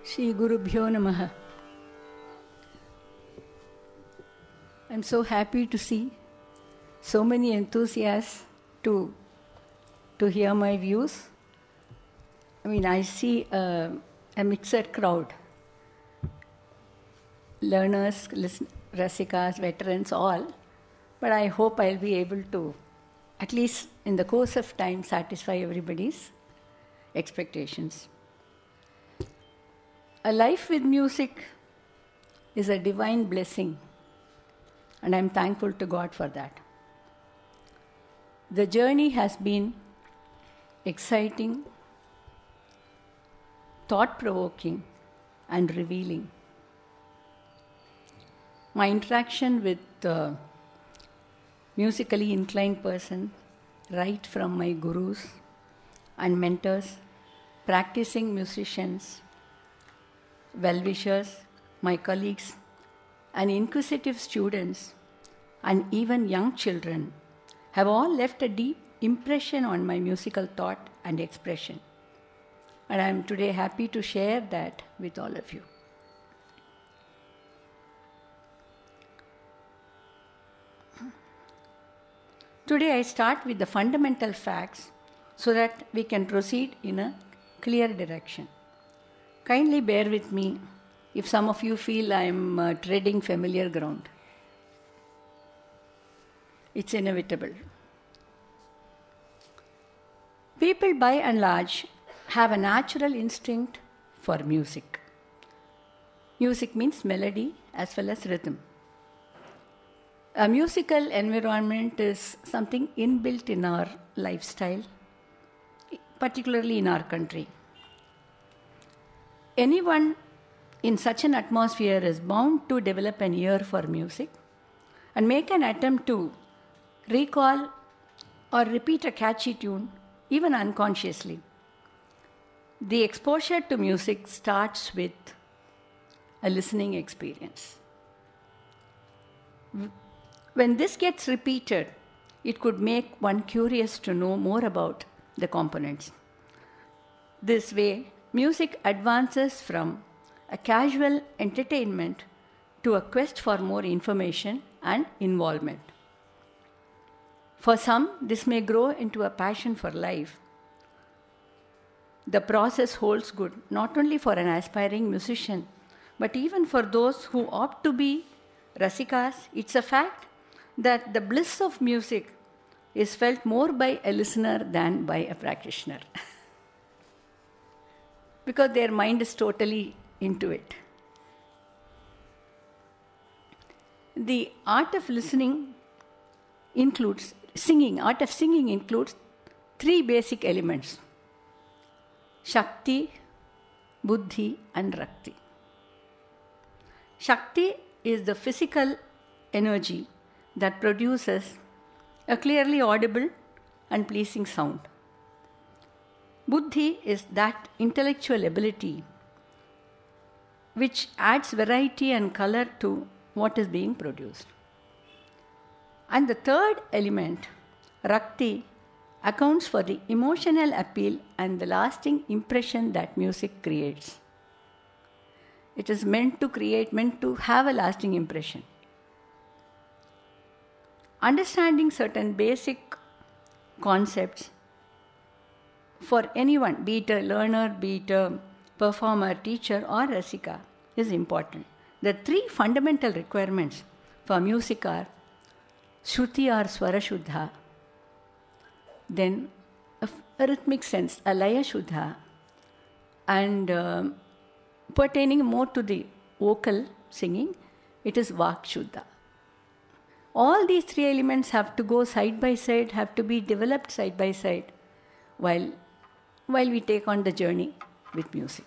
Shri Gurubhyo Namaha. I'm so happy to see so many enthusiasts to hear my views. I mean, I see a mixed crowd. Learners, rasikas, veterans, all. But I hope I'll be able to, at least in the course of time, satisfy everybody's expectations. A life with music is a divine blessing, and I'm thankful to God for that. The journey has been exciting, thought-provoking, and revealing. My interaction with musically inclined person, right from my gurus and mentors, practicing musicians, well-wishers, my colleagues, and inquisitive students, and even young children, have all left a deep impression on my musical thought and expression. And I am today happy to share that with all of you. Today I start with the fundamental facts so that we can proceed in a clear direction. Kindly bear with me if some of you feel I am treading familiar ground. It's inevitable. People by and large have a natural instinct for music. Music means melody as well as rhythm. A musical environment is something inbuilt in our lifestyle, particularly in our country. Anyone in such an atmosphere is bound to develop an ear for music and make an attempt to recall or repeat a catchy tune, even unconsciously. The exposure to music starts with a listening experience. When this gets repeated, it could make one curious to know more about the components. This way, music advances from a casual entertainment to a quest for more information and involvement. For some, this may grow into a passion for life. The process holds good not only for an aspiring musician, but even for those who opt to be rasikas. It's a fact that the bliss of music is felt more by a listener than by a practitioner. Because their mind is totally into it. The art of listening includes singing. Art of singing includes three basic elements: Shakti, Buddhi, and Rakti. Shakti is the physical energy that produces a clearly audible and pleasing sound. Buddhi is that intellectual ability which adds variety and color to what is being produced. And the third element, Rakti, accounts for the emotional appeal and the lasting impression that music creates. It is meant to have a lasting impression. Understanding certain basic concepts for anyone, be it a learner, be it a performer, teacher, or rasika, is important. The three fundamental requirements for music are śruti or svara-śuddha, then a rhythmic sense, a laya śuddha, and pertaining more to the vocal singing, it is vak-śuddha. All these three elements have to go side by side, have to be developed side by side while we take on the journey with music.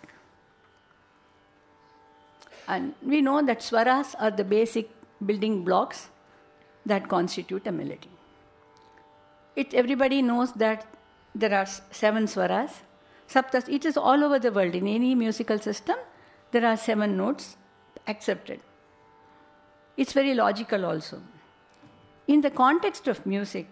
And we know that swaras are the basic building blocks that constitute a melody. Everybody knows that there are 7 svaras. Saptas, it is all over the world. In any musical system, there are 7 notes accepted. It's very logical also. In the context of music,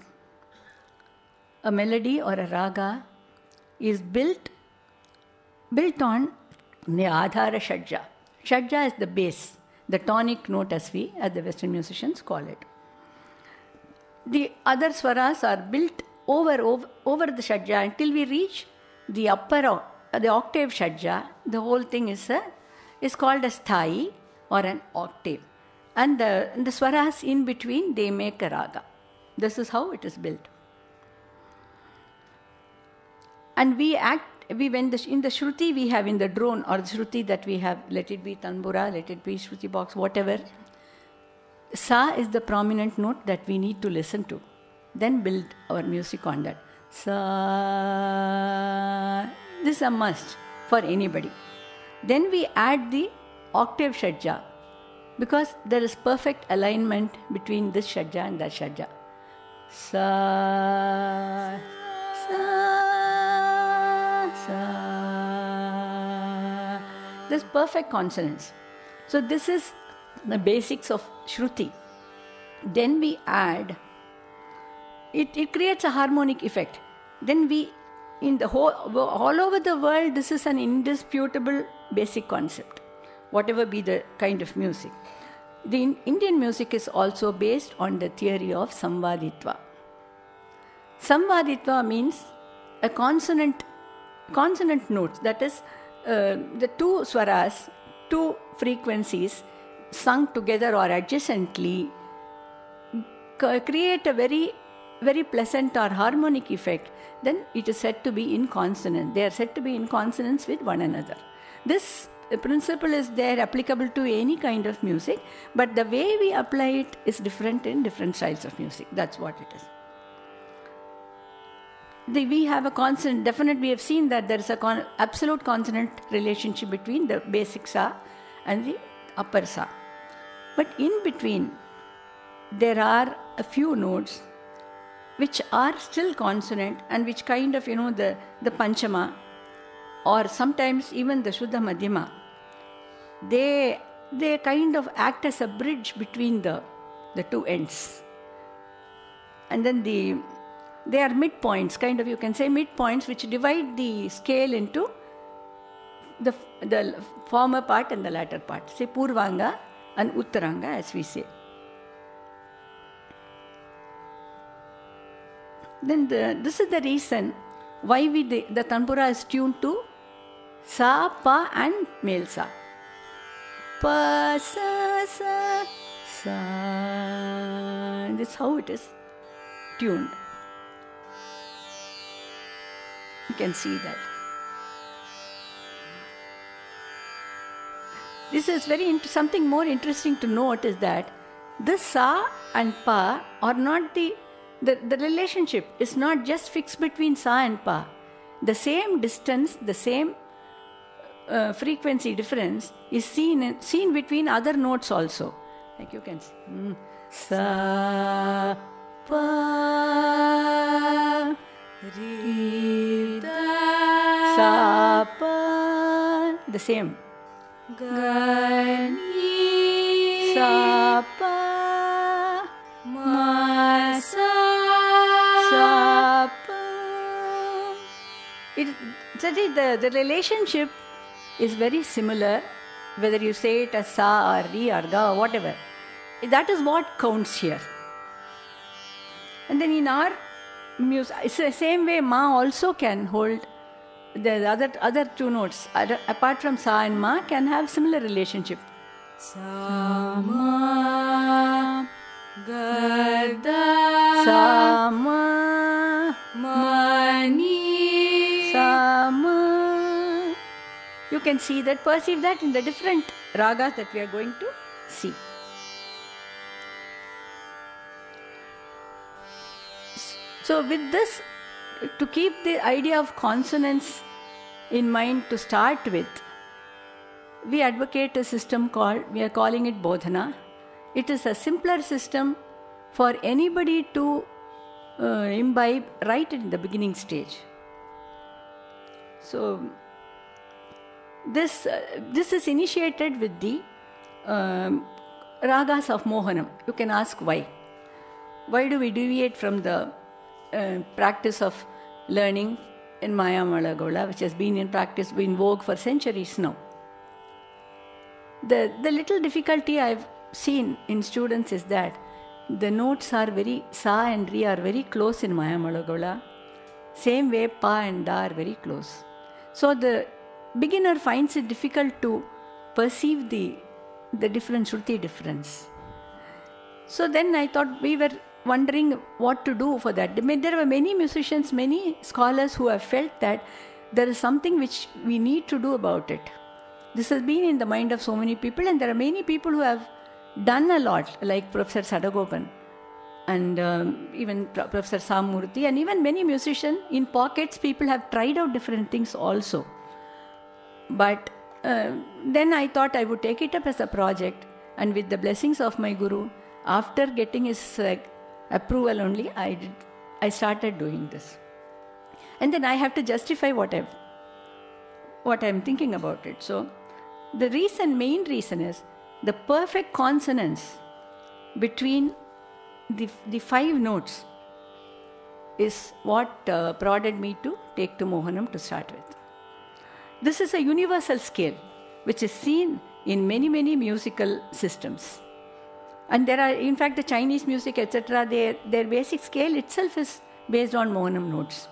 a melody or a raga is built on the Adhara Shadja. Shadja is the base, the tonic note as the Western musicians call it. The other swaras are built over the Shadja until we reach the upper, the octave Shadja. The whole thing is called a sthāyi or an octave. And the swaras in between, they make a raga. This is how it is built. And in the śruti we have, in the drone or the śruti that we have, let it be tanbura, let it be śruti box, whatever, sa is the prominent note that we need to listen to. Then build our music on that. Sa, this is a must for anybody. Then we add the octave shadja, because there is perfect alignment between this shadja and that shadja. Sa, sa. There's perfect consonance. So this is the basics of Shruti. Then we add, it creates a harmonic effect. Then all over the world, this is an indisputable basic concept, whatever be the kind of music. The Indian music is also based on the theory of samvaditva. Samvaditva means a consonant notes, that is, the two swaras, two frequencies sung together or adjacently create a very, very pleasant or harmonic effect. Then it is said to be in consonance. They are said to be in consonance with one another. This principle is there applicable to any kind of music, but the way we apply it is different in different styles of music. That's what it is. We have a consonant, definitely we have seen that there is a absolute consonant relationship between the basic sa and the upper sa. But in between, there are a few notes which are still consonant and which kind of, the panchama or sometimes even the shuddha madhyama, they kind of act as a bridge between the two ends. And then they are midpoints, kind of, you can say midpoints, which divide the scale into the former part and the latter part. Say Purvanga and Uttaranga, as we say. Then this is the reason why the tanpura is tuned to sa, pa and male sa. Pa, sa, sa, sa. This is how it is tuned. You can see that. This is something more interesting to note is that this sa and pa are not the relationship is not just fixed between sa and pa. The same distance, the same frequency difference is seen between other notes also. Like you can see. Sa, pa, re, sa, pa, the same. Ga, ni, sa, pa, ma, sa, pa. The relationship is very similar, whether you say it as sa or re or ga or whatever. That is what counts here. And then in our music, it's the same way ma also can hold the other two notes, apart from sa and ma, can have similar relationship. Sa, ma, ga, da, sa, ma, ma, ni, sa, ma. You can see that, perceive that in the different ragas that we are going to see. So with this, to keep the idea of consonance in mind to start with, we advocate a system we are calling it Bodhana. It is a simpler system for anybody to imbibe right in the beginning stage. So this is initiated with the ragas of Mōhanam. You can ask why. Why do we deviate from the practice of learning in Māyāmāḷavagauļa, which has been in vogue for centuries now? The little difficulty I've seen in students is that the notes are sa and ri are very close in Māyāmāḷavagauḻa. Same way pa and da are very close. So the beginner finds it difficult to perceive the different śruti difference. So then I thought, we were wondering what to do for that. There were many musicians, many scholars who have felt that there is something which we need to do about it. This has been in the mind of so many people, and there are many people who have done a lot, like Professor Sadagopan and even Professor Samurthy, and even many musicians in pockets. People have tried out different things also. But then I thought I would take it up as a project, and with the blessings of my Guru, after getting his approval only, I started doing this. And then I have to justify what I'm thinking about it. So the main reason is the perfect consonance between the 5 notes is what prodded me to take to Mōhanam to start with. This is a universal scale which is seen in many, many musical systems. And there are, in fact, the Chinese music, etc., their basic scale itself is based on Mōhanam notes.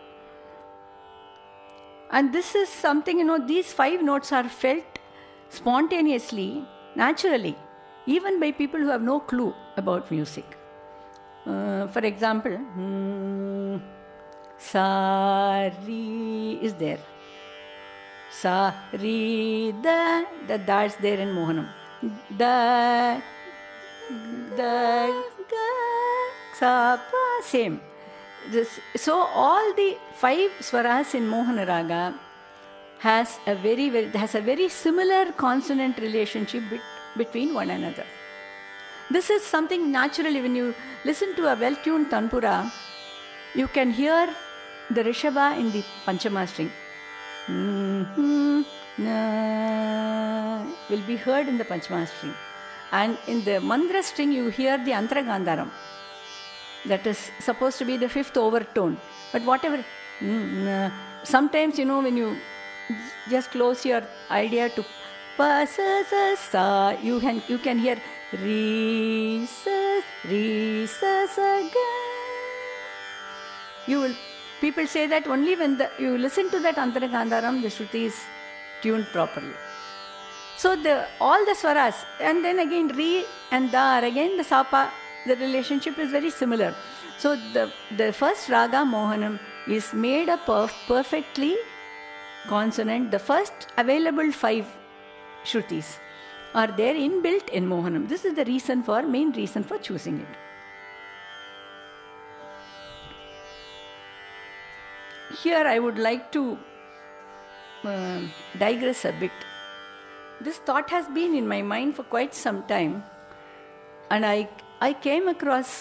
And this is something, these 5 notes are felt spontaneously, naturally, even by people who have no clue about music. For example, sa, ri is there. Sa, ri, da, the da is there in Mōhanam. Da, ga, sa, pa, same. So all the 5 svaras in Mohana Raga has a very similar consonant relationship between one another. This is something naturally, when you listen to a well-tuned tanpura, you can hear the rishabha in the panchama string. Will be heard in the panchama string. And in the mandra string, you hear the antaragandharam. That is supposed to be the 5th overtone. But whatever, sometimes, when you just close your idea to pa, sa, sa, sa, you can hear ri, sa, sa, ga. People say that only when you listen to that antaragandharam, the shruti is tuned properly. So all the swaras, and then again ri and da, again the sapa, the relationship is very similar. So the first raga Mōhanam is made up of perfectly consonant. The first available 5 shrutis are there inbuilt in Mōhanam. This is the main reason for choosing it. Here I would like to digress a bit. This thought has been in my mind for quite some time, and I came across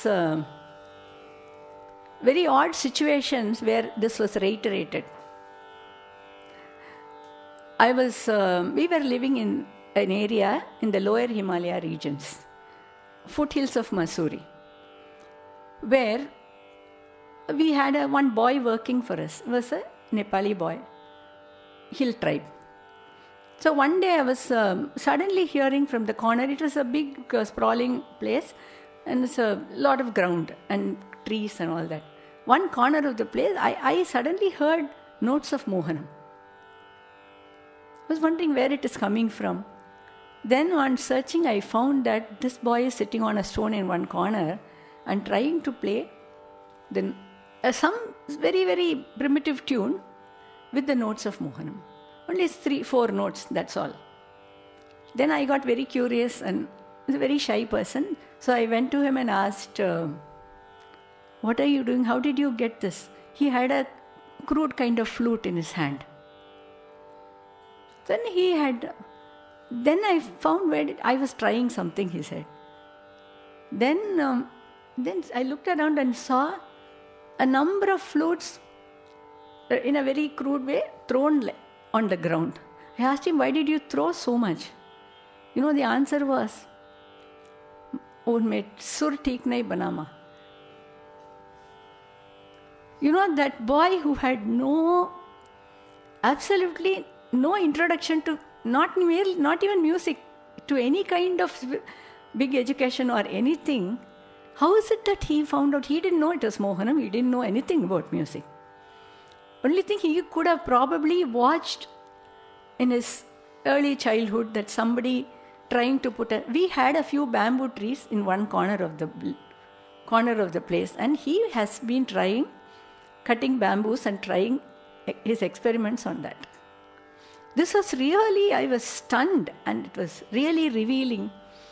very odd situations where this was reiterated. We were living in an area in the lower Himalaya regions, foothills of Mussoorie, where we had one boy working for us. He was a Nepali boy, hill tribe. So one day I was suddenly hearing from the corner. It was a big sprawling place, and it's a lot of ground and trees and all that. One corner of the place, I suddenly heard notes of Mōhanam. I was wondering where it is coming from. Then on searching, I found that this boy is sitting on a stone in one corner and trying to play some very, very primitive tune with the notes of Mōhanam. Only 3-4 notes, that's all. Then I got very curious, and he was a very shy person. So I went to him and asked, what are you doing? How did you get this? He had a crude kind of flute in his hand. Then I found where I was trying something, he said. Then I looked around and saw a number of flutes in a very crude way thrown on the ground. I asked him, why did you throw so much? The answer was, sur theek nahi banama. That boy who had absolutely no introduction to not even music, to any kind of big education or anything, how is it that he found out? He didn't know it was Mōhanam. He didn't know anything about music. Only thing he could have probably watched in his early childhood that somebody trying to we had a few bamboo trees in one corner of the place, and he has been cutting bamboos and trying his experiments on that. This was really, I was stunned, and it was really revealing.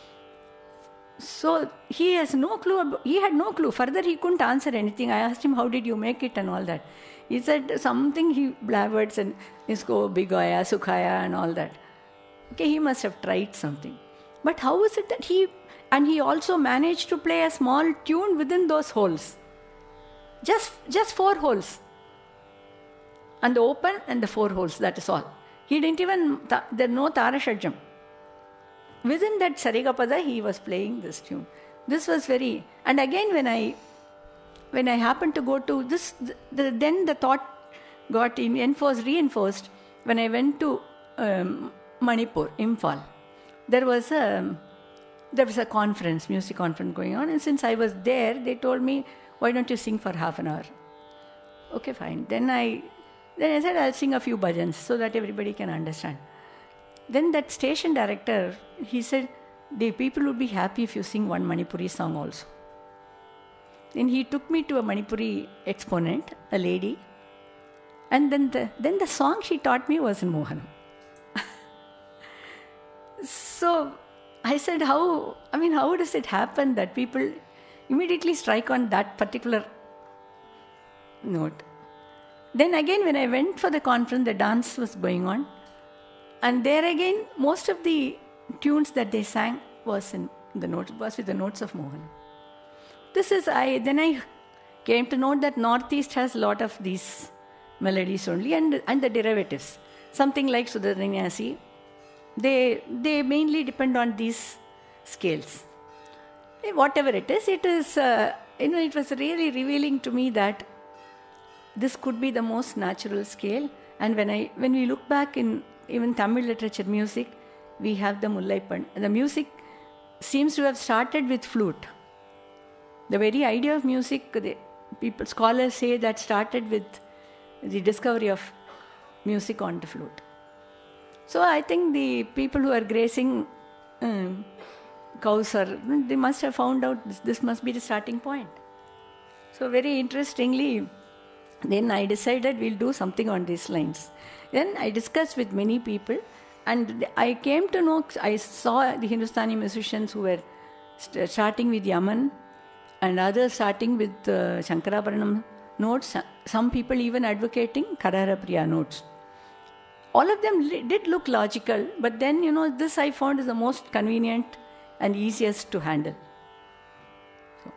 So he has no clue, he had no clue. Further, he couldn't answer anything. I asked him, how did you make it and all that. He said something, he blabbered and isko bigaya, sukhaya and all that. Okay, he must have tried something. But how is it that he also managed to play a small tune within those holes? Just 4 holes. And the open and the 4 holes, that is all. He didn't even, there no tavarṣiṇi. Within that Sarigapada, he was playing this tune. This was very, and again when I happened to go to this, then the thought got reinforced when I went to Manipur, Imphal. There was a conference, music conference going on, and since I was there, they told me, why don't you sing for half an hour? Okay, fine. Then I said, I'll sing a few bhajans so that everybody can understand. Then that station director, he said, the people would be happy if you sing one Manipuri song also. Then he took me to a Manipuri exponent, a lady, and then the song she taught me was in Mōhanam. So I said, how does it happen that people immediately strike on that particular note? Then again, when I went for the conference, the dance was going on. And there again, most of the tunes that they sang was with the notes of Mōhanam. Then I came to know that Northeast has a lot of these melodies only and the derivatives. Something like śruti, they mainly depend on these scales. Whatever it is, it was really revealing to me that this could be the most natural scale. And when we look back in even Tamil literature music, we have the Mullaipan. The music seems to have started with flute. The very idea of music, scholars say that started with the discovery of music on the flute. So I think the people who are grazing cows, they must have found out this must be the starting point. So very interestingly, then I decided we'll do something on these lines. Then I discussed with many people, and I came to know, I saw the Hindustani musicians who were starting with Yaman and others starting with Shankara varṇam notes, some people even advocating Karara Priya notes. All of them did look logical, but then, this I found is the most convenient and easiest to handle. So,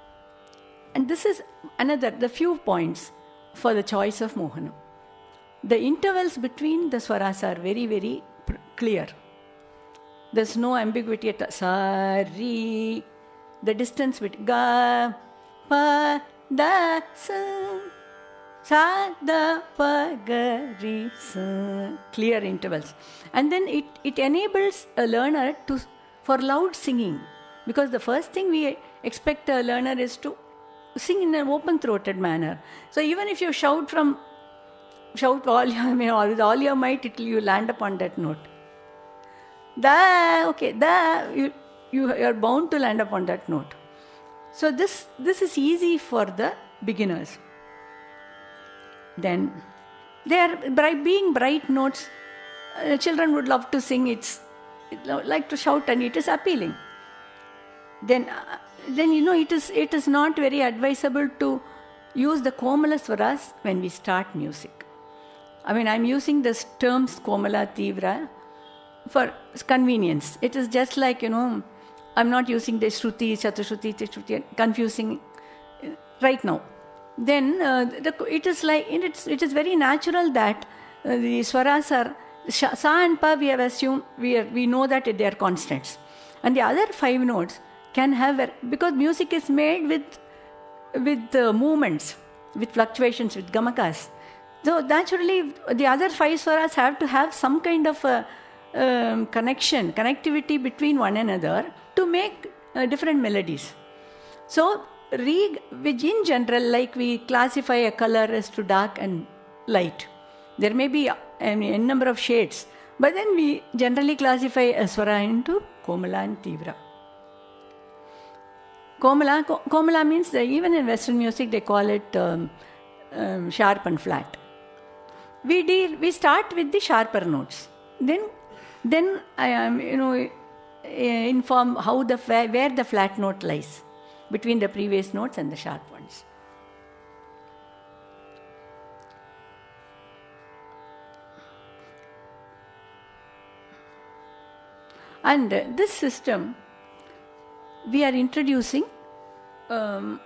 and this is the few points for the choice of Mōhanam. The intervals between the swaras are very, very clear. There's no ambiguity at sari. The distance between ga, pa, da, sa, sa, da, pa, ga, ri, sa. Clear intervals. And then it enables a learner for loud singing. Because the first thing we expect a learner is to sing in an open-throated manner. So even if you shout with all your might, you land upon that note. You are bound to land upon that note. So this is easy for the beginners. Then they are being bright notes. Children would love to sing. It's like to shout, and it is appealing. Then it is not very advisable to use the komala swaras when we start music. I'm using this terms komala, tīvra for convenience. It is just like, I'm not using the śruti, śruti, confusing right now. Then it is very natural that the swaras are sa and pa. We have assumed we know that they are constants, and the other 5 notes can have because music is made with movements, with fluctuations, with gamakas. So naturally, the other 5 swaras have to have some kind of connectivity between one another to make different melodies. So, which in general, like we classify a color as to dark and light. There may be a number of shades, but then we generally classify a swara into komala and tivra. Komala means that even in Western music they call it sharp and flat. We start with the sharper notes. Then I am inform how where the flat note lies between the previous notes and the sharp ones. And this system we are introducing all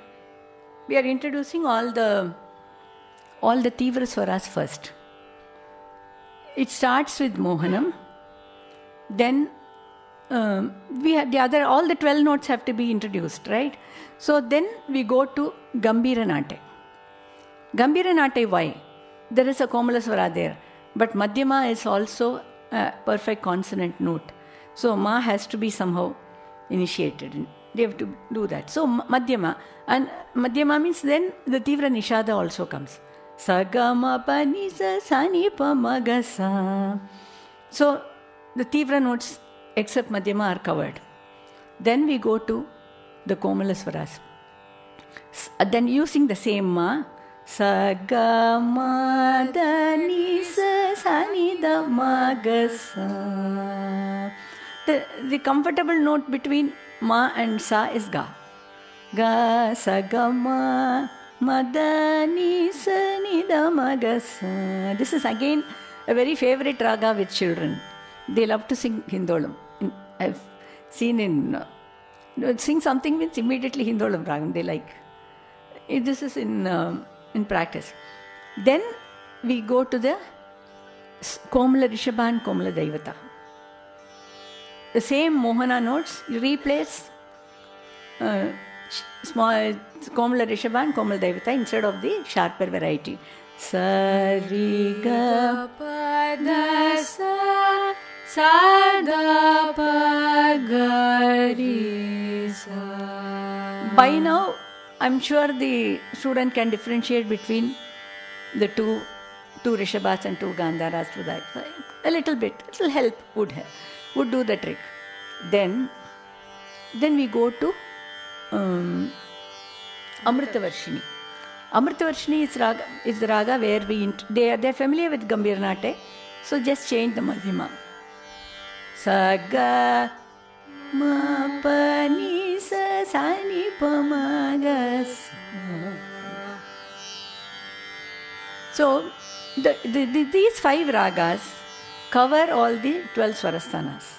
the tivra swaras first. It starts with Mōhanam. Then we have all the 12 notes have to be introduced, right? So then we go to Gambhīranāṭa. Gambhīranāṭa, why? There is a komala swara there, but madhyama is also a perfect consonant note. So ma has to be somehow initiated. They have to do that. So madhyama, and madhyama means then the tivra nishada also comes. Sa ga ma pa ni sa sa ni pa ma ga sa. So the tivra notes except madhyama are covered. Then we go to the komala swaras. Then using the same ma, sa ga ma da ni sa sa ni da ma ga sa. The comfortable note between ma and sa is ga. Ga sa ga ma ma da ni sa ni da ma ga sa. This is again a very favorite raga with children. They love to sing Hindōḻam. I've seen sing something means immediately Hindōḻam ragam they like. This is in practice. Then we go to the komala rishabha and komala daivata. The same Mohana notes you replace small komala rishabha and komala daivata instead of the sharper variety. Sa ri ga pa da sa sa da pa ga ri sa. By now, I'm sure the student can differentiate between the two rishabhas and two gandharas to that. A little bit, it will help, would do the trick. Then we go to Amritavarshini. Amritavarshini is the raga where they are familiar with Gambhīranāṭa, so just change the madhyama. Sa ga ma pa ni sa sa ni pa ma ga sa. So these 5 ragas cover all the 12 svarasthānā-s.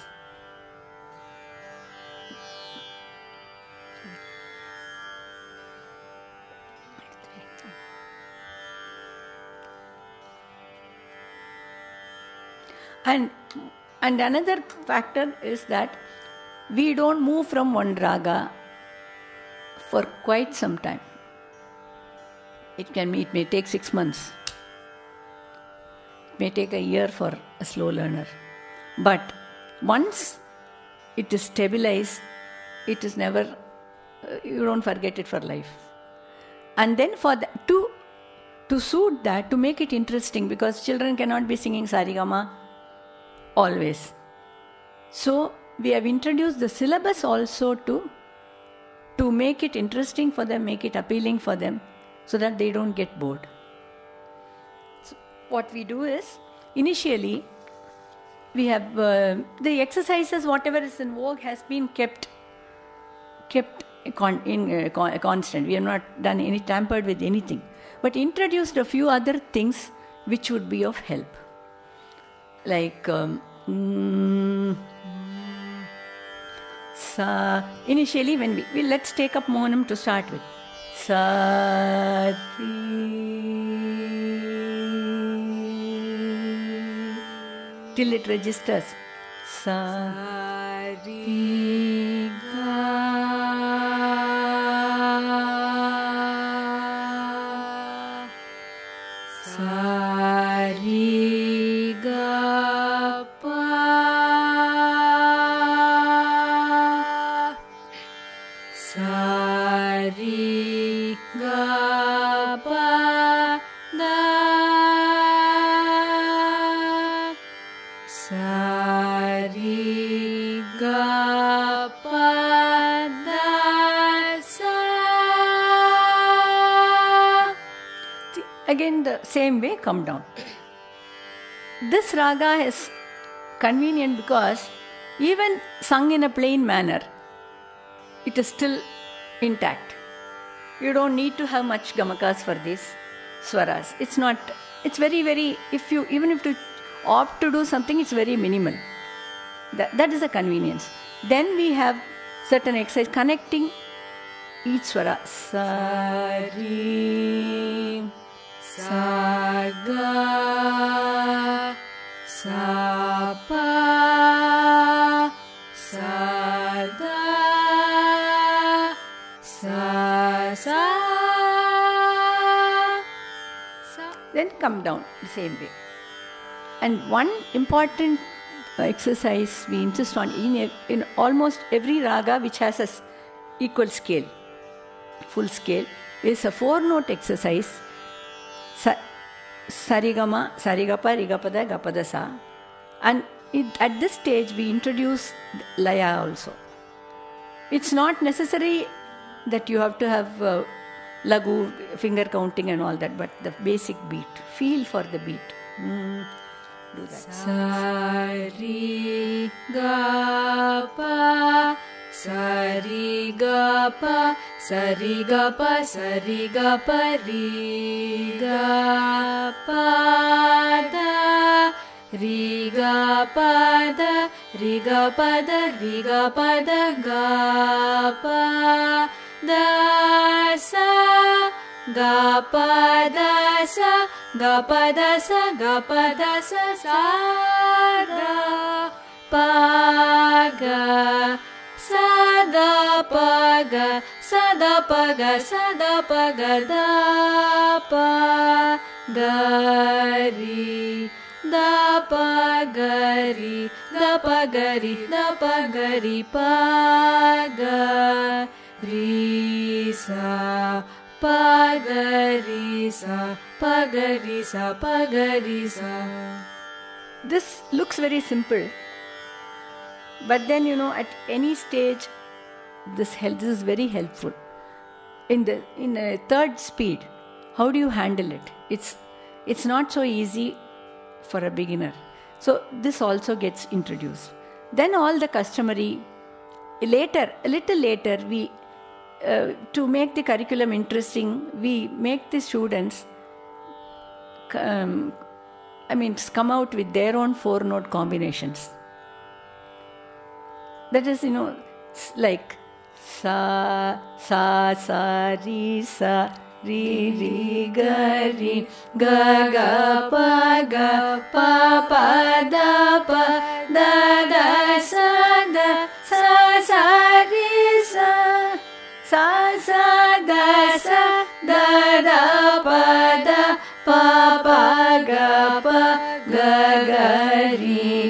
And another factor is that we don't move from one raga for quite some time. It may take 6 months. It may take a year for a slow learner. But once it is stabilized, it is never, you don't forget it for life. And then to suit that, to make it interesting, because children cannot be singing sarigama always. So we have introduced the syllabus also to make it interesting for them, make it appealing for them, so that they don't get bored. So what we do is, initially, we have the exercises, whatever is in vogue has been kept constant. We have not done any tampered with anything, but introduced a few other things which would be of help. Like sa. Initially, when let's take up Mōhanam to start with. Sa till it registers. Sa ri ga sa ri ga pa same way come down. This raga is convenient because even sung in a plain manner, it is still intact. You don't need to have much gamakas for these swaras. It's very, very, even if you opt to do something, it's very minimal. That is a convenience. Then we have certain exercise connecting each swara. Sa, ri, sa, ga, sa, pa, sa, da, sa, sa. Then come down the same way. And one important exercise we insist on in almost every raga which has an equal scale, full scale, is a 4-note exercise. Sarigama, sarigapa, rigapada, gapada sa. And at this stage we introduce laya also. It's not necessary that you have to have lagu, finger counting and all that, but the basic beat. Feel for the beat. Do that. Sari ga pa, sari ga pa, sari ga pa, sari ga pa, ri ga pa da, ri ga pa da, ri ga pa da, ri ga pa da, ga pa da sa, ga pa da sa, ga pa da sa, ga pa da sa, sa da pa ga, sa da pa ga, sa da pa ga, sa da pa ga, da pa ga ri, da pa ga ri, da pa ga ri, da pa ga ri, pa ga ri sa, pa ga ri sa, pa ga ri sa, pa ga ri sa. This looks very simple, but then at any stage this is very helpful. In a third speed, how do you handle it? It's not so easy for a beginner. So this also gets introduced. Then all the customary, a little later, we to make the curriculum interesting, we make the students come out with their own 4-note combinations. That is, like sa, sa, sa, ri, sa, ri, ri, ga, ri, ga, ga, pa, da, pa, da, da, sa, ri, sa, sa, da, sa, da, da, pa, ga, ga, ri,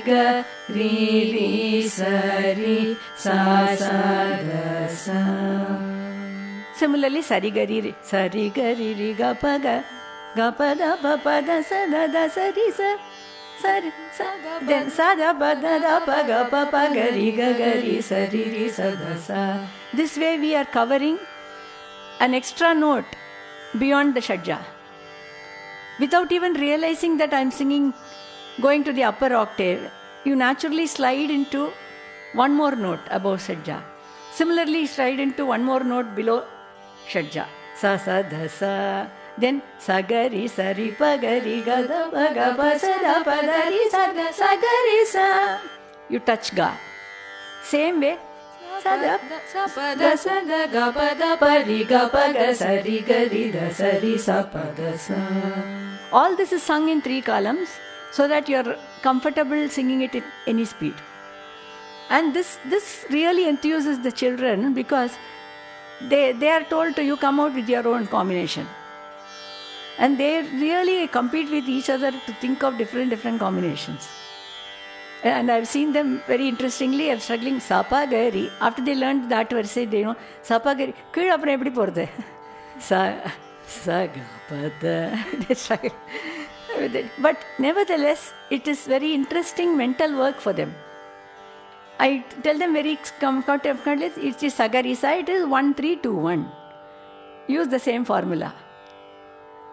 sa, ri, sa, da, sa. Similarly, sari ga ri, ga pa da pa da sa da sa ri sa, then sa da pa da pa ga ri sa ri sa da sa. This way we are covering an extra note beyond the shadja, without even realizing that I am singing, going to the upper octave. You naturally slide into one more note above shadja. Similarly, slide into one more note below shadja. Sa, sa, da, sa. Then sa, ga, ri, sa, ri, pa, ga, ri, ga, da, pa, ga, pa, sa, da, pa, da, ri, sa, da, sa, ga, ri, sa. You touch ga. Same way. Sa, da, pa, da, sa, da, ga, pa, da, pa, ri, ga, pa, ga, sa, ri, ga, ri, da, sa, ri, sa, pa, da, sa. All this is sung in 3 columns so that you are comfortable singing it at any speed. And this really enthuses the children because they are told to come out with your own combination. And they really compete with each other to think of different combinations. And I've seen them very interestingly, I'm struggling, sapa gari. After they learned that verse, they know, sapa gari, kid apne eppadi porudhe? Sa ga pa da. They struggle with it. But nevertheless, it is very interesting mental work for them. I tell them very confidently, it is sagarisa, it is 1-3-2-1. Use the same formula.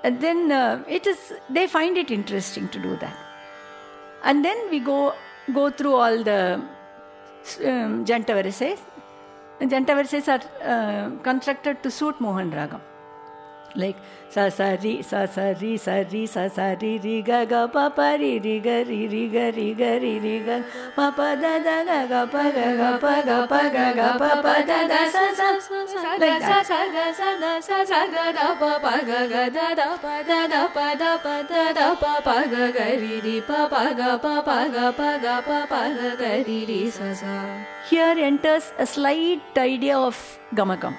And then they find it interesting to do that. And then we go through all the janta-varises. And janta-varises are constructed to suit Mohan Ragam. Like sa sa ri sa sa ri ri ga ga pa pa ri ga ri ga ri ga pa pa da da ga ga pa ga pa ga pa da da sa like that. Sa ga sa da sa ga da pa ga ga da da pa da pa da pa ga ga ri pa ga pa ga ri sa sa. Here enters a slight idea of gamakam.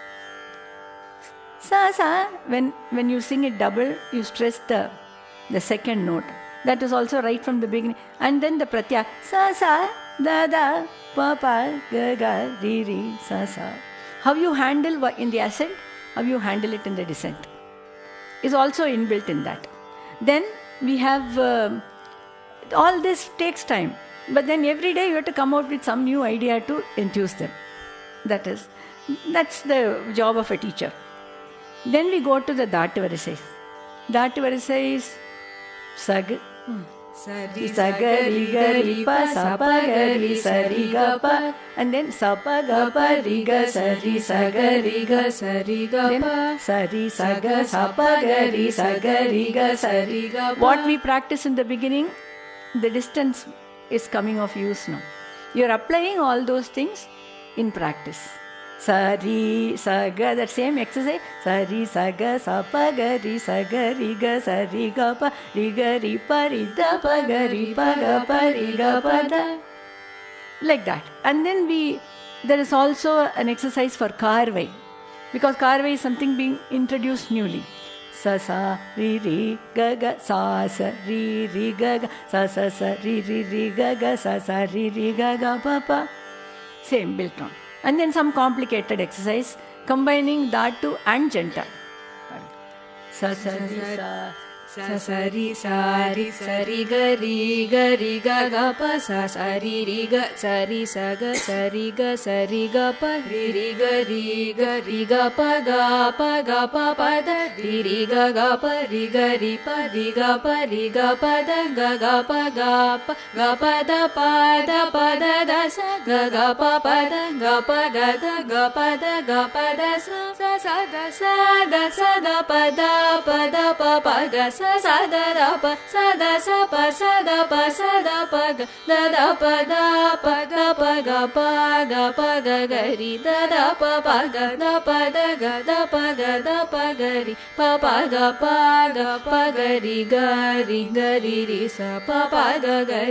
Sa sa, when you sing it double, you stress the second note. That is also right from the beginning. And then the pratyaya, sa sa, da da, pa pa, ga ga, ri sa sa. How you handle in the ascent, how you handle it in the descent is also inbuilt in that. Then we have all this takes time, but then every day you have to come out with some new idea to enthuse them. That's the job of a teacher. Then we go to the dhatu-varises. Dhatu-varises is sag, saga ri ga ri pa sa pa ga ri sa ri ga pa, and then sa pa ga pa ri ga sa ri ga pa, sa ri sa ga sa pa ga ri ga pa. What we practice in the beginning, the distance is coming of use now. You are applying all those things in practice. Sa ri sa ga, that same exercise. Sa ri sa ga sa pa ga ri sa ri ga pa ri pa ri da pa ga pa da. Like that. And then there is also an exercise for karvai, because karvai is something being introduced newly. Sa sa ri ga ga sa sa ri ga ga sa sa ri ga ga sa ri ga ga pa pa. Same built on. And then some complicated exercise combining dhatu and janta. Sa sa ri sa ri ga ga pa sa ri ga sa pa ri ga pa pa da ri ga pa da ga pa da da sa ga pa da sa da pa ga sa da pa sa ga pa ga ri da pa ga ri pa ga ri sa pa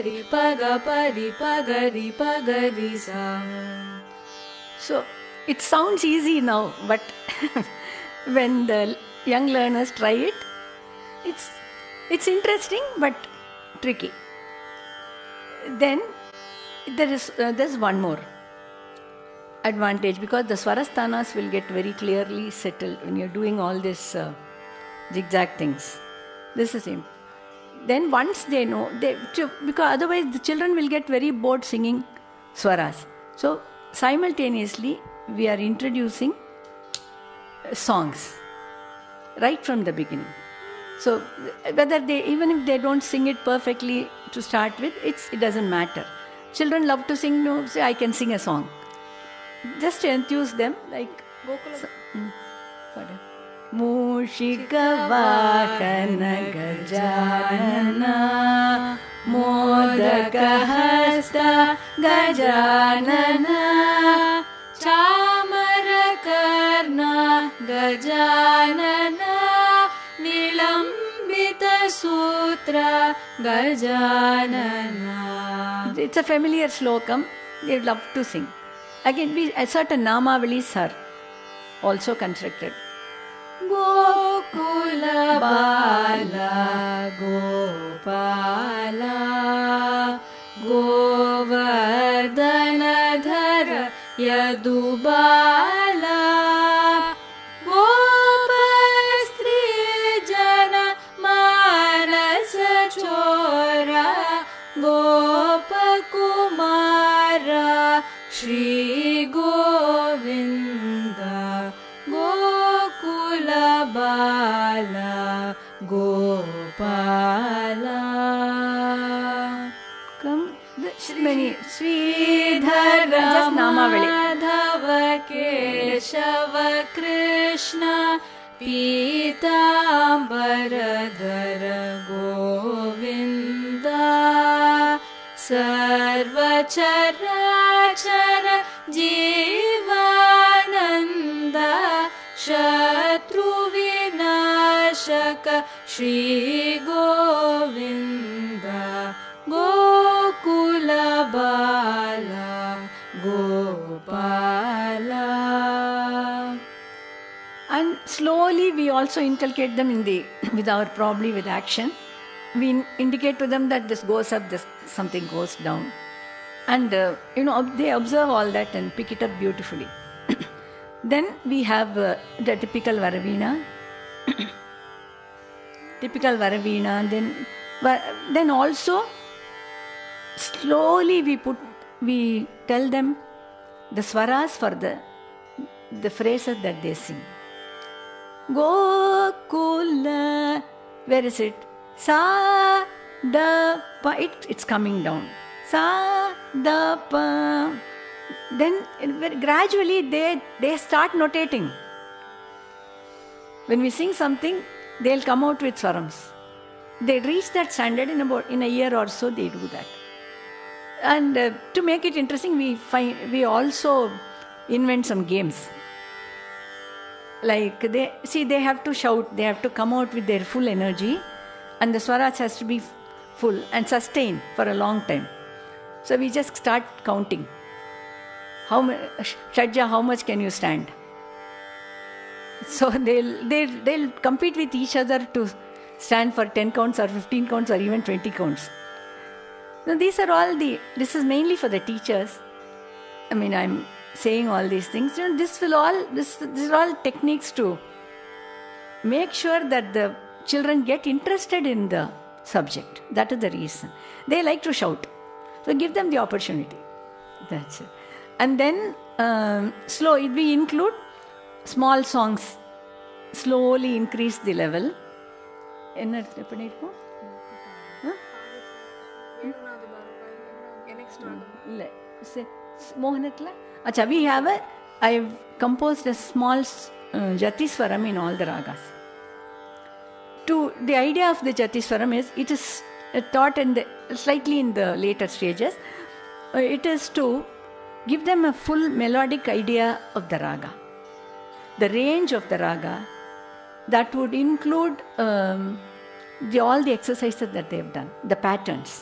ga ri sa. So it sounds easy now, but when the young learners try it, it's interesting but tricky. Then there's one more advantage, because the svarasthānā-s will get very clearly settled when you're doing all this zigzag things. This is him. Then once they know, because otherwise the children will get very bored singing swaras. So simultaneously we are introducing songs right from the beginning. So whether even if they don't sing it perfectly to start with, it doesn't matter. Children love to sing. No, say I can sing a song. Just to enthuse them, like Mūshika Vahana Gajanana Modaka Hasta Gajanana Chamara Karna Gajanana Vilambita Sutra Gajanana. It's a familiar slokam. They love to sing. Again, a certain nāmāvaḷi-s are also constructed. Gokula Bala Gopala Govardhana Dhara Yadubala Gopastri Jana Manasa Chora Gopakumara Shri Govinda Gokula Bala many. Sridhara just nāmāvaḷi. Madhava Keshava Krishna Pītāmbaradhara Govinda Sarva Charachara Jivananda Shatru Vinashaka Shri Govinda Gokula Bala Gopala. And slowly we also inculcate them in the probably with action. We indicate to them that this goes up, this something goes down. And they observe all that and pick it up beautifully. Then we have the typical Varavina. Then also slowly we tell them the svaras for the phrases that they sing. Gokula, where is it? Sa, da, pa, it's coming down. Sa, da, pa. Then gradually they start notating. When we sing something, they'll come out with svarams. They reach that standard in a year or so. They do that. And to make it interesting, we also invent some games. Like they have to shout, they have to come out with their full energy, and the swaras has to be full and sustain for a long time. So we just start counting. Shadja, how much can you stand? So they'll compete with each other to stand for 10 counts or 15 counts or even 20 counts. Now this is mainly for the teachers. I mean, I'm saying all these things. These are all techniques to make sure that the children get interested in the subject. That is the reason. They like to shout. So give them the opportunity. That's it. And then we include small songs. Slowly increase the level. I've composed a small jatisvaram in all the ragas. The idea of the jatisvaram is, it is taught slightly in the later stages. It is to give them a full melodic idea of the raga. The range of the raga, that would include all the exercises that they have done, the patterns.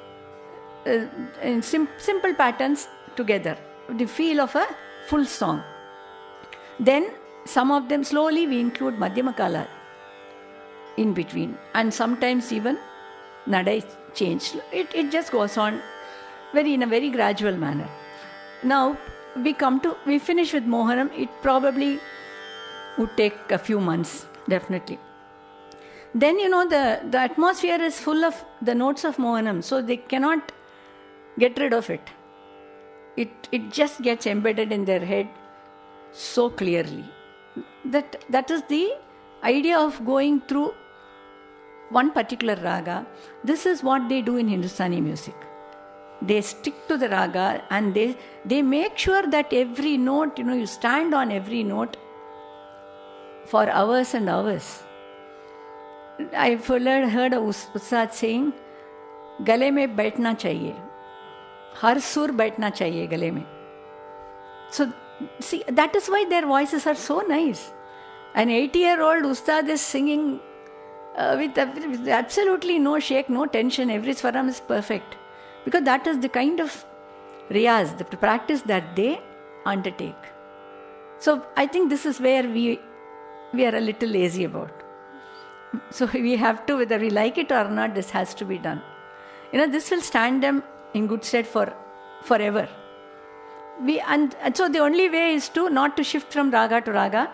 In simple patterns together, the feel of a full song. Then some of them slowly we include madhyamakala in between, and sometimes even nadai change. It just goes on in a very gradual manner. Now we finish with Mōhanam. It probably would take a few months, definitely. Then the atmosphere is full of the notes of Mōhanam, so they cannot get rid of it. It just gets embedded in their head so clearly. That is the idea of going through one particular raga. This is what they do in Hindustani music. They stick to the raga and they make sure that every note, you stand on every note for hours and hours. I've heard a Ustad saying, "Gale mein baithna chahiye. Har sur baithna chahiye gale mein." So, see, that is why their voices are so nice. An 80-year-old Ustad is singing with absolutely no shake, no tension. Every swaram is perfect. Because that is the kind of riyaz, the practice that they undertake. So I think this is where we are a little lazy about. So we have to, whether we like it or not, this has to be done. This will stand them in good stead forever. And so the only way is not to shift from raga to raga.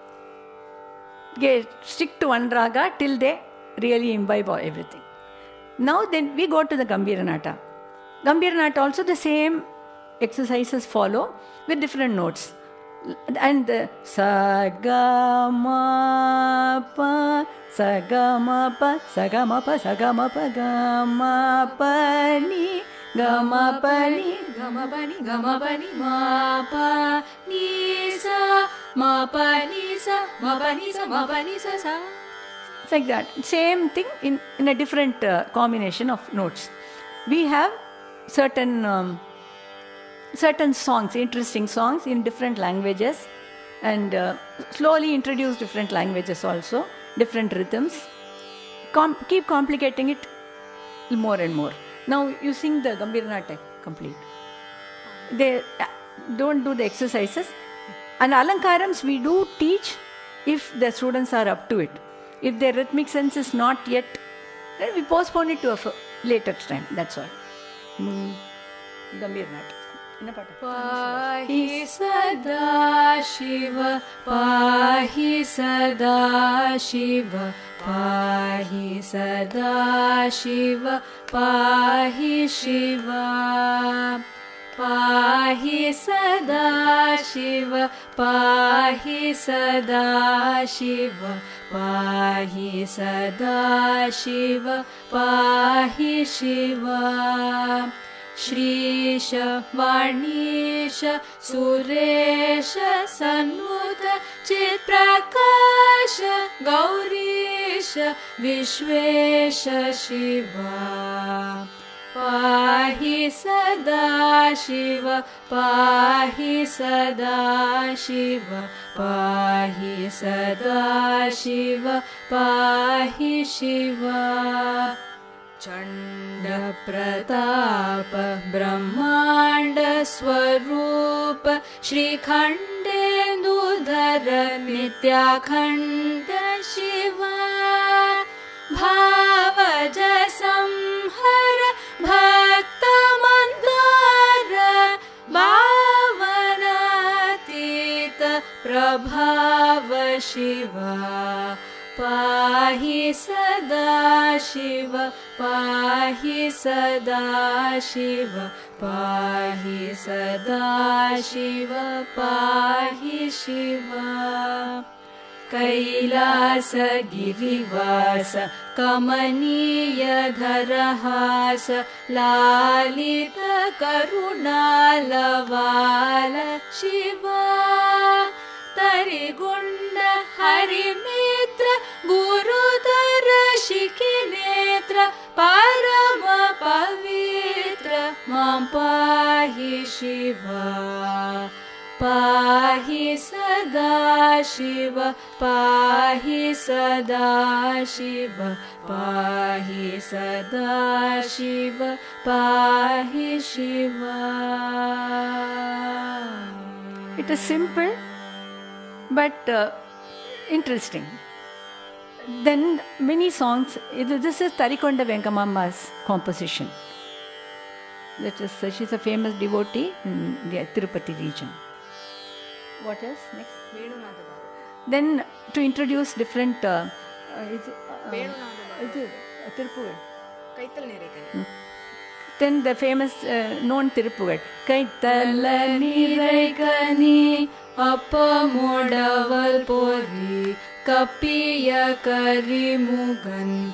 Stick to one raga till they really imbibe everything. Now then we go to the Gambhīranāṭa. Gambhīranāṭa also the same exercises follow with different notes. And the sa ga ma pa sa ga ma pa sa ga ma pa sa ga ma pa ni Gama pani, gama pani, ma pa ni sa, ma pa ni sa, ma pa ni sa, ma pa ni sa sa. It's like that. Same thing in a different combination of notes. We have certain songs, interesting songs in different languages, and slowly introduce different languages also, different rhythms. Keep complicating it more and more. Now you sing the Gambhīranāṭa complete. They don't do the exercises. And alankarams we do teach if the students are up to it. If their rhythmic sense is not yet, then we postpone it to a later time. That's all. Gambhīranāṭa. Pahi sada shiva, pahi sada shiva, pahi sada shiva, pahi shiva. Pahi sada shiva, pahi sada shiva, pahi sada shiva, pahi shiva. Shrisha Varnisha Suresha Sanmuta Chit Prakasha Gaurisha Vishwesha Shiva. Pahi sada shiva, pahi sada shiva, pahi sada shiva, pahi shiva. Chanda Pratapa Brahmanda Swarupa Shri Khandendudhara Nitya Khanda Shiva. Bhavaja Samhara Bhakta Mandara Bhavanatita Prabhava Shiva. Pahi sada shiva, pahi sada shiva, pahi sada shiva, pahi shiva. Kailasa girivasa kamaniya dharahasa lalita karunalavala shiva. Tarigunda harimitra gurudhara shikinetra parama pavitra mam pahi shiva. Pahi sada shiva, pahi sada shiva, pahi sada shiva, pahi shiva. It is simple but interesting. Then many songs, this is Tarikonda Venkamamma's composition. That is, she's a famous devotee in the Tirupati region. What else next? Then to introduce different then the famous known Tiruppugal. Kaitala niraikani appamodaval pori kapiya karimugan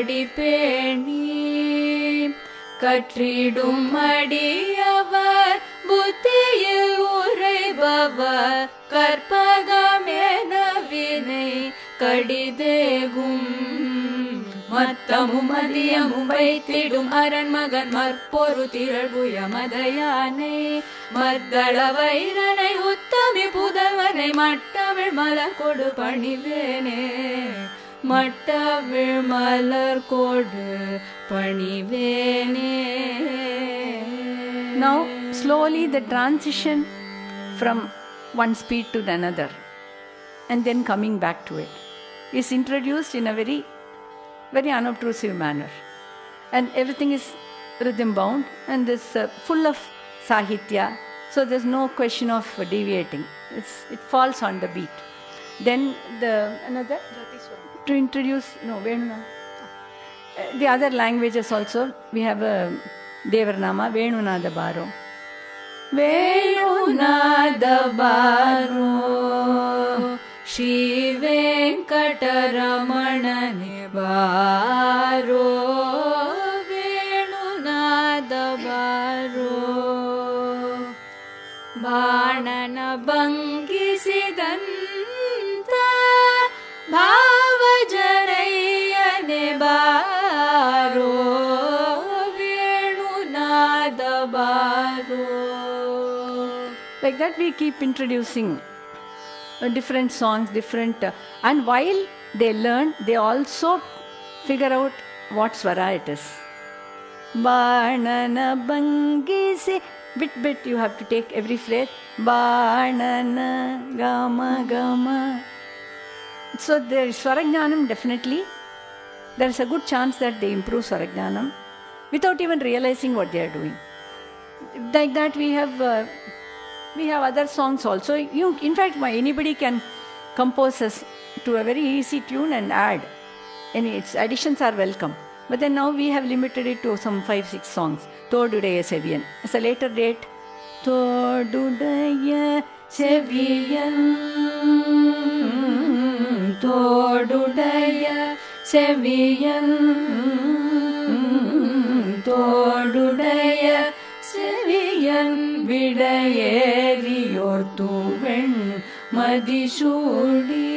adipeni கற்றிடும் அடியவர் புத்தியில் உரைபவர் கற்பகமென வினை கடிதேகும் மத்தமும் மதியமும் வைத்திடும் அரண்மகன் மற்பொரு திரள்புய மதயானை மத்தள வைரனை உத்தமி புதல்வனை மட்டவிழ் மலர் கொடு பணிவேனே மட்டவிழ் மலர் கொடு பணிவேனே. Now slowly the transition from one speed to another and then coming back to it is introduced in a very unobtrusive manner, and everything is rhythm bound and is full of sahitya, so there's no question of deviating. It falls on the beat. Then another to introduce the other languages also. We have a Devarnama Venunada Baro. Venunada Baro Shri Venkataramanane Baro Venunada Baro ಬಾಣನ ಭಂಗಿಸಿದಂತ ಭಾವ ಜನಯ್ಯನೆ ಬಾರೋ ವೇಣುನಾದ ಬಾರೋ. Like that we keep introducing different songs, different and while they learn, they also figure out what swara it is. Banana bangisi, bit you have to take every phrase. Banana gama gama. So there is svarajnanam, definitely there is a good chance that they improve svarajnanam without even realizing what they are doing. Like that we have other songs also. In fact, anybody can compose us to a very easy tune and add. Its additions are welcome. But then now we have limited it to some 5-6 songs. Thodudaya Seviyan. As a later date, Thodudaya Seviyan, Thodudaya Seviyan, Thodudaya Seviyan, Vidayeriyor Tuven Madisudi.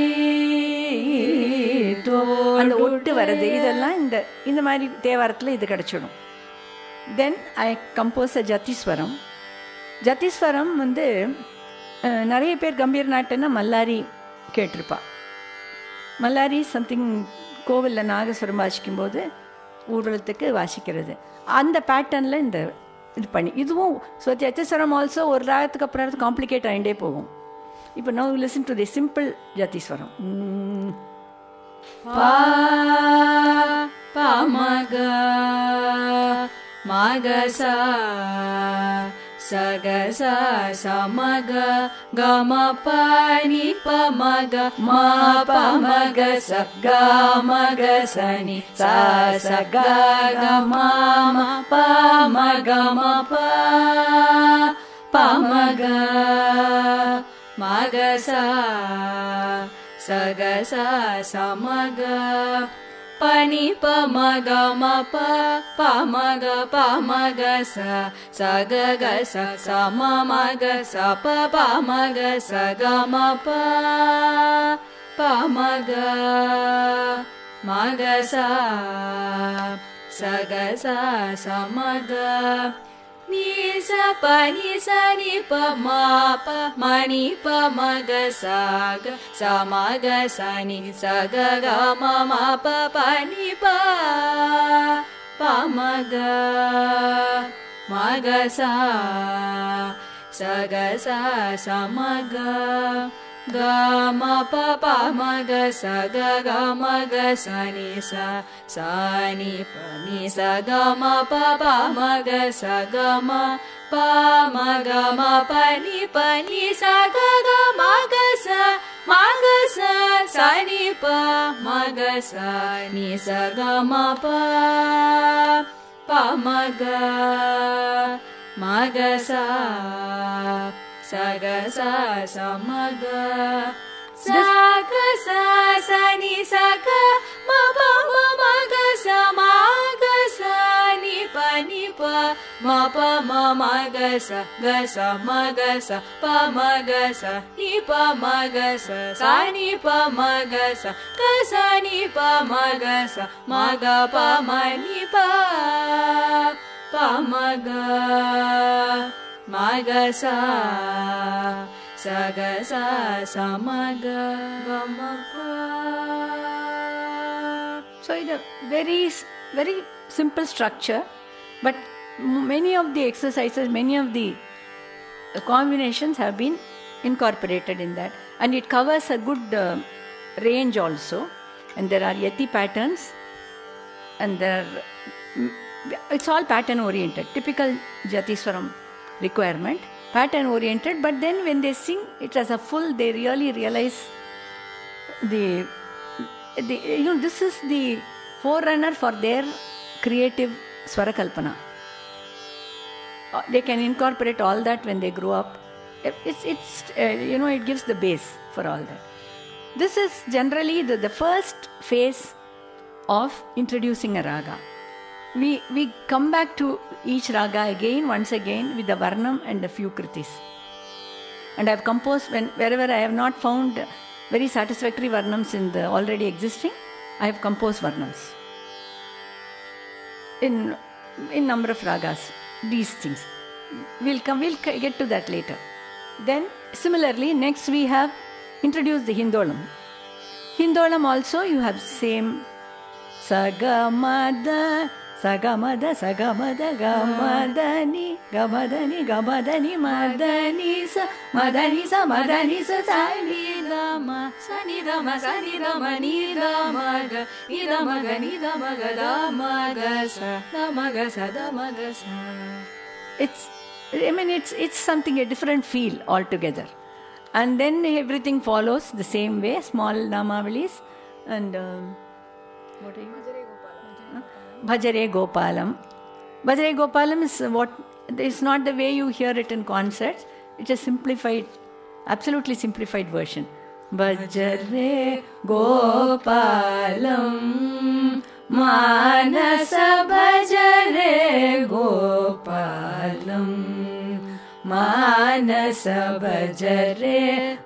அந்த ஒட்டு வருது, இதெல்லாம் இந்த மாதிரி தேவாரத்தில் இது கிடச்சிடும். தென் ஐ compose அ ஜத்திஸ்வரம். ஜத்திஸ்வரம் நிறைய பேர் கம்பீரநாட்டுன்னா மல்லாரி கேட்டிருப்பா. மல்லாரி சம்திங் கோவிலில் நாகஸ்வரம் வாசிக்கும்போது ஊர்வலத்துக்கு வாசிக்கிறது. அந்த பேட்டர்னில் இது பண்ணி இதுவும் ஸோ ஜத்திஸ்வரம் ஆல்சோ ஒரு ராகத்துக்கு அப்புறம் காம்ப்ளிகேட் ஆகிட்டே போகும். இப்போ now listen to the simple ஜத்திஸ்வரம். பா பமக மகச சகச சமக கம பனி பமக மா பமக சகமக சனி சக கம பமக மப பமக மகச சகச சமக பனி பமக மப பமக பமக சக சமமக சப பமக சகமப பமக மகச சகச சமக நீச பனி சனி பமப மணி பமக சக சமக சனி சக கம மப பனி பமக மகச சகச சமக கம பமக சக கமக சனி சனி பனி சகம பமக சகம பமக பனி பனி சக மகச மகச சனி பமக சனி சகம பமக மகச சகச சமக சகச சனி சக மப மகச மகச நி பனி ப மப மகச கச மகச பமகச நி பமகச சனி பமகச கச நி பமகச மக பமனி பமக மகச சகச சமக கமப. So it's a very simple structure, but many of the exercises, many of the combinations have been incorporated in that, and it covers a good range also. And there are yati patterns, and it's all pattern oriented, typical jatiswaram requirement, pattern oriented. But then when they sing it as a full, they really realize this is the forerunner for their creative swara kalpana. They can incorporate all that when they grow up. It gives the base for all that. This is generally the first phase of introducing a raga. We come back to each raga once again with the varnam and a few kritis. And I have composed, wherever I have not found very satisfactory varnams in the already existing, I have composed varnams. In number of ragas, these things. We'll get to that later. Then, similarly, next we have introduced the Hindōḻam. Hindōḻam also you have same Sagamada, Sagamada, Sagamada, Gamadani, Gamadani, Gamadani, Madani, Sa, Madani, Sa, Madani, Sa, Sanidama, Sanidama, Sanidama, Nidamaga, Nidamaga, Nidamaga, Damagasa, Damagasa, Damagasa. It's something, a different feel altogether. And then everything follows the same way, small nāmāvaḷi-s and what are you? Bhajare Gopalam. Bhajare Gopalam is it's not the way you hear it in concerts. It's a simplified, absolutely simplified version. Bhajare Gopalam, Manasa Bhajare Gopalam, Manasa Bhajare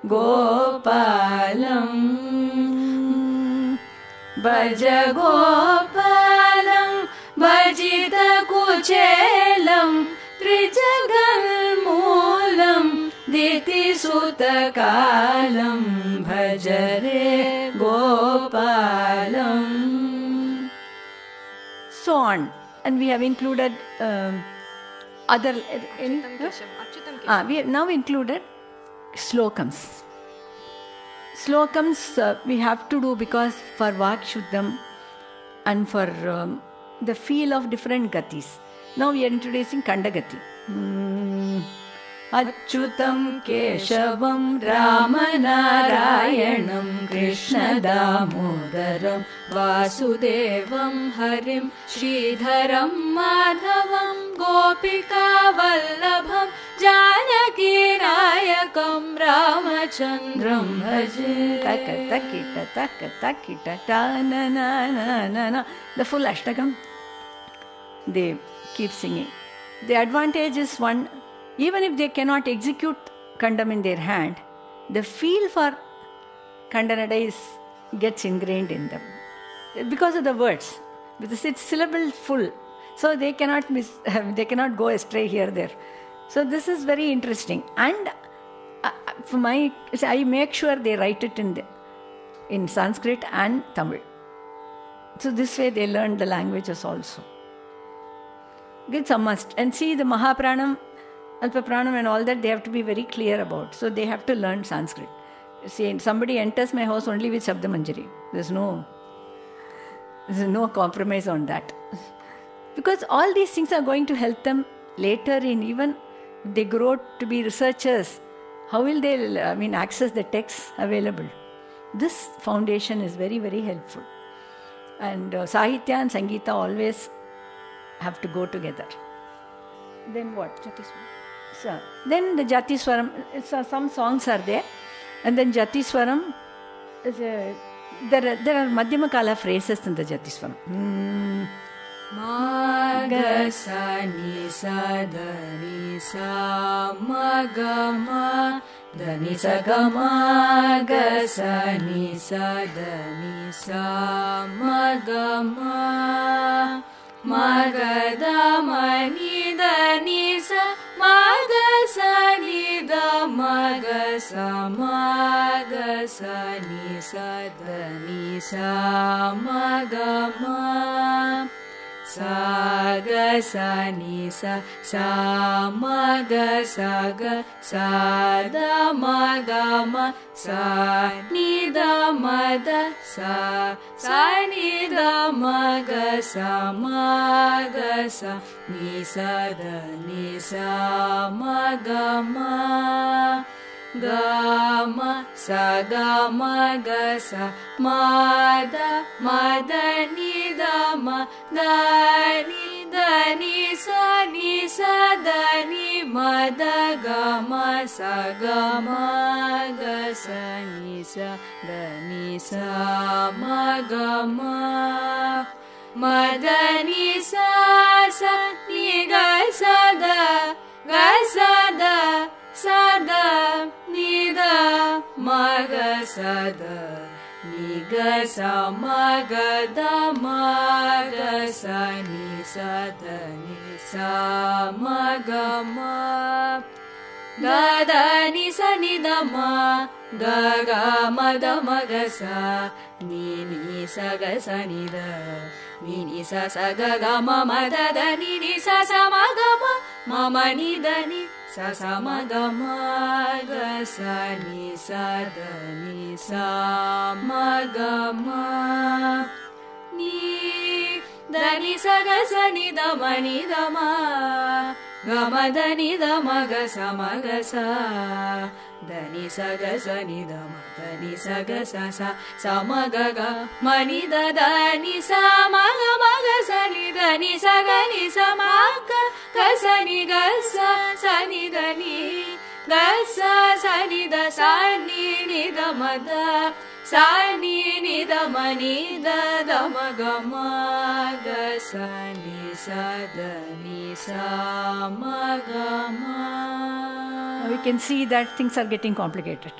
Gopalam, Bhaja Gopalam, Bhajita Kuchelam, Trijagal Moolam, Diti Sutakalam, Bhajare Gopalam. So on. And we have included other... we have now included slokams. Slokams we have to do because for Vak Shuddham and for the feel of different gatis. Now we are introducing Kandagati. Achyutam Keshavam Ramanarayanam Krishna Damodaram Vasudevam Harim Sridharam Madhavam Gopika Vallabham Janaki Nayakam Ramachandram Bhaje. Takita, takita, ta na na na na na. The full Ashtakam they keep singing. The advantage is one, even if they cannot execute Kandam in their hand, the feel for Kandanada gets ingrained in them. Because of the words, because it's syllable full. So they cannot they cannot go astray here, there. So this is very interesting. And I make sure they write it in Sanskrit and Tamil. So this way they learn the languages also. It's a must. And see, the Mahapranam, Alpapranam and all that, they have to be very clear about. So they have to learn Sanskrit. See, somebody enters my house only with Shabdamanjari. There's no compromise on that. Because all these things are going to help them later in, even if they grow to be researchers. How will they access the texts available? This foundation is very, very helpful. And Sahitya and Sangeeta always have to go together. Then what? Jatiswaram. So, then the jatiswaram, some songs are there. And then jatiswaram, there are Madhyama Kala phrases in the jatiswaram. Magasa nisa danisa magama danisa gama gasa nisa danisa magama magada manida nisa magasa nida magasa magasa nisa danisa magama Saga sanisa samaga saga sada magama sa nida mada sa nida maga samaga sa nisa da nisa magama Gama sagama gasa mada mada nidama dani dani sa ni sa dani mada gama sagama gasa ni sa dani sa magama madani sa sa ni gasa da sada sada ni ga sa ma ga da ma ga sa ni sada ni sa ma ga ma ga da ni sa ni da ma ga ga ma da ma ga sa ni sa ga sa ni da ni sa sa ga ga ma ma da da ni sa sa ma ga ma ni da ni sa sa ma ga ma ga sa ni sa da ni sa ma ga ma ni da ni sa ga sa ni da ma ga ma da ni da ma ga sa da ni sa ga sa ni da ni sa ga sa ma ga ma ni da ni sa ma ga sa ni da ni sa ma ga sa ni ni da ni ga sa ni da sa ni da ma da sa ni da ma ni da ma ga ma ga sa ni sa da ni sa ma ga ma. We can see that things are getting complicated.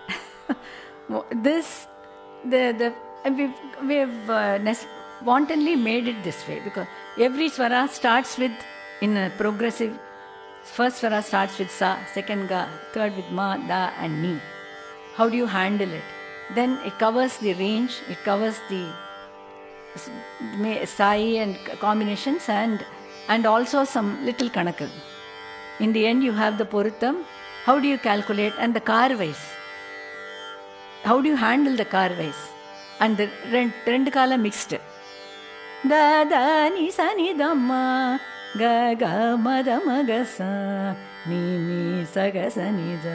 We've wantonly made it this way because every swara starts with, in a progressive, first swara starts with sa, second ga, third with ma, da and ni. How do you handle it? Then it covers the range, it covers the sai and combinations and also some little kanakal. In the end you have the poritham. How do you calculate? And the karvais. How do you handle the karvais? And the rendu kala mixed. Da da ni sa ni da ma ga ga ma da ma ga sa ni sa ga sa ni da.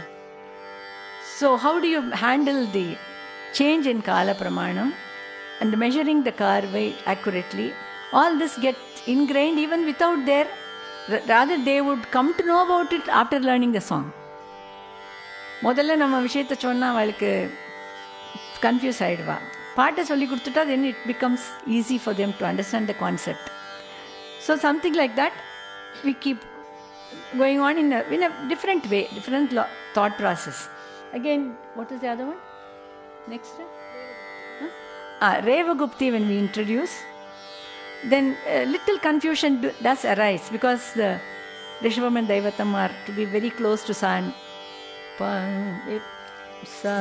So how do you handle the change in kala pramanam and measuring the karvai accurately? All this gets ingrained even without their. Rather, they would come to know about it after learning the song. முதல்ல நம்ம விஷயத்தை சொன்னா அவளுக்கு confuse ஆயிடுவா. பாட்டை சொல்லி கொடுத்துட்டா then it becomes easy for them to understand the concept. So something like that we keep going on in a different way, different thought process. Again, what is the other one? Next one? Rēvagupti when we introduce, then little confusion does arise because the Rishabam and Daivatam are to be very close to Sa and Pa. Sa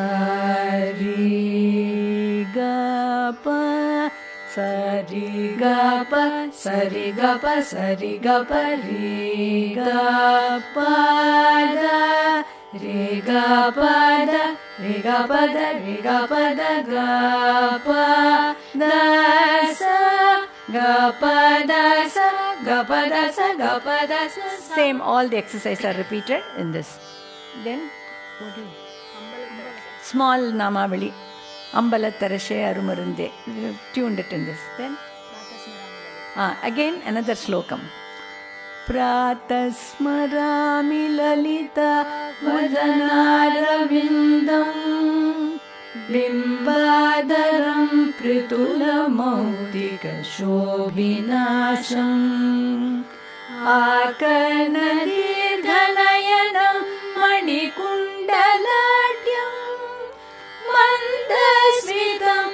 ri ga pa sa ri ga pa sa ri ga pa sa ri ga pa ri ga pa da ri ga pa da ri ga pa da ri ga pa da ga pa da sa ga pa da sa ga pa da sa ga pa da sa. Same, all the exercises are repeated in this. Then what do you? Small nāmāvaḷi. Ambalatarashe arumarunde. We have tuned it in this. Then again another slokam. Pratasmarami lalita vadanāravindam bimbadaram pritula-mautika shobhinasham akarna-dirghanayanam manikundalatyam mandasmitam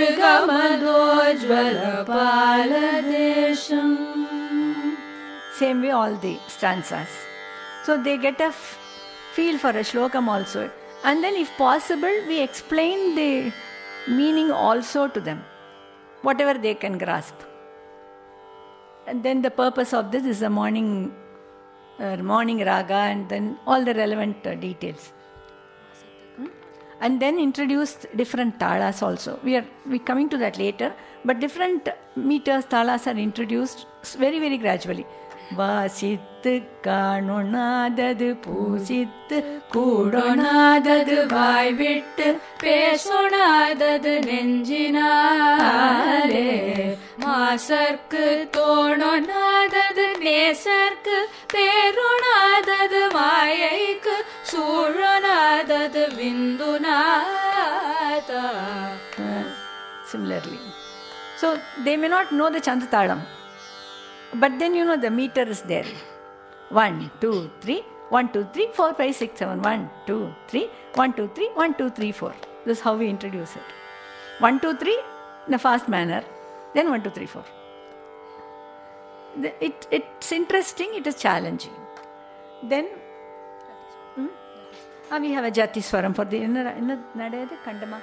mrigamadojvala-paladesham. Same way all the stanzas. So they get a feel for a shlokam also. And then if possible, we explain the meaning also to them, whatever they can grasp. And then the purpose of this is a morning raga and then all the relevant details. And then introduce different talas also. We coming to that later, but different meters, talas are introduced very, very gradually. வாசித்து காணொணாதது பூசித்து கூடொணாதது வாய் விட்டு பேசொணாதது நெஞ்சினாலே மாசர்க்கு தோணொணாதது நேசர்க்கு பேரொணாதது மாயைக்கு சூழொணாதது விந்துநாதா. Similarly. So they may not know the Chantathalam. But then the meter is there. 1, 2, 3, 1, 2, 3, 4, 5, 6, 7, 1, 2, 3, 1, 2, 3, 1, 2, 3, 4. This is how we introduce it. 1, 2, 3 in a fast manner, then 1, 2, 3, 4. It's interesting, it is challenging. Then we have a jatisvaram for the Kandama.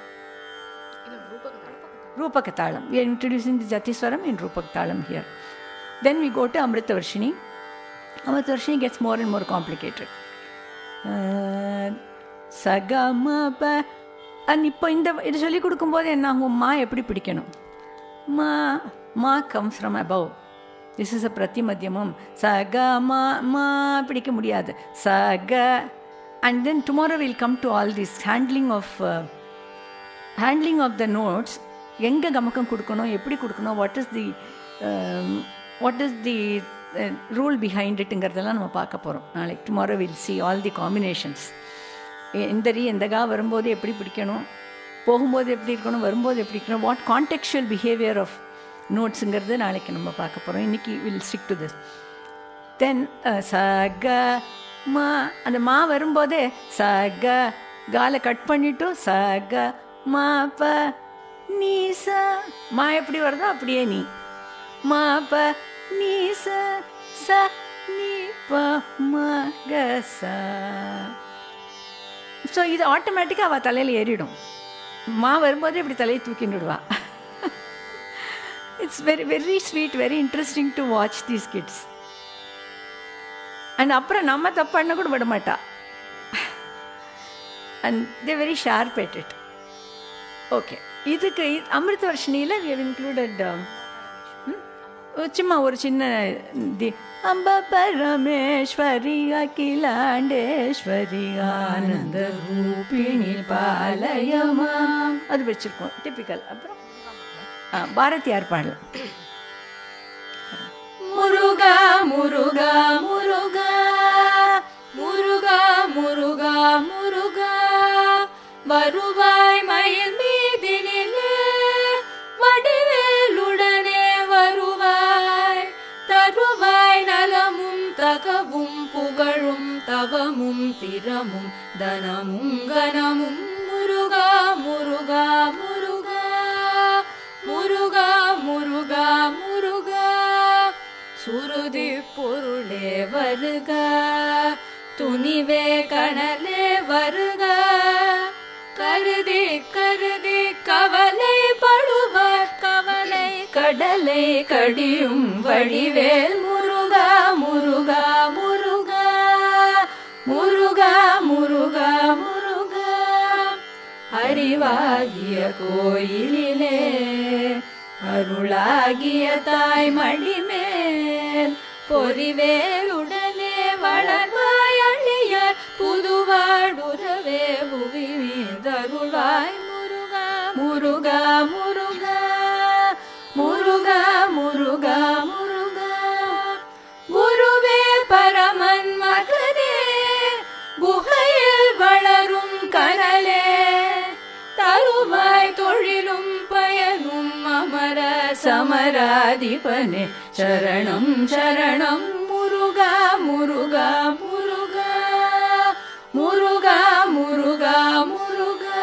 Rūpaka-tālam. We are introducing the jatisvaram in Rūpaka-tālam here. Then we go to tavarṣiṇi. tavarṣiṇi gets more and more complicated. Sagama. And இப்போ இது சொல்லி கொடுக்கும்போது என்ன ஆகும்? மா எப்படி பிடிக்கணும்? மா comes from above. This is a pratimadhyamam. Saga ma பிடிக்க முடியாது. Saga. And then tomorrow we'll come to all this handling of the notes. எங்க கமக்கம் கொடுக்கணும், எப்படி கொடுக்கணும், what is the rule behind itங்கிறதெல்லாம் நம்ம பார்க்க போகிறோம் நாளைக்கு. Tomorrow we'll see all the combinations. எந்த கா வரும்போது எப்படி பிடிக்கணும், போகும்போது எப்படி இருக்கணும், வரும்போது எப்படி இருக்கணும், வாட் கான்டெக்சுவல் பிஹேவியர் ஆஃப் நோட்ஸுங்கிறது நாளைக்கு நம்ம பார்க்க போகிறோம். இன்றைக்கி will stick to this. Then சக மா, அந்த மா வரும்போதே சக காலை கட் பண்ணிவிட்டு சக மா ப நீ ச. மா எப்படி வருதோ அப்படியே நீ. மா ப நீ ச ச நீ ப ம க ச. ஸோ இது ஆட்டோமேட்டிக்காக அவள் தலையில் ஏறிடும். மா வரும்போது இப்படி தலையை தூக்கிடுவா. It's very very sweet, very interesting to watch these kids. And அப்புறம் நம்ம தப்பு பண்ண கூட விட மாட்டா. And they very sharp at it. Okay, இதுக்கு அமிர்தவர்ஷினியில் வி ஹவ் இன்க்ளூடட் சும்மா ஒரு சின்ன தி அம்ப பரமேஸ்வரி அகிலாண்டேஸ்வரி ஆனந்த ரூபிணி பாலயமா, அது வச்சிருக்கோம் டிபிக்கல். அப்புறம் பாரதியார் பாடல். முருகா முருகா முருகா முருகா முருகா முருகா வருவாய் மயில் மீதினிலே வடிவேலுடனே வருவாய், தருவாய் நலமும் தகவும் புகழும் தவமும் திறமும் தனமும் கனமும். முருகா முருகா முருகா முருகா முருகா முருகா சுருதி பொருளே வருக, துணிவே கணலே வருக, கருதி கருதி கவலை படுவார் கவலை கடலை கடியும் வடிவேல். முருகா முருகா முருகா முருகா முருகா முருகா அறிவாகிய கோயிலிலே அருளாகிய தாய் மடிமேல் பொறிவேலுடனே வளர்வாய் அழியார் புதுவாடுறவே புவி மீதருளாய். முருகா முருகா முருகா முருகா முருகா முருகா குருவே பரமன் மகனே குகையில் வளரும் கனலே தருவாய் தொழிலும் பயனும் அமர சமராதிபனே சரணம் சரணம். Muruga Muruga Muruga Muruga Muruga Muruga.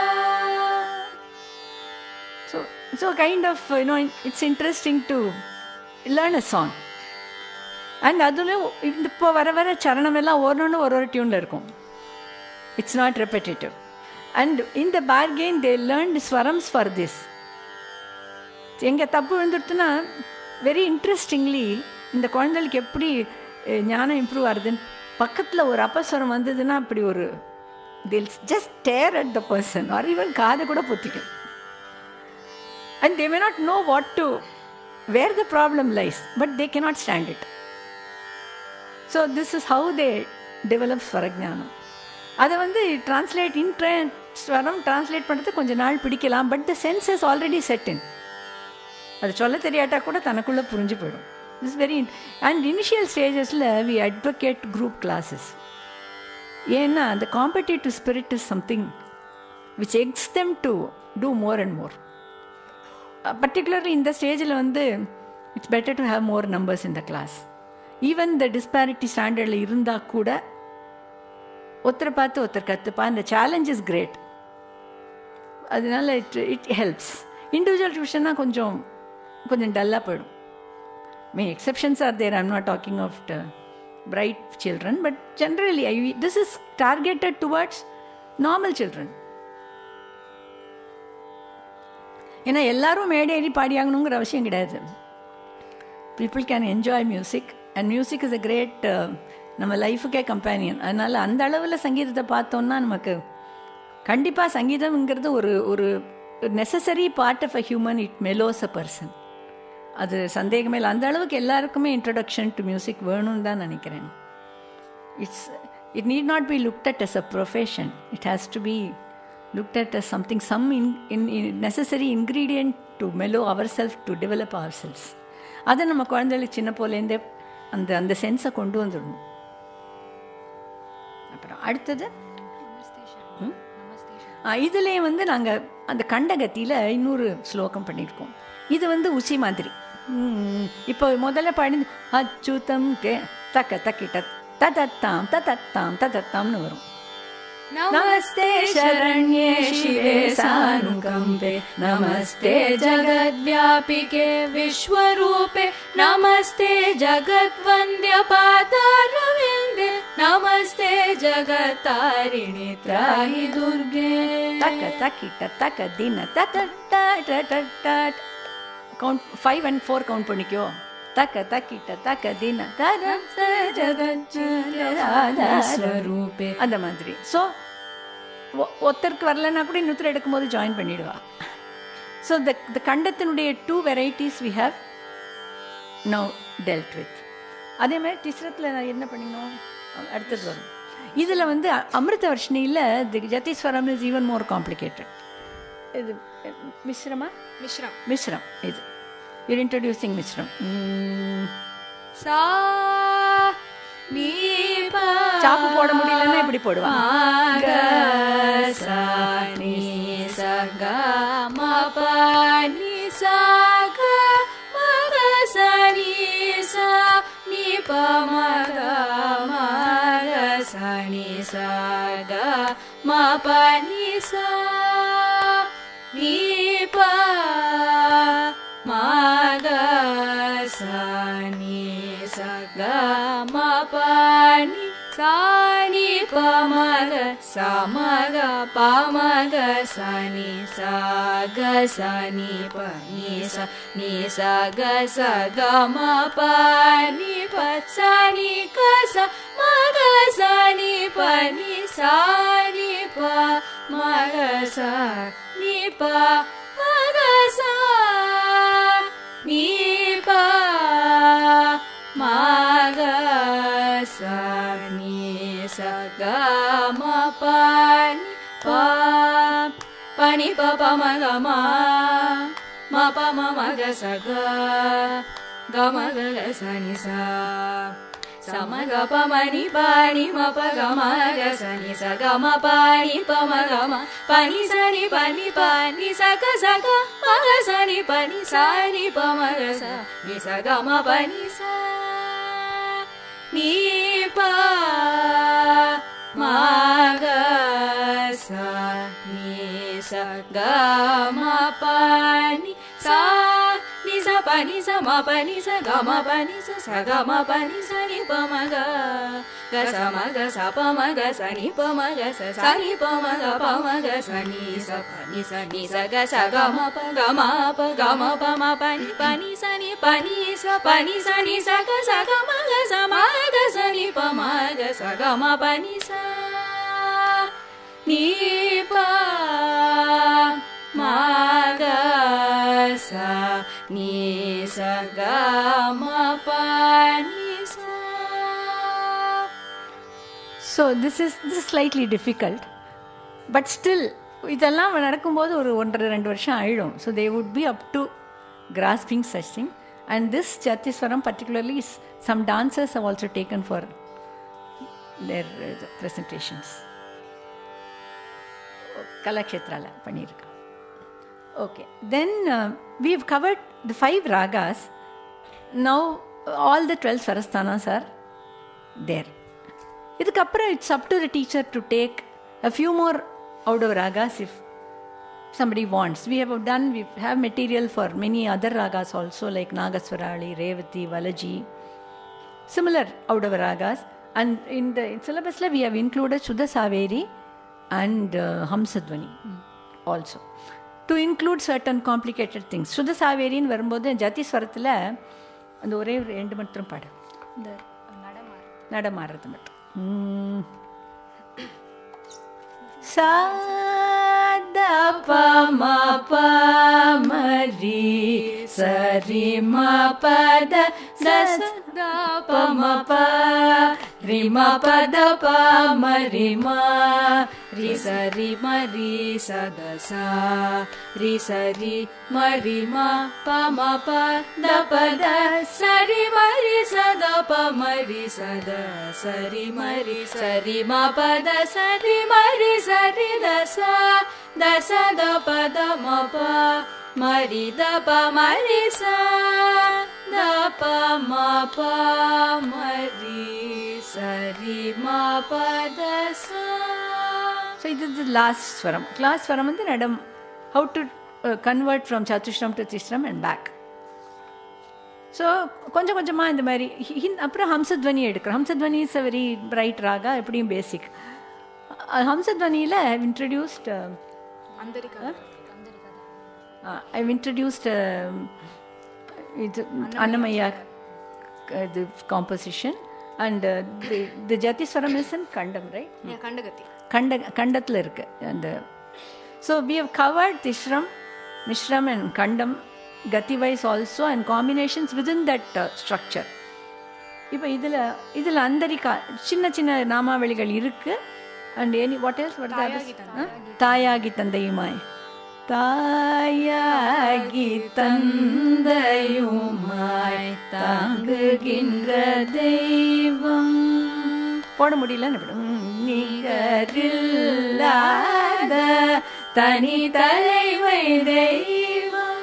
So kind of, it's interesting to learn a song. And அதில் இப்போ வர வர சரணம் எல்லாம் ஒரு டியூனில் இருக்கும். It's not repetitive. And in the bargain they learned svarams for this. எங்கே தப்பு விழுந்துடுத்துன்னா வெரி இன்ட்ரெஸ்டிங்லி இந்த குழந்தைகளுக்கு எப்படி ஞானம் இம்ப்ரூவ் ஆகுதுன்னு பக்கத்தில் ஒரு அப்பஸ்வரம் வந்ததுன்னா அப்படி ஒரு they'll just stare at the person or even காதை கூட பொத்திக்கும். And they may not know where the problem lies, but they cannot stand it. So this is how they develop ஸ்வரஜானம். அதை translate ஸ்வரம் translate பண்ணுறது கொஞ்சம் நாள் பிடிக்கலாம், but the sense is already set in. அது சொல்ல தெரியாட்டா கூட தனக்குள்ளே புரிஞ்சு போயிடும். This is very and initial stagesல we advocate group classes. ஏன்னா the competitive spirit is something which eggs them to do more and more. Particularly in the stageல it's better to have more numbers in the class. Even the disparity standardல இருந்தா கூட ஒருத்தரை பார்த்து ஒருத்தர் கற்றுப்பா. இந்த challenge is great. அதனால it helps. Individual டியூஷன்னா கொஞ்சம் டல்லாக போயிடும். Many exceptions are there. I'm not talking of bright children, but generally this is targeted towards normal children. ஏன்னா எல்லாரும் மேடேறி பாடியாகணுங்கிற அவசியம் கிடையாது. People can enjoy music and music is a great நம்ம லைஃபுக்கே கம்பேனியன். அதனால் அந்த அளவில் சங்கீதத்தை பார்த்தோன்னா நமக்கு கண்டிப்பாக சங்கீதம்ங்கிறது ஒரு necessary part of a human. It mellows a person. அது சந்தேகமே இல்லை. அந்த அளவுக்கு எல்லாருக்குமே இன்ட்ரடக்ஷன் டு மியூசிக் வேணும்னு தான் நினைக்கிறேன். It need not be looked at as a profession. It has to be looked at as something, some necessary ingredient to mellow our self, to develop our selves. அதை நம்ம குழந்தைகளுக்கு சின்ன போலேருந்தே அந்த சென்ஸை கொண்டு வந்துடணும். அப்புறம் அடுத்தது இதுலேயே நாங்கள் அந்த கண்டகத்தியில் இன்னொரு ஸ்லோகம் பண்ணியிருக்கோம். இது உசி மாதிரி. இப்போ முதல்ல பாடி அச்சுதம் தக்க தக்கிட்ட ததத்தாம் ததத்தாம் ததத்தாம்னு வரும். நமஸ்தே சரண்யே சிவே சானுகம்பே நமஸ்தே ஜகத்வ்யாபிகே விஸ்வரூபே நமஸ்தே ஜகத்வந்திய பாதாரவிந்தே நமஸ்தே ஜகத்தாரிணி த்ராஹி துர்கே. தக்க தக்கிட்ட தக்க தின ததட்ட கவுண்ட் 5 and 4 கவுண்ட் பண்ணிக்கோ. தக்க தக்கிட்ட தக்க தின ஜகத்ஸ்வரூபே அந்த மாதிரி. ஸோ ஒருத்தருக்கு வரலன்னா கூட இன்னொருத்தர் எடுக்கும்போது ஜாயின் பண்ணிடுவா. ஸோ த கண்டத்தினுடைய 2 varieties we have now dealt with. அதே மாதிரி திஸ்ரத்தில் நான் என்ன பண்ணினோம் அடுத்தது வரும். இதில் அமிர்த வர்ஷினியில் தி jatisvaram is even more complicated. இது மிஸ்ரம். இது you're introducing மிஸ்ரம். சா நீ பா சாப்பு போட முடியலன்னா இப்படி போடுவாங்க. சா நீ சா க ம ப நீ சா க ம க சா நீ சா நீ ப ம க ம க சா நீ சா க ம ப நீ சா நீ ப ம க சா நீ சா க ம ப நீ சா நீ ப ம க சா ம க ப ம க சா நீ சா க சா நீ ப நீ சா க சா க ம ப நீ ப சா நீ க சா ம க சா நீ ப நீ சா நீ ப ம க சா நீ ப ம க சா நீ ப ம க சா நீ சா க ம ப நீ ப ப நீ ப ப ம க ம ம ப ம ம க சா க க ம க க சா நீ சா சா ம க ப ம நீ ப நீ ம ப க ம க சா நீ சா க ம ப நீ ப ம க ம ப நீ சா நீ ப நீ ப நீ சா க ம க சா நீ ப நீ சா நீ ப ம க சா நீ சா க ம ப நீ சா நீ ப ம க சா நீ சா க ம ப நீ சா நீ சா ப நீ சா ம ப நீ சா க ம ப நீ சா சா க ம ப நீ சா நீ ப ம க க சா ம க சா ப ம க சா நீ ப ம க சா சா நீ ப ம க ப ம க சா நீ சா ப நீ சா க சா க ம ப க ம ப க ம ப ம ப நீ சா நீ ப நீ சா ப நீ சா நீ சா க ம க சா ம க சா நீ ப ம க சா க ம ப நீ சா நீ ப ம க சா நீ சா க ம ப நீ சா. So this is slightly difficult, but still இதெல்லாம் நடக்கும்போது ஒரு 1.5-2 வருஷம் ஆயிடும். So they would be up to grasping such thing. And this jatisvaram particularly is some dancers have also taken for their presentations. Kalakshetrala பண்ணிருக்காங்க. Okay, then we've covered the 5 ragas. Now all the 12 svarasthānā-s are there. இதுக்கப்புறம் it's up to the teacher to take a few more out of ragas if somebody wants. We have material for many other ragas also, like Nagaswarali, Revati, Valaji, similar Audava ragas. And in the syllabus we have included Shuddha Saveri and Hamsadvani also, to include certain complicated things. Shuddha Saveri in varumbodhu jatisvarathila and ore end matrum paadu, nadamaradhu mattum. Sa da pa ma pa ma ri sa ri ma pa da sa da pa ma pa ri ma pa da pa ma ri ma ri sa ri ma ri sa da sa ri sa ri ma ri ma pa ma pa da pa da sa ri ma ri sa da pa ma ri sa da sa ri ma pa da sa ri ma ri sa ri da sa da pa da ma pa ma ri da pa ma ri sa da pa ma pa ma ri sa ri ma pa da sa. So this is the last swaram. Last swaram is nadam. How to convert from chatushram to tishram and back. So கொஞ்சம் கொஞ்சமா இந்த மாதிரி அப்புறம் ஹம்சத்வனி எடுக்கிறோம். Hamsadhwani is a very bright raga, எப்படியும் பேசிக். ஹம்சத்வனியில் I've introduced Annamaya composition, and the jatisvaram is in Kandam, right? Yeah, Kandagati. Kandathil irukku. And so we have covered Tishram, Mishram and Kandam gati wise also, and combinations within that structure. இப்போ இதில் அந்தரிகா சின்ன சின்ன நாமாவளிகள் இருக்கு. And what else? தாயாகி தந்தையுமாய், தாயாகி தந்தையுமாய் தாங்குகின்ற தெய்வம் போட முடியல. நிகரில்லாத தனி தலைமை தெய்வம்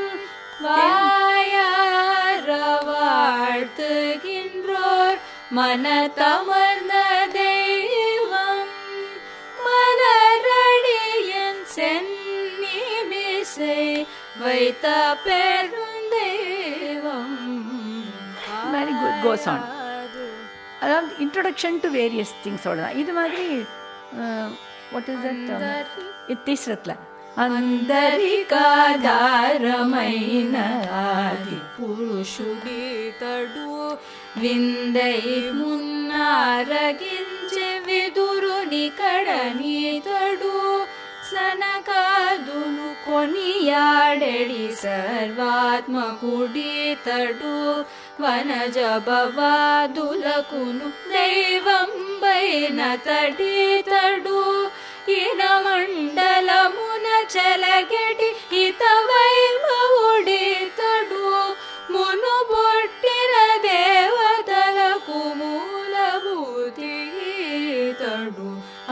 வாயார வாழ்த்துகின்றோர் மனத்தமர்ந்த தெய்வம் மலரடியன் சென்னிமிசை வைத்த பெருந்தெய்வம். Very good, goes on. Around introduction to various things. இது மாதிரி what is that? இத்திஸ்ரத்ல అందరికాధారమైన ఆది పురుషుడి తడు విందై మున్నారగించే విదురుని కడనీతడు సనకాదులు కొనియాడెడి సర్వాత్మకుడితడు వనజ భవాదులకును దైవం బైన తడితడు ఈన మండలమున చలగెడి హితవైభవుడితడు మును పొట్టిన దేవతలకు మూలభూతితడు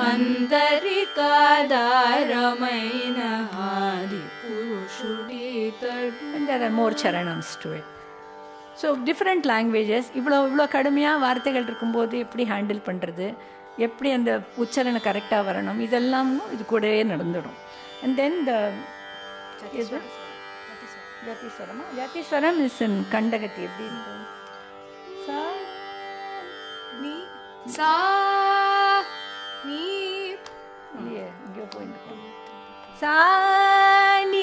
అందరికాధారమైన ఆది పురుషుడితడు. And there are more charanams to it. So different languages, இவ்வளோ கடுமையாக வார்த்தைகள் இருக்கும்போது எப்படி ஹேண்டில் பண்ணுறது, எப்படி அந்த உச்சரணை கரெக்டாக வரணும், இதெல்லாம் இது கூடவே நடந்துடும். And then the jatisvaram. Jatisvaram is in Kandagati. எப்படி இருக்கும்? சா நீ சா நீ இல்லையே, இங்கே போயிருக்கோம். சா நீ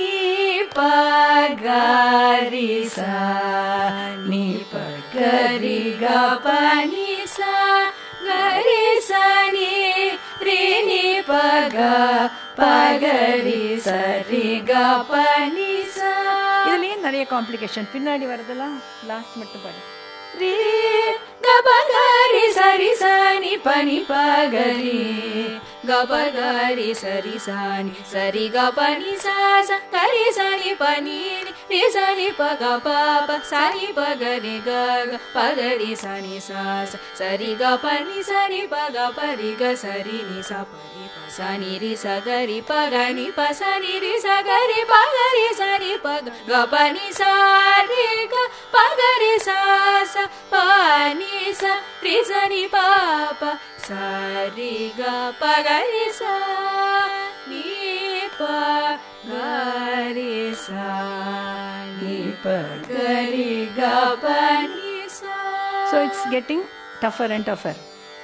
பகரி சா நீ பகரி க பனி சா கரி சா நீ ரி நீ பக பகரி சரி க பனி சா. இதுலேயும் நிறைய காம்ப்ளிகேஷன் பின்னாடி வரதெல்லாம் லாஸ்ட் மட்டும் பாடு. ரி க பகரி சரி சானி பனி பகரி க பகரி சரி சானி சரி க பனி சா சா கரி சானி பனி ரி சானி பக ப சானி பகரி க பகரி சானி சா சா சரி க பனி சரி பக பரி க சரி நி சா பரி சானி ரி சகரி பகனி பசனி ரி சகரி பகரி சரி பக க பனி சாரி க பகரி சா சா பனி சா ரி சனி பாப சாரி க பகரி சா நீ pa ga re sa ni pa ga re ga pa ni sa. So it's getting tougher and tougher.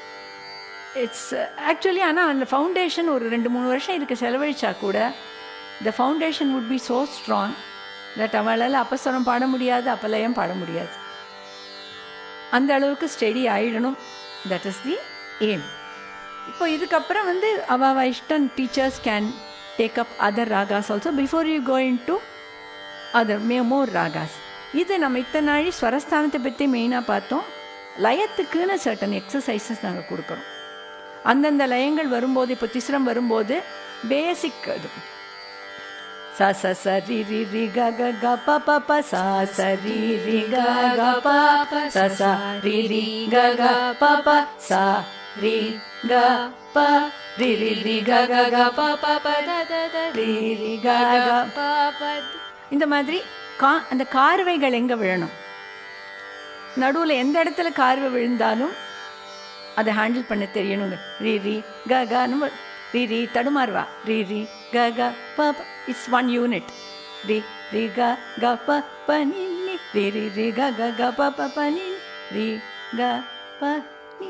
It's actually ana and foundation ஒரு 2-3 வருஷம் இதுக்கு செலவழிச்சா கூட the foundation would be so strong that அவளால அப்பஸ்வரம் பாட முடியாது, அப்பலயம் பாட முடியாது. அந்த அளவுக்கு ஸ்டெடி ஆயிடணும். That is the aim. இப்போ இதுக்கப்புறம் வந்து அவ இஷ்டம் teachers can take up other ragas also before you go into other more ragas. இது நம்ம இத்தனை நாளி ஸ்வரஸ்தானத்தை பற்றி மெயினாக பார்த்தோம். லயத்துக்குன்னு சர்டன் எக்ஸசைசஸ் நாங்கள் கொடுக்குறோம். அந்தந்த லயங்கள் வரும்போது, இப்போ திஸ்ரம் வரும்போது பேசிக் இது சா ச ச ரி ரி ரி க க க ப ப ப சா ச ரி ரி க க ப ச ச ரி ரி க க ப ப சா ரி க ப ரி ரி ரி க க க ப ப ப த த த ரி ரி க க ப ப. இந்த மாதிரி அந்த கார்வைகள் எங்கே விழணும், நடுவில் எந்த இடத்துல கார்வை விழுந்தாலும் அதை ஹேண்டில் பண்ண தெரியணுங்க. ரி ரி க கன்னு ரி ரி தடுமாறுவா, ரி ரி க க ப ப. It's one unit. Ri ri ga ga pa pa ni ni ri ri ri ga ga ga pa pa pa ni ri ga pa ni.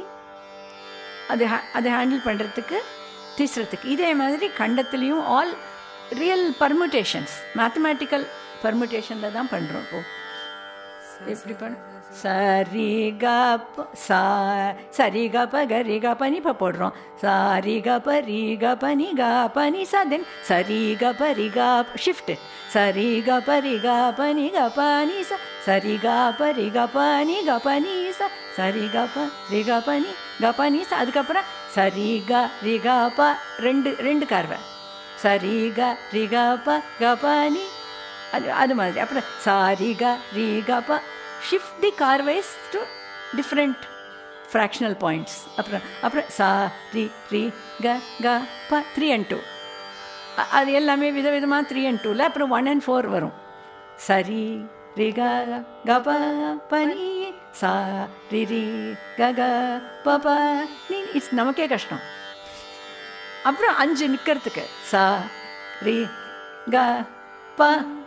அதை ஹேண்டில் பண்ணுறதுக்கு திஸ்ரத்துக்கு இதே மாதிரி கண்டத்துலேயும் ஆல் ரியல் பர்முட்டேஷன்ஸ், மேத்தமேட்டிக்கல் பர்முட்டேஷனில் தான் பண்ணுறோம். இப்போ எப்படி பண்ண சரி க சா சரி க ப க ரி க ப நி ப போடுறோம். சாரி க ப ரி க ப நி க ப நி சா. தென் சரி க ப ரி க ஷிஃப்ட் சரி க ப ரி க ப நி க ப நி சா. சரி க ப ரி க ப நி க ப நி சா. சரி க ப ரி க ப நி க ப நி சா. அதுக்கப்புறம் சரி க ரி க ப ரெண்டு கார்வை சரி க ரி க ப க ப நி அது மாதிரி. அப்புறம் சாரி க ரி க ப shift the carways to different fractional points. அப்புறம் சா ரி ரி க க ப 3 and 2 அது எல்லாமே விதவிதமாக 3 and 2ல. அப்புறம் 1 and 4 வரும். சரி ரி க க ப ப நி சா ரி ரி க க ப ப நி. இட்ஸ் நமக்கே கஷ்டம். அப்புறம் 5 நிற்கிறதுக்கு சா ரி க ப.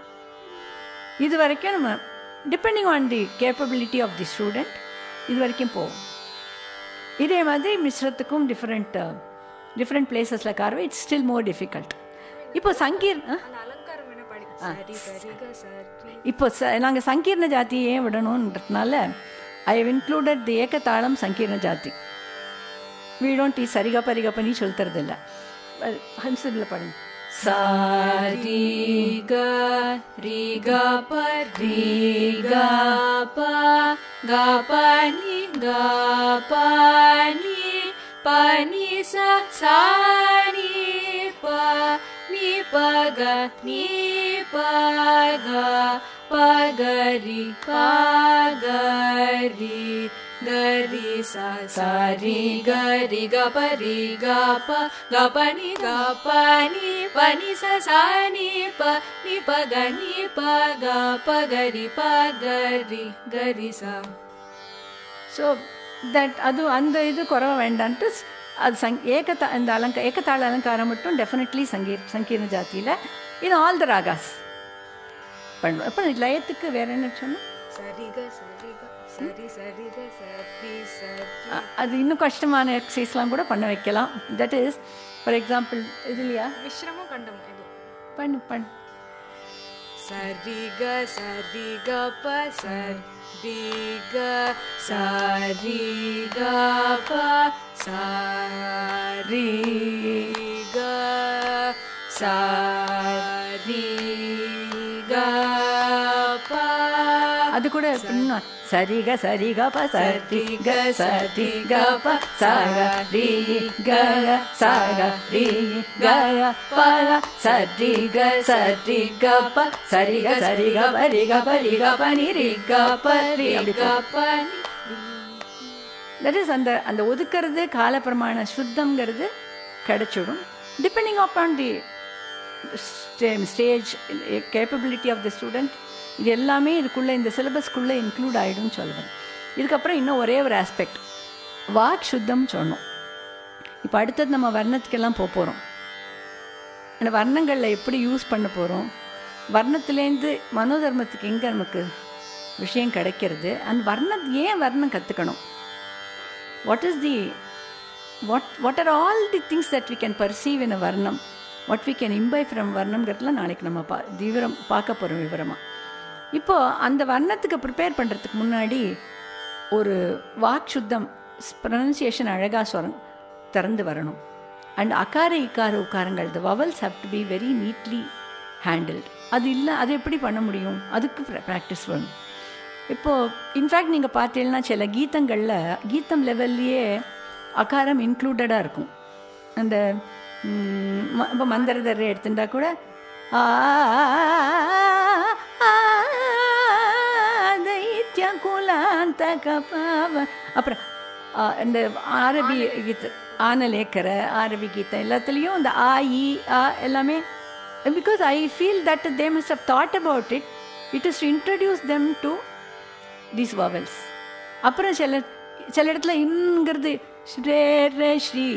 இது வரைக்கும் நம்ம depending on the capability of the student இது வரைக்கும் போகும். இதே மாதிரி மிஸ்ரத்துக்கும் டிஃப்ரெண்ட் பிளேசஸில் கார்வை இட்ஸ் ஸ்டில் மோர் டிஃபிகல்ட். இப்போ இப்போ நாங்கள் சங்கீர்ண ஜாதி ஏன் விடணுன்றதுனால ஐ ஹவ் இன்க்ளூடட் தி ஏகதாளம் சங்கீர்ண ஜாதி. வி டோன்ட் டீ சரிகா பரிகா பண்ணி சொல்லி தரதில்லை. ஹம்சத்தில் பாடுங்க. sa ri ga ri ga pa ri ga pa ni pa ni sa sa ni pa ga ni pa ga pa ga ri gari sa sa ri ga pa ri ga pa ni sa sa ni pa ga gari sa. So that அது அந்த இது குறவ வேண்டான்ட்டு அது இந்த ஏகதாள அலங்காரம் மட்டும் definitely சங்கீர்ண ஜாத்தியில் இன் ஆல் த ராகாஸ் பண்ணுவோம். இப்போ லயத்துக்கு வேற என்ன சொன்னோம்? அது இன்னும் கஷ்டமான எக்ஸசைஸ்லாம் கூட பண்ண வைக்கலாம். தட் இஸ் ஃபார் எக்ஸாம்பிள் இது இல்லையா விஸ்ரமும் கண்டம் இது பண்ணு சரி க ப சரி க ப சரி க ப. அது கூட சரி க ப சரி க ப சரி க ரி க ப சரி க ப சரி க ப ரி க ப நி ரி க ப ரி ப. தட் இஸ் அந்த ஒதுக்கிறது காலப்பிரமாண சுத்தம்ங்கிறது கிடைச்சிடும். Depending upon the stage capability of the student. இது எல்லாமே இதுக்குள்ளே இந்த சிலபஸ்க்குள்ளே இன்க்ளூட் ஆகிடும்னு சொல்லுவேன். இதுக்கப்புறம் இன்னும் ஒரே ஒரு ஆஸ்பெக்ட் வாக் சுத்தம் சொன்னோம். இப்போ அடுத்தது நம்ம வர்ணத்துக்கெல்லாம் போகிறோம். அந்த வர்ணங்களில் எப்படி யூஸ் பண்ண போகிறோம், வர்ணத்துலேருந்து மனோதர்மத்துக்கு எங்கே நமக்கு விஷயம் கிடைக்கிறது, அந்த வர்ணம் ஏன் வர்ணம் கற்றுக்கணும், what are all the things that we can perceive in a varnam, what we can imbibe from varnamங்கிறதுலாம் நாளைக்கு நம்ம பார்க்க போகிறோம் விவரமாக. இப்போது அந்த வர்ணத்துக்கு ப்ரிப்பேர் பண்ணுறதுக்கு முன்னாடி ஒரு வாக் சுத்தம், ப்ரொனன்சியேஷன் அழகாக திறந்து வரணும். அண்ட் அகார இக்கார உக்காரங்கள், the vowels have to be very neatly handled. அது இல்லை, அது எப்படி பண்ண முடியும், அதுக்கு ப்ராக்டிஸ் வேணும். இப்போது இன்ஃபேக்ட் நீங்கள் பார்த்தீங்கன்னா சில கீதங்களில் கீதம் லெவல்லையே அகாரம் இன்க்ளூடடாக இருக்கும். அந்த இப்போ மந்திரதரை எடுத்துட்டா கூட அப்புறம் இந்த ஆரபி கீத ஆனலேக்கர ஆரபி கீதம் எல்லாத்துலேயும் இந்த ஆ இ ஆ எல்லாமே, because I feel that they must have thought about it. It is to introduce them to these vowels. அப்புறம் சில இடத்துல இங்கிறது ஸ்ரீ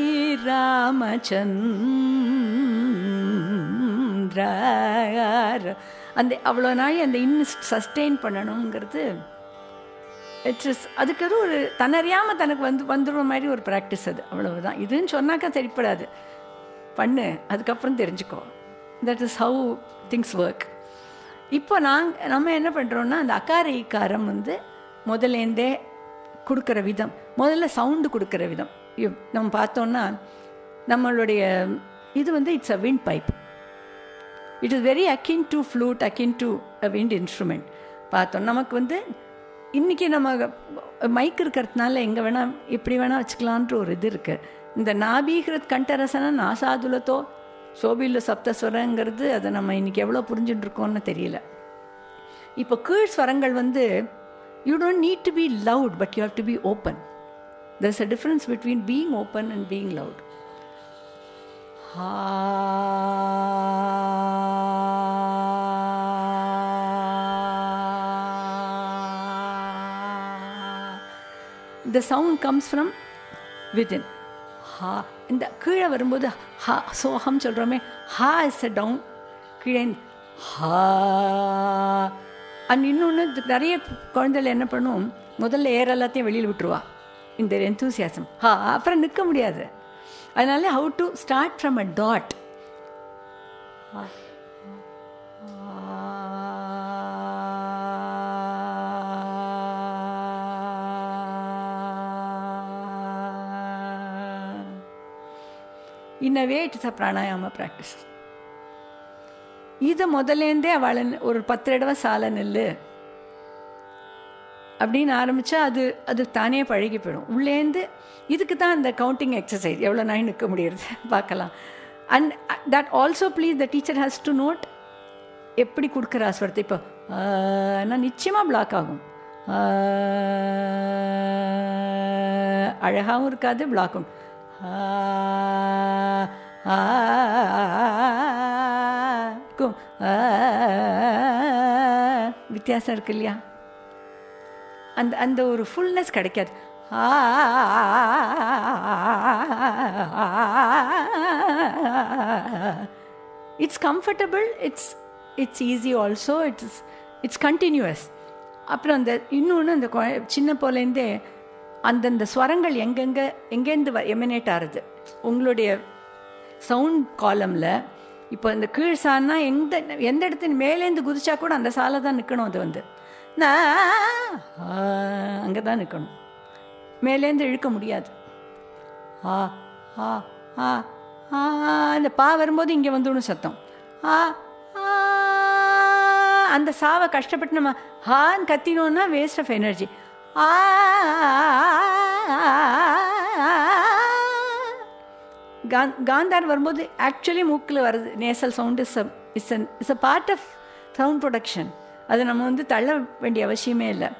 ராமச்சந்திர அந்த அவ்வளோ நாள் அந்த சஸ்டெயின் பண்ணணுங்கிறது அதுக்கு ஒரு தன்னறியாமல் தனக்கு வந்துடுற மாதிரி ஒரு ப்ராக்டிஸ். அது அவ்வளவுதான். இதுன்னு சொன்னாக்கா சரிப்படாது, பண்ணு, அதுக்கப்புறம் தெரிஞ்சுக்கோ. That is how things work. இப்போ நம்ம என்ன பண்ணுறோன்னா அந்த அகார இக்காரம் முதலேருந்தே கொடுக்குற விதம், முதல்ல சவுண்டு கொடுக்குற விதம் நம்ம பார்த்தோன்னா நம்மளுடைய இது it's a wind pipe. It is very akin to flute, akin to a wind instrument. பார்த்தோம் நமக்கு இன்றைக்கி நம்ம மைக் இருக்கிறதுனால எங்கே வேணால் எப்படி வேணால் வச்சுக்கலான்ற ஒரு இது இருக்குது. இந்த நாபீகிருத் கண்டரசன நாசாதுலத்தோ சோபில்ல சப்தஸ்வரங்கிறது அதை நம்ம இன்றைக்கி எவ்வளோ புரிஞ்சுட்டுருக்கோன்னு தெரியல. இப்போ கீழ் ஸ்வரங்கள் you don't need to be loud, but you have to be open. There's a difference between being open and being loud. The sound comes from within. Ha. இந்த கீழே வரும்போது ஹா சோஹம் சொல்கிறோமே, ஹா இஸ் அ டவுன், கீழே ஹா. அண்ட் இன்னொன்று நிறைய குழந்தைகள் என்ன பண்ணும், முதல்ல ஏர் எல்லாத்தையும் வெளியில் விட்டுருவா, இந்த எந்தூசியாசம் அப்புறம் நிற்க முடியாது. அதனால how to start from a dot. In a way it is a pranayama practice. இதை முதலேருந்தே அவளை ஒரு 10 தடவை சாலை நெல்லு அப்படின்னு ஆரம்பித்தா அது தானே பழகி போயிடும் உள்ளேருந்து. இதுக்கு தான் அந்த கவுண்டிங் எக்ஸசைஸ், எவ்வளோ நாள் நிற்க முடியறது பார்க்கலாம். And that also please the teacher has to note எப்படி கொடுக்குற ஸ்வரத்தை. இப்போ நான் நிச்சயமாக பிளாக் ஆகும், அழகாகவும் இருக்காது, பிளாக்கும் வித்தியாசம் இருக்கு இல்லையா? அந்த ஒரு ஃபுல்னஸ் கிடைக்காது. It's comfortable, it's easy also, it's continuous. அப்புறம் அந்த இன்னொன்று அந்த சின்ன போலேருந்தே அந்தந்த ஸ்வரங்கள் எங்கேருந்து எமினேட் ஆகுது உங்களுடைய சவுண்ட் காலமில். இப்போ இந்த கீழ் சான்னா எந்த இடத்துல மேலேருந்து குதிச்சா கூட அந்த சாலை தான் நிற்கணும். அது அங்கே தான் நிற்கணும், மேலேருந்து இழுக்க முடியாது. அந்த பா வரும்போது இங்கே வந்துடும் சத்தம். அந்த சாவை கஷ்டப்பட்டு நம்ம ஹான்னு கத்தினோன்னா வேஸ்ட் ஆஃப் எனர்ஜி. காந்தார் வரும்போது ஆக்சுவலி மூக்கில் வருது nasal sound. Is a part of sound production. அது நம்ம தள்ள வேண்டிய அவசியமே இல்லை.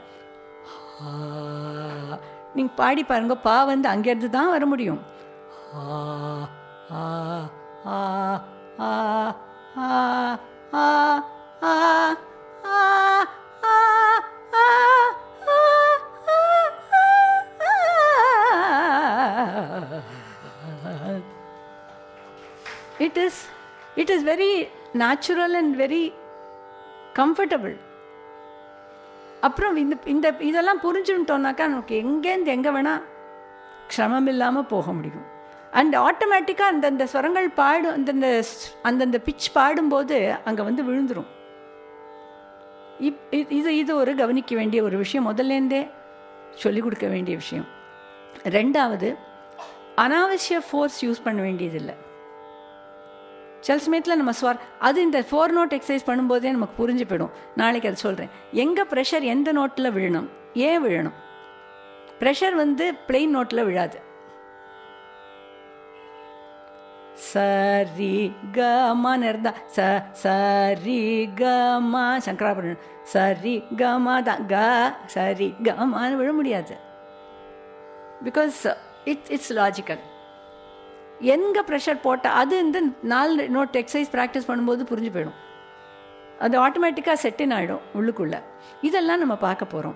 நீங்கள் பாடி பாருங்க, பா அங்கேருந்து தான் வர முடியும். It is it is very natural and very comfortable. அப்புறம் இந்த இதெல்லாம் புரிஞ்சுட்டோம்னாக்கா நமக்கு எங்கேருந்து எங்கே வேணால் சிரமம் இல்லாமல் போக முடியும். அண்ட் ஆட்டோமேட்டிக்காக அந்தந்த ஸ்வரங்கள் பாடும், அந்தந்த பிச் பாடும்போது அங்கே வந்து விழுந்துடும். இது ஒரு கவனிக்க வேண்டிய ஒரு விஷயம், முதல்லேருந்தே சொல்லிக் கொடுக்க வேண்டிய விஷயம். ரெண்டாவது, அனாவசிய ஃபோர்ஸ் யூஸ் பண்ண வேண்டியதில்லை. சில சமயத்தில் நம்ம அது இந்த 4 நோட் எக்ஸசைஸ் பண்ணும்போதே நமக்கு புரிஞ்சு போயிடும். நாளைக்கு அதை சொல்கிறேன். எங்கே ப்ரெஷர் எந்த நோட்டில் விழணும், ஏன் விழணும். ப்ரெஷர் வந்து பிளெயின் நோட்டில் விழாது. சரி கமான்னு இருந்தா சரி கமா சங்கராபரணம் சரி கமா தான் சரி கமான்னு விழ முடியாது. Because it's logical. எங்கே ப்ரெஷர் போட்டால் அது இந்த 4 நோட் எக்ஸசைஸ் ப்ராக்டிஸ் பண்ணும்போது புரிஞ்சு போயிடும். அது ஆட்டோமேட்டிக்காக செட்டின் ஆகிடும் உள்ளுக்குள்ளே. இதெல்லாம் நம்ம பார்க்க போகிறோம்.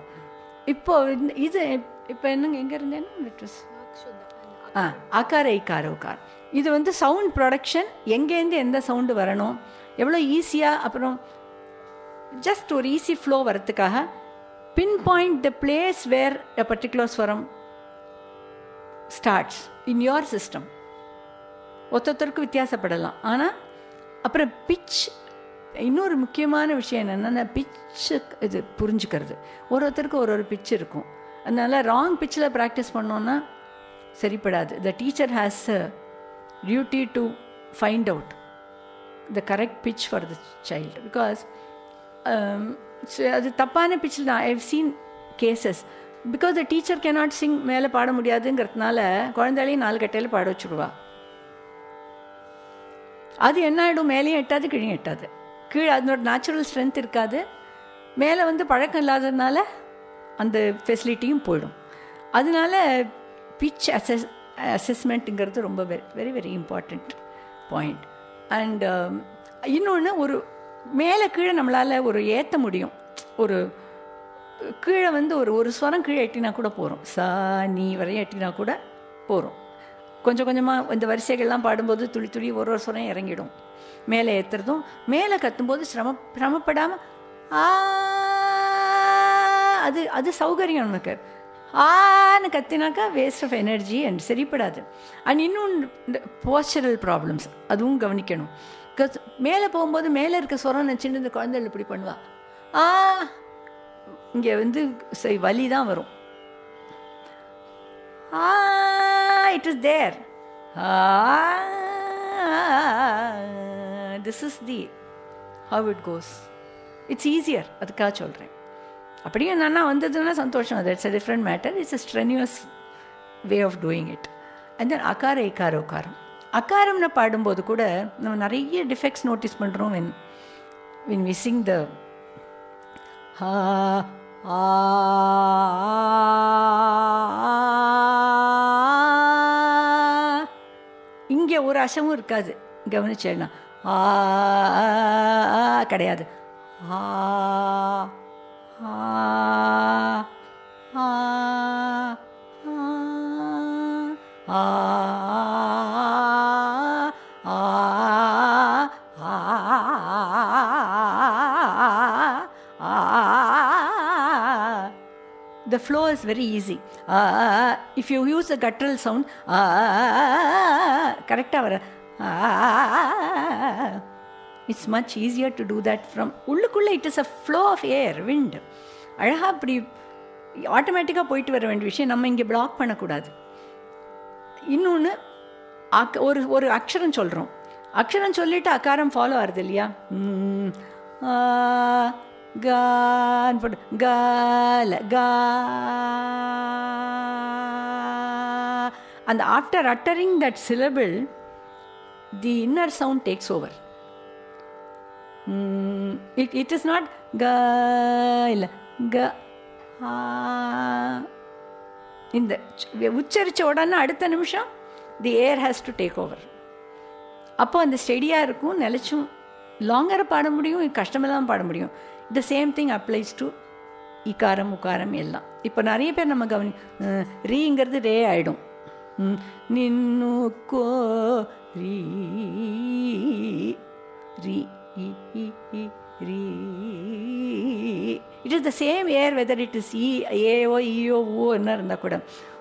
இப்போ என்னங்க எங்கே இருந்தேன்னா அகார இக்கார உக்கார். இது வந்து சவுண்ட் ப்ரொடக்ஷன், எங்கேருந்து எந்த சவுண்டு வரணும், எவ்வளோ ஈஸியாக, அப்புறம் ஜஸ்ட் ஒரு ஈஸி ஃப்ளோ வரத்துக்காக pinpoint the place where a particular swaram starts in your system. ஒருத்தருக்கு வித்தியாசப்படலாம். ஆனால் அப்புறம் பிச், இன்னொரு முக்கியமான விஷயம் என்னென்னா பிச்சு இது புரிஞ்சுக்கிறது. ஒருத்தருக்கு ஒரு பிச் இருக்கும். அதனால் ராங் பிச்சில் ப்ராக்டிஸ் பண்ணோன்னா சரிப்படாது. The teacher has a duty to find out the correct pitch for the child. Because அது தப்பான பிச்சில் நான் I have seen cases. Because the teacher cannot sing, மேலே பாட முடியாதுங்கிறதுனால குழந்தைகளையும் 4 கட்டையில் பாட வச்சுடுவா. அது என்ன ஆகிடும், மேலேயும் எட்டாது கீழே எட்டாது. கீழே அதனோட நேச்சுரல் ஸ்ட்ரென்த் இருக்காது. மேலே வந்து பழக்கம் இல்லாததுனால அந்த ஃபெசிலிட்டியும் போயிடும். அதனால பிச் அசஸ்மெண்ட்டுங்கிறது ரொம்ப very very important point. And இன்னொன்று, ஒரு மேலே கீழே நம்மளால் ஒரு ஏற்ற முடியும். ஒரு கீழே வந்து ஒரு ஸ்வரம் கீழே எட்டினா கூட போகிறோம். சா நீ வரைய எட்டினா கூட போகிறோம். கொஞ்சம் கொஞ்சமாக இந்த வரிசைகள்லாம் பாடும்போது துளி துளி ஒரு ஸ்வரம் இறங்கிடும். மேலே ஏற்றுறதும், மேலே கத்தும்போது சிரமப்படாமல் அது சௌகரியம் நமக்கு. ஆன்னு கத்தினாக்கா வேஸ்ட் ஆஃப் எனர்ஜி அண்ட் சரிப்படாது. அண்ட் இன்னொன்று, இந்த போஸ்டரல் ப்ராப்ளம்ஸ் அதுவும் கவனிக்கணும். பிகாஸ் மேலே போகும்போது மேலே இருக்க ஸ்வரம் நினச்சிட்டு இந்த குழந்தைகள் இப்படி பண்ணுவா. இங்கே வந்து வலி தான் வரும். It is there. This is the how it goes. It's easier. அதுக்காக சொல்கிறேன். அப்படியே என்னன்னா வந்ததுன்னா சந்தோஷம். அது it's a different matter. It's a strenuous way of doing it. And then அகார இக்கார உக்காரம். அகாரம்னு பாடும்போது கூட நம்ம நிறைய டிஃபெக்ட்ஸ் நோட்டீஸ் பண்ணுறோம். when we sing the இங்கே ஒரு அசமும் இருக்காது. கவனிச்சேன்னா கிடையாது. The flow is very easy. If you use the guttural sound, correct avara. It's much easier to do that from உள்ளுக்குள்ள. It is a flow of air, wind. அழகாக அப்படி ஆட்டோமேட்டிக்காக போயிட்டு வர வேண்டிய விஷயம் நம்ம இங்கே பிளாக் பண்ணக்கூடாது. இன்னொன்று, ஒரு அக்ஷரம் சொல்கிறோம். அக்ஷரம் சொல்லிவிட்டு அகாரம் ஃபாலோ ஆகுது இல்லையா. கான் போட்டு கால கா. And after uttering that syllable, the inner sound takes over. It is not ga illa ga. இந்த உச்சரிச்ச உடனே அடுத்த நிமிஷம் the air has to take over. அப்போ அந்த ஸ்டெடியாக இருக்கும், நிலச்சும் லாங்கராக பாட முடியும், கஷ்டமெல்லாம் பாட முடியும். The same thing applies to இக்காரம் உக்காரம் எல்லாம். இப்போ நிறைய பேர் நம்ம ரீங்கிறது ரே ஆகிடும். நின்னு கோ ரீ re, re. It is the same air whether it is E, A, O, E, O, O enna irundha kuda.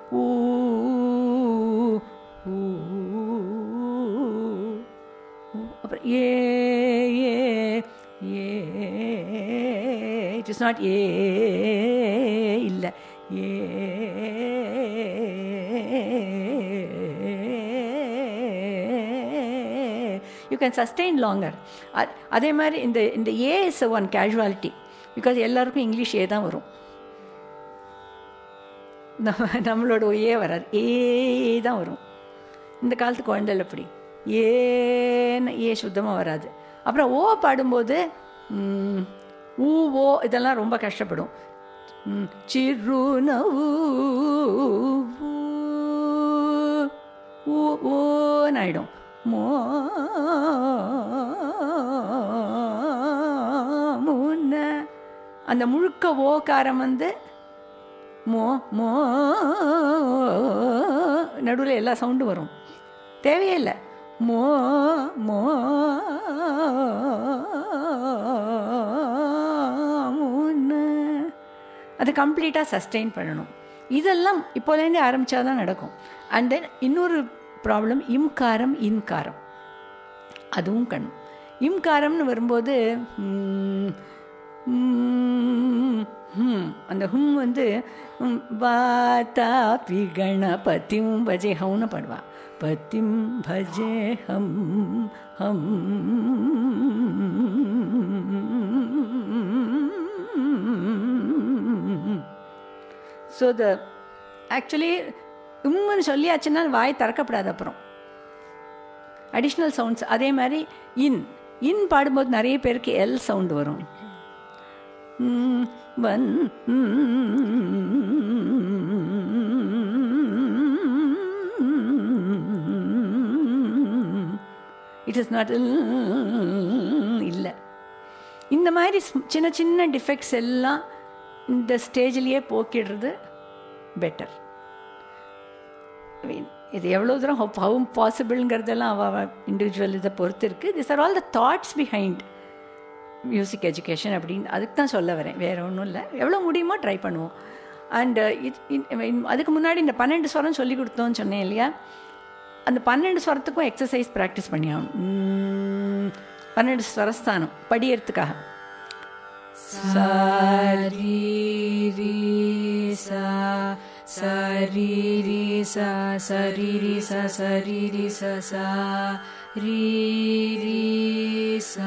It is not A, illa. You can sustain longer. அதே மாதிரி இந்த A is one casualty. Because எல்லாருக்கும் English ஏ தான் வரும். நம்மளோட ஏ வராது, ஏ தான் வரும். இந்த காலத்து குழந்தைகள் அப்படி ஏன்னு ஏ சுத்தமாக வராது. அப்புறம் ஓ பாடும்போது ஊ ஓ இதெல்லாம் ரொம்ப கஷ்டப்படும். சிறுனவு ஓன்னு ஆயிடும். முன்ன அந்த முழுக்க ஓகாரம் வந்து மோ மோ நடுவில் எல்லா சவுண்டும் வரும், தேவையே இல்லை. மோ மோ முன்ன அது கம்ப்ளீட்டாக சஸ்டெயின் பண்ணணும். இதெல்லாம் இப்போலேருந்தே ஆரம்பித்தா தான் நடக்கும். அண்ட் தென் இன்னொரு ப்ராப்ளம் இம்காரம் இன்காரம், அதுவும் கண்ணும். இம்காரம்னு வரும்போது அந்த ஹும் வந்து வாத்தா பி கணபதிம் பஜே ஹம்னு பாடுவா. பதிம் பஜே ஹம் ஹம். ஸோ ஆக்சுவலி உம்முன்னு சொல்லியாச்சுன்னா வாய் திறக்கப்படாது. அப்புறம் அடிஷ்னல் சவுண்ட்ஸ் அதே மாதிரி இன் பாடும்போது நிறைய பேருக்கு எல் சவுண்டு வரும். இட் இஸ் நாட் இல்லை. இந்த மாதிரி சின்ன சின்ன டிஃபெக்ட்ஸ் எல்லாம் இந்த ஸ்டேஜ்லேயே போக்கிடுறது பெட்டர். இது எவ்வளோ தூரம் ஹவு பாசிபிள்ங்கிறதெல்லாம் அவள் இண்டிவிஜுவல் இதை பொறுத்து இருக்குது. This are all the thoughts behind music education அப்படின்னு அதுக்கு தான் சொல்ல வரேன், வேறு ஒன்றும் இல்லை. எவ்வளோ முடியுமோ ட்ரை பண்ணுவோம். அண்டு அதுக்கு முன்னாடி இந்த 12 ஸ்வரம் சொல்லி கொடுத்தோன்னு சொன்னேன் இல்லையா, அந்த 12 ஸ்வரத்துக்கும் எக்ஸசைஸ் ப்ராக்டிஸ் பண்ணி ஆகணும். 12 ஸ்வரஸ்தானம் படியறதுக்காக. சரி ரி சா சரி ரி சா சரி ரி சா சரி ரி சா சா ரி ரி சா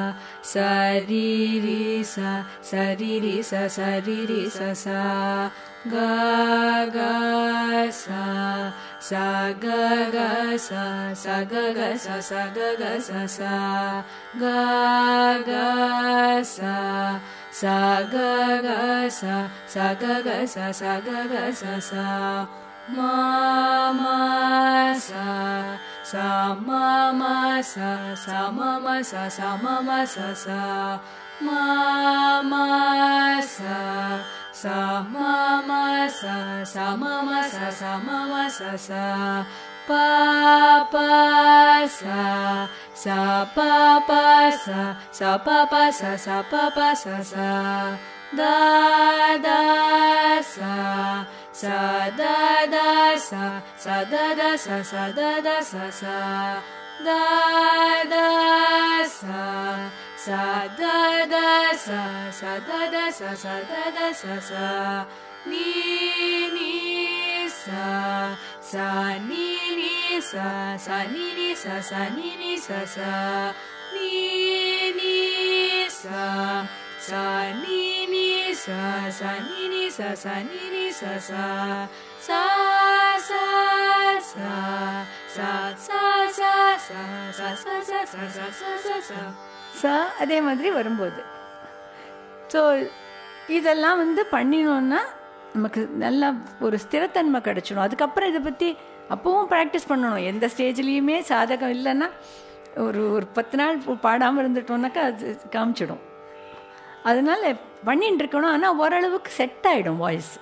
சரி ரி சா சரி ரி சா சரி ரி சா சா கா கா சா சா கா கா சா சா கா கா சா சா கா கா சா சா கா கா சா சா கா கா சா சா கா கா சா சா கா கா சா சா மா மா சா சா மா மா சா சா மா மா சா சா மா மா சா சா மா மா சா சா மா மா சா சா மா மா சா சா மா மா சா சா பா பா சா சா பா பா சா சா பா பா சா சா பா பா சா சா தா தா சா சா தா தா சா சா தா தா சா சா தா தா சா சா தா தா சா சா தா தா சா சா தா தா சா சா தா தா சா சா நீ நீ சா சா நீ நீ சா சா நீ நீ சா சா நீ நீ சா சா நீ நீ சா சா நீ நீ சா சா நீ நீ சா சா நீ நீ சா சா சா சா சா சா சா சா சா சா சா சா சா சா சா சா சா அதே மாதிரி வரும்போது. ஸோ இதெல்லாம் வந்து பண்ணினோன்னா நமக்கு நல்லா ஒரு ஸ்திரத்தன்மை கிடச்சிடும். அதுக்கப்புறம் இதை பற்றி அப்பவும் ப்ராக்டிஸ் பண்ணணும். எந்த ஸ்டேஜ்லேயுமே சாதகம் இல்லைன்னா ஒரு 10 நாள் பாடாமல் இருந்துட்டோம்னாக்கா அது காமிச்சிடும். அதனால் பண்ணிட்டு இருக்கணும். ஆனால் ஓரளவுக்கு செட் ஆகிடும் வாய்ஸ்.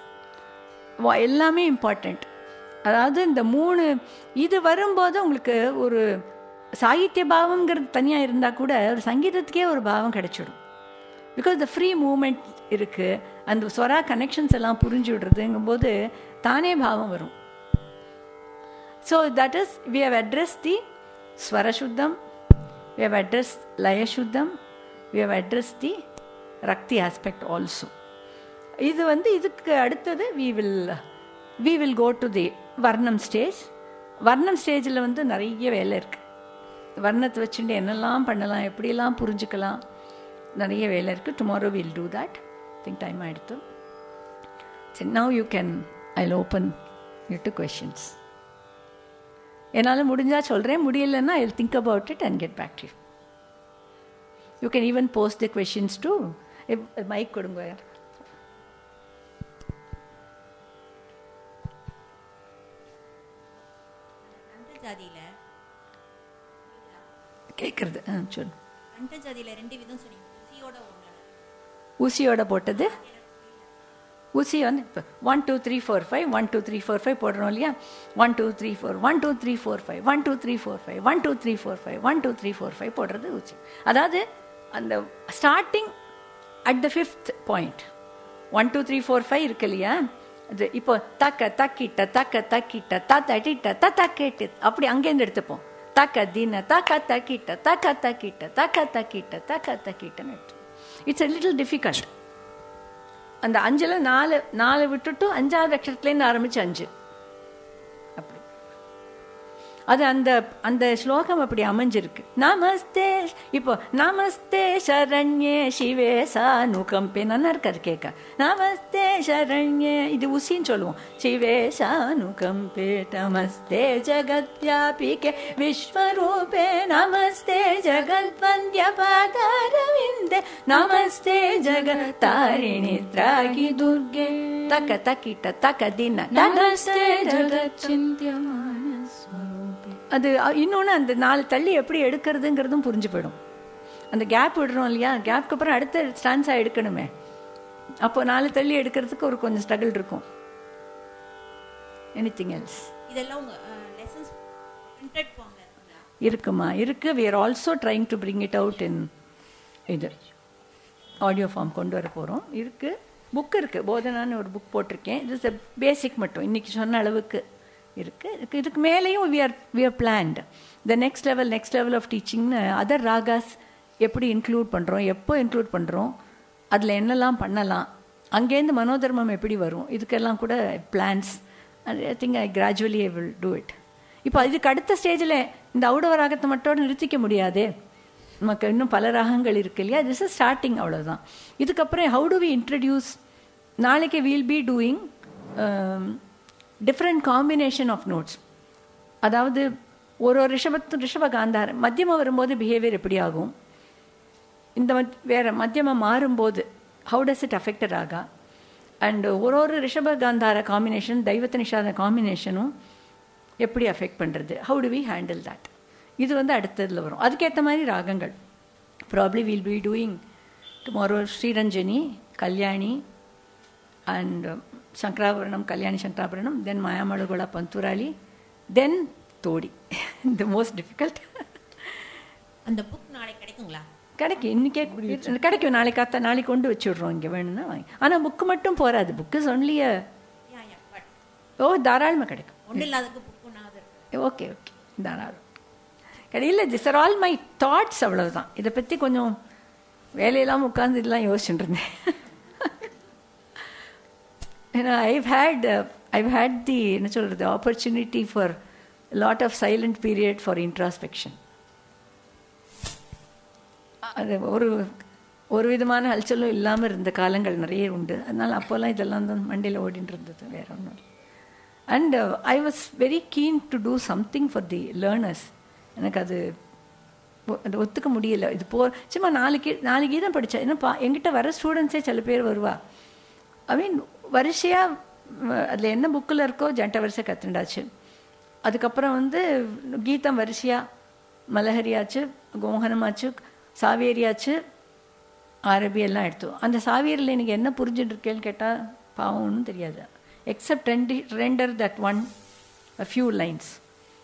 எல்லாமே இம்பார்ட்டண்ட். அதாவது இந்த 3 இது வரும்போது உங்களுக்கு ஒரு சாகித்ய பாவம்ங்கிறது தனியாக இருந்தால் கூட ஒரு சங்கீதத்துக்கே ஒரு பாவம் கிடைச்சிடும். பிகாஸ் த ஃப்ரீ மூமெண்ட் இருக்குது, அந்த ஸ்வரா கனெக்ஷன்ஸ் எல்லாம் புரிஞ்சு விடுறதுங்கும்போது தானே பாவம் வரும். So that is we have address the swarashuddham, we have address layashuddham, we have address the rakti aspect also. இது இதுக்கு அடுத்தது we will go to the varnam stage. varnam ஸ்டேஜில் நிறைய வேலை இருக்குது. வர்ணத்தை வச்சுட்டு என்னெல்லாம் பண்ணலாம், எப்படியெல்லாம் புரிஞ்சுக்கலாம், நிறைய வேலை இருக்குது. Tomorrow will do that. Think time ஆகிடுத்து. சரி, now you can, I'll open you to questions. என்னால் முடிஞ்சால் சொல்கிறேன், முடியலைன்னா I will think about it and get back to you. You can even post the questions to mic கொடுங்க. கேட்குறது சொல்லு. அண்டஜாதியில் 2 விதம் சொன்னீங்க. ஊசியோட போட்டது ஊசி இப்போ 1 2 3 4 5 1 2 3 4 5 போடுறோம் இல்லையா? 1 2 3 4 1 2 3 4 5 1 2 3 4 5 1 2 3 4 5 1 2 3 4 5 போடுறது ஊசி. அதாவது அந்த starting at the 5th point 1 2 3 4 5 இருக்கு இல்லையா? அது இப்போ தக்க தக்கிட்ட தக்க தக்கிட்ட தட்டிட்ட தக்கிட்டு அப்படி அங்கேருந்து எடுத்துப்போம். தக்க தின தக்க தக்கிட்ட தக்க தக்கிட்ட தக்க தக்கிட்ட தக்க தக்கிட்டன்னு எடுத்து. It's a little difficult. அந்த 5ல் 4 விட்டுட்டு 5வது அக்ஷரத்துலேருந்து ஆரம்பிச்சு 5 அப்படி. அது அந்த ஸ்லோகம் அப்படி அமைஞ்சிருக்கு. நமஸ்தே, இப்போ நமஸ்தே சரண்யே சிவே சானுகம்பே நல்லா இருக்காது கேட்க. நமஸ்தே சரண்யே, இது உசின்னு சொல்லுவோம். சிவே சானுகம்பே நமஸ்தே ஜகத்யாபிகே விஸ்வரூபே நமஸ்தே ஜகத்வந்திய பாதாரவிந்தே நமஸ்தே ஜகத்தாரிணி த்ராகி துர்கே தக்க தக்கிட்ட தக்க தின நமஸ்தே ஜகத்சிந்தியமான. அது இன்னொன்று அந்த 4 தள்ளி எப்படி எடுக்கிறதுங்கிறதும் புரிஞ்சு போயிடும். அந்த கேப் விடுறோம் இல்லையா? கேப்க்கு அப்புறம் அடுத்த ஸ்டான்ஸாக எடுக்கணுமே. அப்போ 4 தள்ளி எடுக்கிறதுக்கு ஒரு கொஞ்சம் ஸ்ட்ரகிள் இருக்கும். எனிதிங் எல்ஸ் இதெல்லாம் லெசன்ஸ் பிரிண்டட் ஃபார்ம்ல இருக்குமா? இருக்கு. we are also trying to bring it out in இது ஆடியோ ஃபார்ம் கொண்டு வர போகிறோம். இருக்குது, புக் இருக்குது. போதனான்னு ஒரு புக் போட்டிருக்கேன். இது பேசிக் மட்டும் இன்றைக்கி சொன்ன அளவுக்கு இருக்குது. இதுக்கு மேலேயும் we are planned the next level of teaching. Other ragas எப்படி இன்க்ளூட் பண்ணுறோம், எப்போ இன்க்ளூட் பண்ணுறோம், அதில் என்னெல்லாம் பண்ணலாம், அங்கேருந்து மனோதர்மம் எப்படி வரும், இதுக்கெல்லாம் கூட plans. I think I gradually I will do it. இப்போ இதுக்கு அடுத்த ஸ்டேஜில் இந்த ஔடவ ராகத்தை மட்டும் நிறுத்திக்க முடியாது. நமக்கு இன்னும் பல ராகங்கள் இருக்கு இல்லையா? திஸ் இஸ் ஸ்டார்டிங், அவ்வளோதான். இதுக்கப்புறம் ஹவு டு வி இன்ட்ரடியூஸ், நாளைக்கு we'll be doing different combination of notes. அதாவது ஒரு ரிஷப காந்தாரம் மத்தியமாக வரும்போது பிஹேவியர் எப்படி ஆகும், இந்த வேறு மத்தியமாக மாறும்போது how does it affect raga, and ஒரு ரிஷப காந்தார காம்பினேஷன் தெய்வத்த நிஷாத காம்பினேஷனும் எப்படி அஃபெக்ட் பண்ணுறது, how to we handle that, இது அடுத்ததில் வரும். அதுக்கேற்ற மாதிரி ராகங்கள் probably will be doing tomorrow Sriranjani, Kalyani and Shankarabharanam, Kalyani Shankarabharanam, then Mayamalavagowla Panthuvarali, then Todi. The most difficult. அந்த புக் நாளைக்கு கிடைக்குங்களா? கிடைக்கும், இன்றைக்கே கிடைக்கும். நாளைக்கு கொண்டு வச்சு விட்றோம் இங்கே வேணும்னா வாங்கி. ஆனால் புக்கு மட்டும் போகாது. புக்கு இஸ் ஒன்லி தாராளமாக கிடைக்கும். ஒன்றும் இல்லாததுக்கு புக்கு. ஓகே தாராளம் கிடையில. This are all my thoughts, அவ்வளவுதான். இதை பற்றி கொஞ்சம் வேலையெல்லாம் உட்காந்து இதெல்லாம் யோசிச்சுட்டு இருந்தேன். I've had the என்ன சொல்கிறது opportunity for a lot of silent period for introspection. அது ஒரு விதமான அல்ச்சலும் இல்லாமல் இருந்த காலங்கள் நிறைய உண்டு. அதனால் அப்போல்லாம் இதெல்லாம் தான் மண்டையில் ஓடிட்டு இருந்தது, வேற ஒன்றும். And I was very keen to do something for the learners. எனக்கு அது ஒத்துக்க முடியல. இது சும்மா 4 கீதம் படித்தேன். ஏன்னா என்கிட்ட வர ஸ்டூடெண்ட்ஸே சில பேர் வருவா. ஐ மீன் வரிசையாக அதில் என்ன புக்கில் இருக்கோ ஜண்ட வரிசை கற்றுண்டாச்சு. அதுக்கப்புறம் கீதம் வரிசையாக மலஹரியாச்சு, மோகனமாச்சு, சாவேரியாச்சு, அரபி எல்லாம் எடுத்தோம். அந்த சாவேரியில் எனக்கு என்ன புரிஞ்சுட்டு இருக்கேன்னு கேட்டால் பாவம் ஒன்றும் தெரியாது. Except render that one a few lines.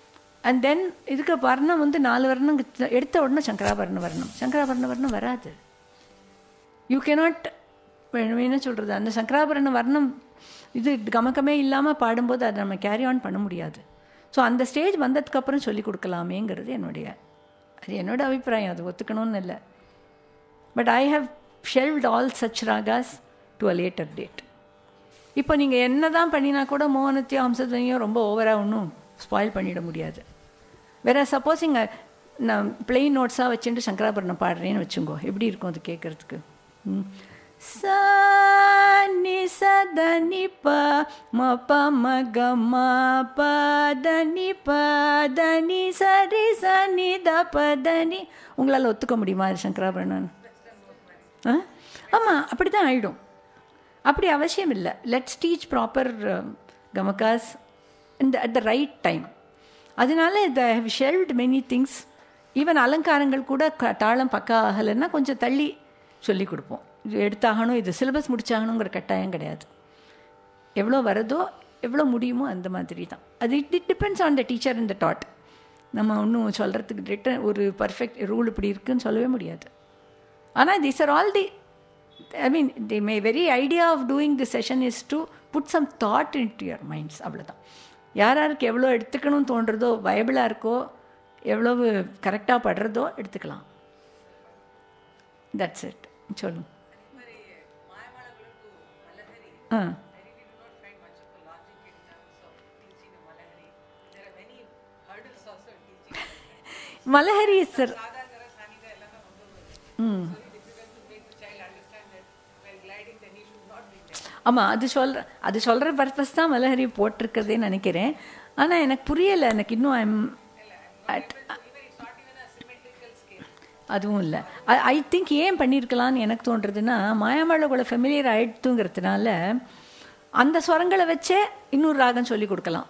And then இதுக்கு வர்ணம் வந்து 4 வர்ணம் எடுத்த உடனே சங்கராபரண வர்ணம். சங்கராபரண வர்ணம் வராது. யூ கேனாட், என்ன சொல்கிறது, அந்த சங்கராபரண வர்ணம் இது கமக்கமே இல்லாமல் பாடும்போது அதை நம்ம கேரி ஆன் பண்ண முடியாது. ஸோ அந்த ஸ்டேஜ் வந்ததுக்கப்புறம் சொல்லிக் கொடுக்கலாமேங்கிறது என்னோட அபிப்பிராயம். அது ஒத்துக்கணும்னு இல்லை. But I have shelved all such ragas to a later date. இப்போ நீங்கள் என்ன தான் பண்ணினா கூட மோகனத்தையும் ஹம்சத்வனியும் ரொம்ப ஓவராக ஒன்றும் ஸ்பாயில் பண்ணிட முடியாது. வேறு சப்போஸிங்க நான் பிளெயின் நோட்ஸாக வச்சுட்டு சங்கராபரணம் பாடுறேன்னு வச்சுங்கோ, எப்படி இருக்கும் அது கேட்குறதுக்கு? ச நி ச த நி ப ம ப ம க ம ப த நி ப த நி ச ரி ச நி த ப த நி. உங்களால் ஒத்துக்க முடியுமா அது சங்கராபரணம்? ஆமாம், அப்படி தான் ஆகிடும். அப்படி அவசியம் இல்லை. Let's teach proper gamakas at the right time. அதனால I have shelved many things. Even அலங்காரங்கள் கூட தாளம் பக்கா ஆகலைன்னா கொஞ்சம் தள்ளி சொல்லி கொடுப்போம். இது எடுத்தாகணும், இது சிலபஸ் முடிச்சாகணுங்கிற கட்டாயம் கிடையாது. எவ்வளோ வருதோ எவ்வளோ முடியுமோ அந்த மாதிரி தான். அது it depends on the teacher and the taught. நம்ம ஒன்றும் சொல்கிறதுக்கு ஒரு பர்ஃபெக்ட் ரூல் இப்படி இருக்குதுன்னு சொல்லவே முடியாது. ஆனால் these are all the very idea of doing this session is to put some thought into your minds. அவ்வளோதான். யாருக்கு எவ்வளோ எடுத்துக்கணும்னு தோன்றதோ, வயபிளாக இருக்கோ, எவ்வளவு கரெக்டாக படுறதோ எடுத்துக்கலாம். That's it. சொல்லுங்க. மலஹரி சார். ஆமாம், அது சொல்கிற பர்பஸ் தான் மலஹரி போட்டிருக்கிறதே நினைக்கிறேன். ஆனால் எனக்கு புரியலை. எனக்கு இன்னும் அதுவும் இல்லை. ஐ திங்க் ஏன் பண்ணியிருக்கலான்னு எனக்கு தோன்றதுன்னா, மாயாமாளவகௌள ஃபெமிலியர் ஆகிடுத்துங்கிறதுனால அந்த ஸ்வரங்களை வச்சே இன்னொரு ராகம் சொல்லி கொடுக்கலாம்.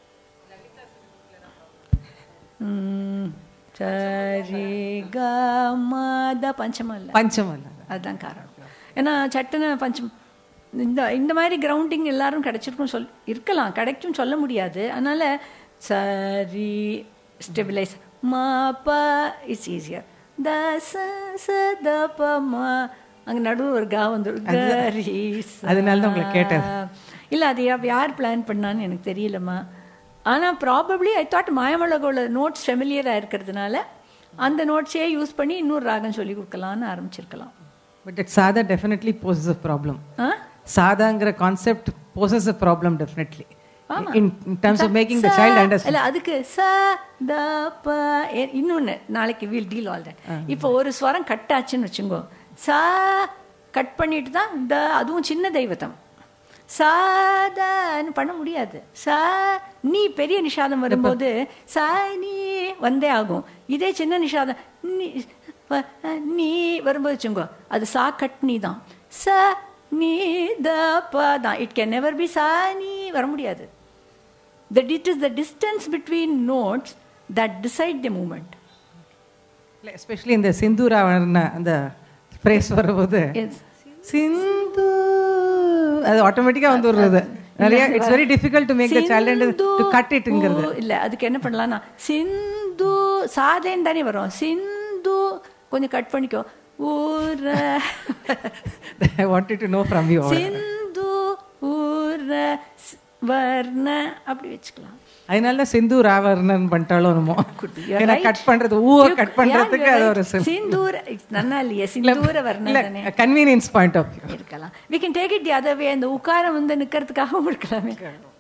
சரி க ம த பஞ்சமம் இல்லை, அதுதான் காரணம். ஏன்னா சட்டுன்னு பஞ்சம் இந்த மாதிரி கிரவுண்டிங் எல்லாரும் கிடைச்சிருக்கும் இருக்கலாம், கிடைக்கும் சொல்ல முடியாது. அதனால் சரி ஸ்டெபிலைஸ் ம ப இட்ஸ் ஈஸியர். த ச ச த ப ம அங்கே நடுவில் ஒரு கா வந்துடும். அதனால தான் உங்களை கேட்டேன். இல்லை, அது யார் பிளான் பண்ணான்னு எனக்கு தெரியலம்மா. ஆனால் probably I thought Mayamalavagowla notes ஃபெமிலியராக இருக்கிறதுனால அந்த நோட்ஸே யூஸ் பண்ணி இன்னொரு ராகம் சொல்லி கொடுக்கலான்னு ஆரம்பிச்சிருக்கலாம். பட் இட் சாதா டெஃபினெட்லி போசஸ் அ ப்ராப்ளம். சாதாங்கிற concept poses a problem definitely in terms of making the child understand. இல்ல, அதுக்கு ச த ப இன்னொன்று நாளைக்கு வீல் டீல் ஆல் தட். இப்போ ஒரு ஸ்வரம் கட் ஆச்சுன்னு வச்சுங்கோ, சா கட் பண்ணிட்டு தான் த, அதுவும் சின்ன தெய்வத்தம் சாதான்னு பண்ண முடியாது. சா நீ பெரிய நிஷாதம் வரும்போது சா நீ வந்தே ஆகும். இதே சின்ன நிஷாதம் நீ வரும்போது வச்சுங்கோ, அது சா கட் நீ தான். ச நீ த ப தான். இட் கேன் நெவர் பி சா நீ வர முடியாது. It is the distance between notes that decide the movement. Especially in the Sindhura அந்த phrase வரும்போது சிந்து அது ஆட்டோமேட்டிக்கா வந்துடுறது. It's very difficult to make the child to cut it ங்கிறது. இல்ல, அதுக்கு என்ன பண்ணலாம்னா சிந்து சாதேன்னு தானே வரும். சிந்து கொஞ்சம் கட் பண்ணிக்கோ. ஊர I wanted to know from you. சிந்து ஊர வர்ண அப்படி வச்சுக்கலாம். அதனால தான் சிந்து ராவர்ணன் பண்ணிட்டாலும் நம்ம ஏன்னா கட் பண்றது ஊவை கட் பண்றதுக்கு அது ஒரு சிந்தூர நல்லா இல்லையே, சிந்தூர வர்ணம் தானே. கன்வீனியன்ஸ் பாயிண்ட் ஆஃப் வியூ இருக்கலாம். we can take it the other way. அந்த உக்காரம் வந்து நிக்கிறதுக்காகவும் இருக்கலாமே.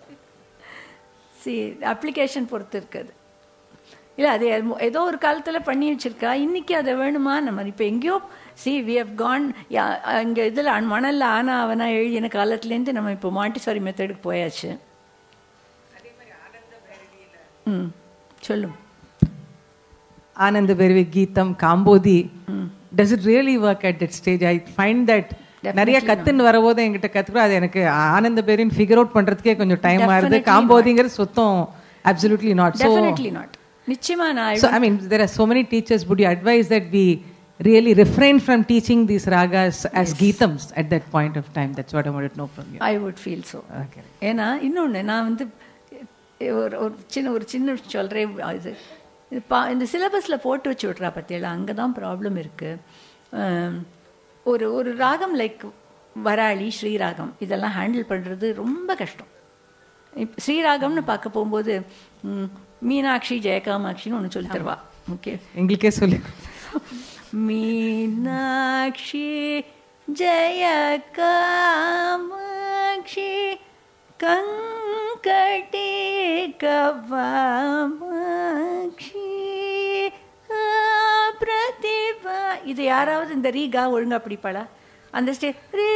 அப்ளிகேஷன் பொறுத்து இருக்குது. இல்லை, அது ஏதோ ஒரு காலத்தில் பண்ணி வச்சுருக்கா, இன்றைக்கி அதை வேணுமா நம்ம இப்போ எங்கேயோ we have gone இங்கே இதில் மணலில் ஆனா அவனா எழுதின காலத்துலேருந்து நம்ம இப்போ மாண்டிசாரி மெத்தடுக்கு போயாச்சு. சொல்லும் ஆனந்த பைரவி கீதம் Kambhoji. Does it really work at that stage? I find that நிறைய கத்துன்னு வரபோது என்கிட்ட கற்றுக்கிறோம். அது எனக்கு ஆனந்த பைரவின்னு ஃபிகர் அவுட் பண்ணுறதுக்கே கொஞ்சம் டைம் ஆகுது. காம்போதிங்கிறது சுத்தம் absolutely not. Definitely not. நிச்சயமா நான் So I mean there are so many teachers. Would you advise that we really refrain from teaching these ragas as gītam-s at that point of time? That's what I wanted to know from you. I would feel so. Okay. ஏன்னா இன்னொன்று நான் வந்து ஒரு சின்ன சொல்கிறேன். இது இந்த சிலபஸில் போட்டு வச்சு விட்றா பற்றியல, அங்கே தான் ப்ராப்ளம் இருக்குது. ஒரு ராகம் லைக் வராளி, ஸ்ரீராகம் இதெல்லாம் ஹேண்டில் பண்ணுறது ரொம்ப கஷ்டம். இப்போ ஸ்ரீராகம்னு பார்க்க போகும்போது மீனாட்சி ஜெயகாமாட்சின்னு ஒன்று சொல்லி தருவா. ஓகே, எங்களுக்கே சொல்லி மீனாட்சி ஜெயகாமாட்சி கங்கடி கவாமாட்சி பிரதிபா. இது யாராவது இந்த ரீகா ஒழுங்கா பிடிப்பாளா? அந்த ஸ்டே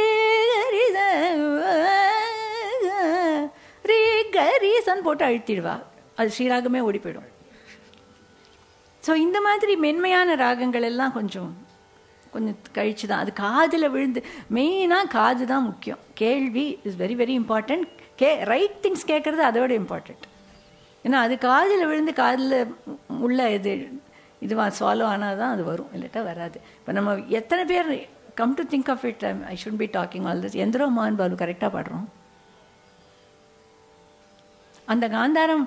ரீசன் போட்டு அழுத்திடுவா, அது ஸ்ரீராகமே ஓடி போயிடும். ஸோ இந்த மாதிரி மென்மையான ராகங்கள் எல்லாம் கொஞ்சம் கழிச்சு தான் அது காதில் விழுந்து. மெயினாக காது தான் முக்கியம். கேள்வி is very very important. Right things கேட்குறது அதோட இம்பார்ட்டண்ட். ஏன்னா அது காதில் விழுந்து காதில் உள்ள இதுவாக சால்வ் ஆனால் தான் அது வரும், இல்லாட்டா வராது. இப்போ நம்ம எத்தனை பேர் come to think of it, I should be talking all this. Endaro மோகன் பாலு கரெக்டாக பாடுறோம். அந்த காந்தாரம்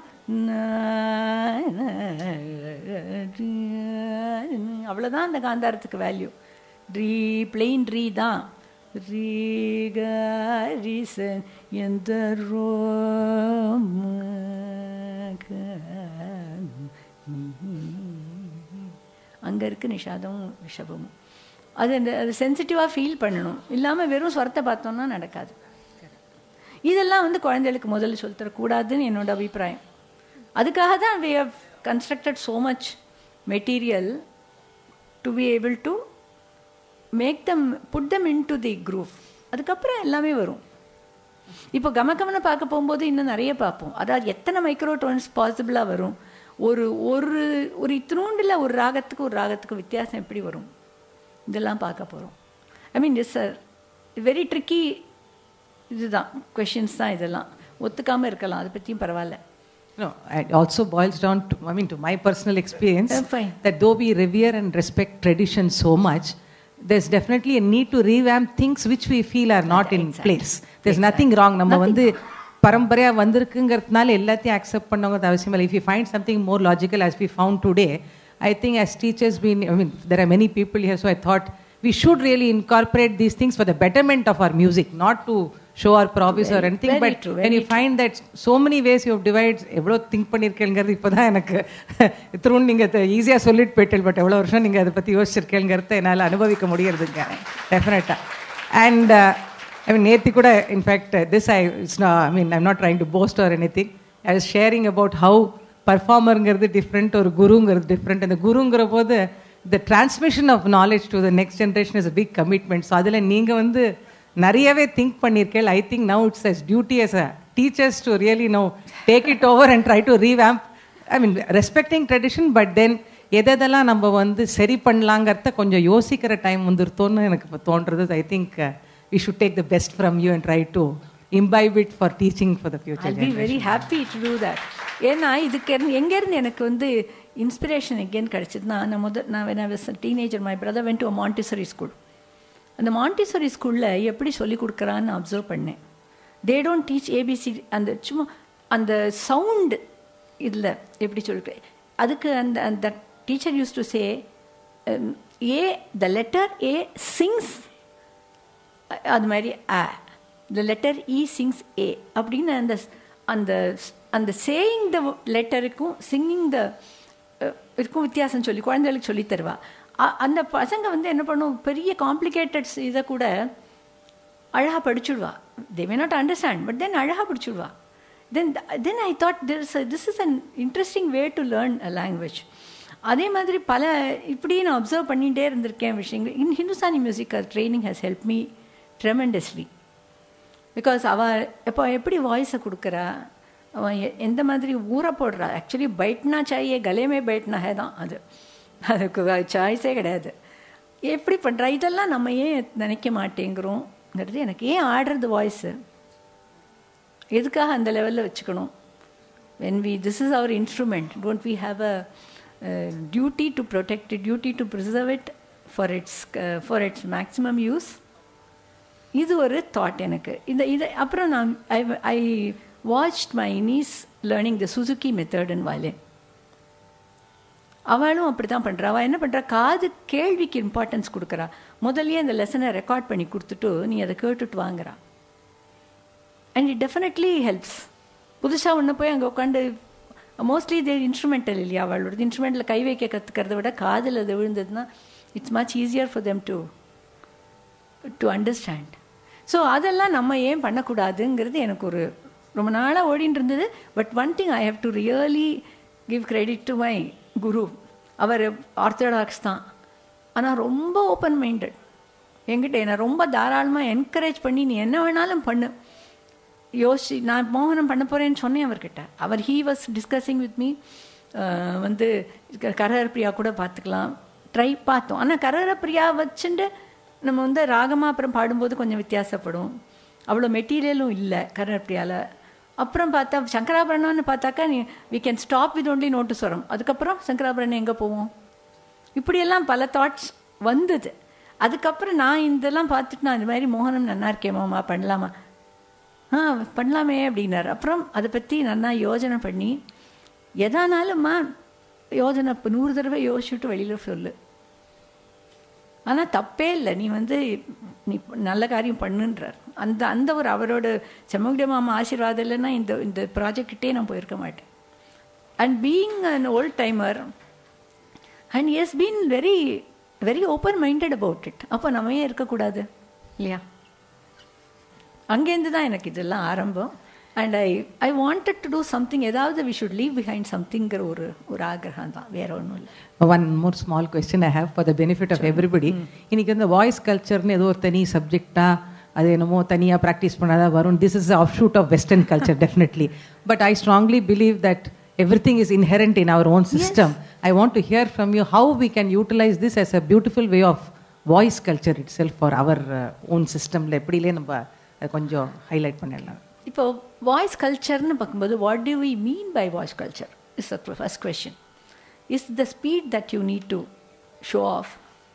அவ்வளோதான் அந்த காந்தாரத்துக்கு வேல்யூ. ரீ பிளெயின் ரீ தான். ரீகரிசன் எந்த அங்கே இருக்குது நிஷாதமும் ரிஷபமும். அது சென்சிட்டிவாக ஃபீல் பண்ணணும். இல்லாமல் வெறும் ஸ்வரத்தை பார்த்தோம்னா நடக்காது. இதெல்லாம் குழந்தைகளுக்கு முதல்ல சொல்லித்தரக்கூடாதுன்னு என்னோட அபிப்பிராயம். அதுக்காக தான் we have constructed so much material to be able to make them, put them into the groove. அதுக்கப்புறம் எல்லாமே வரும். இப்போ கமகமனை பார்க்க போகும்போது இன்னும் நிறைய பார்ப்போம். அதாவது எத்தனை மைக்ரோடோன்ஸ் பாசிபிளாக வரும், ஒரு ஒரு ஒரு இத்தினூண்டில் ஒரு ராகத்துக்கு வித்தியாசம் எப்படி வரும், இதெல்லாம் பார்க்க போகிறோம். I mean it's a very tricky இதுதான் கொஷின்ஸ் தான். இதெல்லாம் ஒத்துக்காமல் இருக்கலாம், அதை பற்றியும் பரவாயில்ல. No, it also boils down to, to my personal experience, that though we revere and respect tradition so much, there's definitely a need to revamp things which we feel are not in place. There's nothing wrong. நம்ம பரம்பரையா வந்திருக்குங்கிறதுனால எல்லாத்தையும் accept பண்ணவங்க அவசியம் இல்லை. If you find something more logical as we found today, I think as teachers there are many people here, so I thought we should really incorporate these things for the betterment of our music, not to show our prowess or anything. But when you find that so many ways you have divided, எவ்வளோ think பண்ணியிருக்கேங்கிறது இப்போ தான் எனக்கு திரும்ப நீங்கள் ஈஸியாக சொல்லிட்டு போயிட்டேன். பட் எவ்வளோ வருஷம் நீங்கள் அதை பற்றி யோசிச்சிருக்கேங்கிறத என்னால் அனுபவிக்க முடியறதுங்க டெஃபினட்டாக. அண்ட் நேற்று கூட in fact I'm not trying to boast or anything. I was sharing about how பர்ஃபார்மருங்கிறது டிஃப்ரெண்ட், ஒரு குருங்கிறது டிஃப்ரெண்ட். அந்த குருங்கிற போது the transmission of knowledge to the next generation is a big commitment. So அதில் நீங்கள் நிறையவே திங்க் பண்ணியிருக்கேன். I think now it's as duty as a teachers to really now take it over and try to revamp. Respecting tradition, but then எதெல்லாம் நம்ம சரி பண்ணலாங்கிறத கொஞ்சம் யோசிக்கிற time வந்துருத்தோன்னு எனக்கு இப்போ தோன்றது. I think we should take the best from you and try to imbibe it for teaching for the future generation. I'll be very happy to do that. ஏன்னா இதுக்கு எங்கேருந்து எனக்கு இன்ஸ்பிரேஷன் எங்கேன்னு கிடச்சிதுன்னா, நான் when I was a teenager, my brother went to a Montessori school. அந்த Montessori ஸ்கூலில் எப்படி சொல்லிக் கொடுக்குறான்னு அப்சர்வ் பண்ணேன். தே டோன்ட் டீச் ஏபிசிடி, அந்த சும்மா அந்த சவுண்டு இதில் எப்படி சொல்லி அதுக்கு அந்த teacher use to say A the letter A sings, அது மாதிரி த லெட்டர் இ சிங்ஸ் ஏ அப்படின்னு அந்த அந்த அந்த சேயிங் த லெட்டருக்கும் சிங்கிங் த இருக்கும் வித்தியாசம் சொல்லி குழந்தைகளுக்கு சொல்லி தருவா. அந்த பசங்க என்ன பண்ணும், பெரிய காம்ப்ளிகேட்டட்ஸ் இதை கூட அழகாக படிச்சுடுவா. They may not understand, but then அழகாக படிச்சுடுவா. Then I thought this is an interesting way to learn a language. அதே மாதிரி பல இப்படி நான் அப்சர்வ் பண்ணிகிட்டே இருந்திருக்கேன் விஷயங்கள். In Hindustani music training has help me tremendously. Because அவள் எப்படி வாய்ஸை கொடுக்குறா, அவன் எந்த மாதிரி ஊற போடுறா. ஆக்சுவலி பைட்னா சாயே கலேமே பைட்னா ஹே தான், அதுக்கு சாய்ஸே கிடையாது. எப்படி பண்ணுறா, இதெல்லாம் நம்ம ஏன் நினைக்க மாட்டேங்கிறோங்கிறது. எனக்கு ஏன் ஆடுறது வாய்ஸு, எதுக்காக அந்த லெவலில் வச்சுக்கணும்? this is our instrument, don't we have a duty to protect it, duty to preserve it for its maximum use? இது ஒரு தாட் எனக்கு. இதை அப்புறம் நான் ஐ watched my niece learning the Suzuki method in violin. அவளும் அப்படி தான் பண்ணுறா. அவள் என்ன பண்ணுறா, காது கேள்விக்கு இம்பார்ட்டன்ஸ் கொடுக்குறா. முதல்லையே அந்த லெசனை ரெக்கார்ட் பண்ணி கொடுத்துட்டு நீ அதை கேட்டுட்டு வாங்குறா. And it definitely helps. புதுசாக ஒன்று போய் அங்கே உட்காந்து மோஸ்ட்லி இது இன்ஸ்ட்ருமெண்டல் இல்லையா, அவளோட இன்ஸ்ட்ருமெண்ட்டில் கை வைக்க கற்றுக்கிறத விட காதில் அது விழுந்ததுன்னா it's much easier for them to understand. So அதெல்லாம் நம்ம ஏன் பண்ணக்கூடாதுங்கிறது எனக்கு ஒரு ரொம்ப நாளாக ஓடின்னு இருந்தது. But one thing I have to really give credit to my guru. அவர் ஆர்த்தடாக்ஸ் தான், ஆனால் ரொம்ப ஓப்பன் மைண்டட். என்கிட்ட என்னை ரொம்ப தாராளமாக என்கரேஜ் பண்ணி நீ என்ன வேணாலும் பண்ணு, நான் மோகனம் பண்ண போகிறேன்னு சொன்னேன் அவர்கிட்ட. He was discussing with me, வந்து கரஹர பிரியா கூட பார்த்துக்கலாம் பார்த்தோம். ஆனால் கரஹர பிரியா வச்சுட்டு நம்ம வந்து ராகமாக அப்புறம் பாடும்போது கொஞ்சம் வித்தியாசப்படும். அவ்வளோ மெட்டீரியலும் இல்லை கரஹர பிரியாவில். அப்புறம் பார்த்தா சங்கராபரணம்னு பார்த்தாக்கா we can stop with only note swaram. அதுக்கப்புறம் சங்கராபரணம் எங்கே போவோம்? இப்படியெல்லாம் பல தாட்ஸ் வந்தது. அதுக்கப்புறம் நான் இதெல்லாம் பார்த்துட்டு நான் இந்த மாதிரி மோகனம் நல்லா இருக்கேமாம்மா பண்ணலாமா, பண்ணலாமே அப்படின்னார். அப்புறம் அதை பற்றி நல்லா யோஜனை பண்ணி எதானாலும்மா யோஜனை 100 தடவை யோசிச்சுட்டு வெளியில் சொல்லு. ஆனால் தப்பே இல்லை, நீ வந்து நீ நல்ல காரியம் பண்ணுன்றார். அந்த ஒரு அவரோட செம்மகுடி மாமா ஆசீர்வாதம் இல்லைன்னா இந்த ப்ராஜெக்டே நான் போயிருக்க மாட்டேன். And being an old timer and has been very very open minded about it. அப்போ நம்ம ஏன் இருக்கக்கூடாது இல்லையா? அங்கேருந்து தான் எனக்கு இதெல்லாம் ஆரம்பம். And I wanted to do something, ஏதாவது வி ஷுட் லீவ் பிஹைண்ட் சம்திங்கிற ஒரு ஆகிரகம் தான், வேற ஒன்றும் இல்லை. One more small question I have for the benefit of everybody. இன்னைக்கு வந்து வாய்ஸ் கல்ச்சர்னு ஏதோ ஒரு தனி சப்ஜெக்டாக அது என்னமோ தனியாக ப்ராக்டிஸ் பண்ணாதான் வரும். This is offshoot of western culture definitely. But I strongly believe that everything is inherent in our own system. Yes. I want to hear from you how we can utilize this as a beautiful way of voice culture itself for our own system. எப்படிலே நம்ம கொஞ்சம் highlight பண்ணிடலாம். இப்போ voice கல்ச்சர்னு பார்க்கும்போது what do we mean by voice culture is the first question. Is the speed that you need to show off,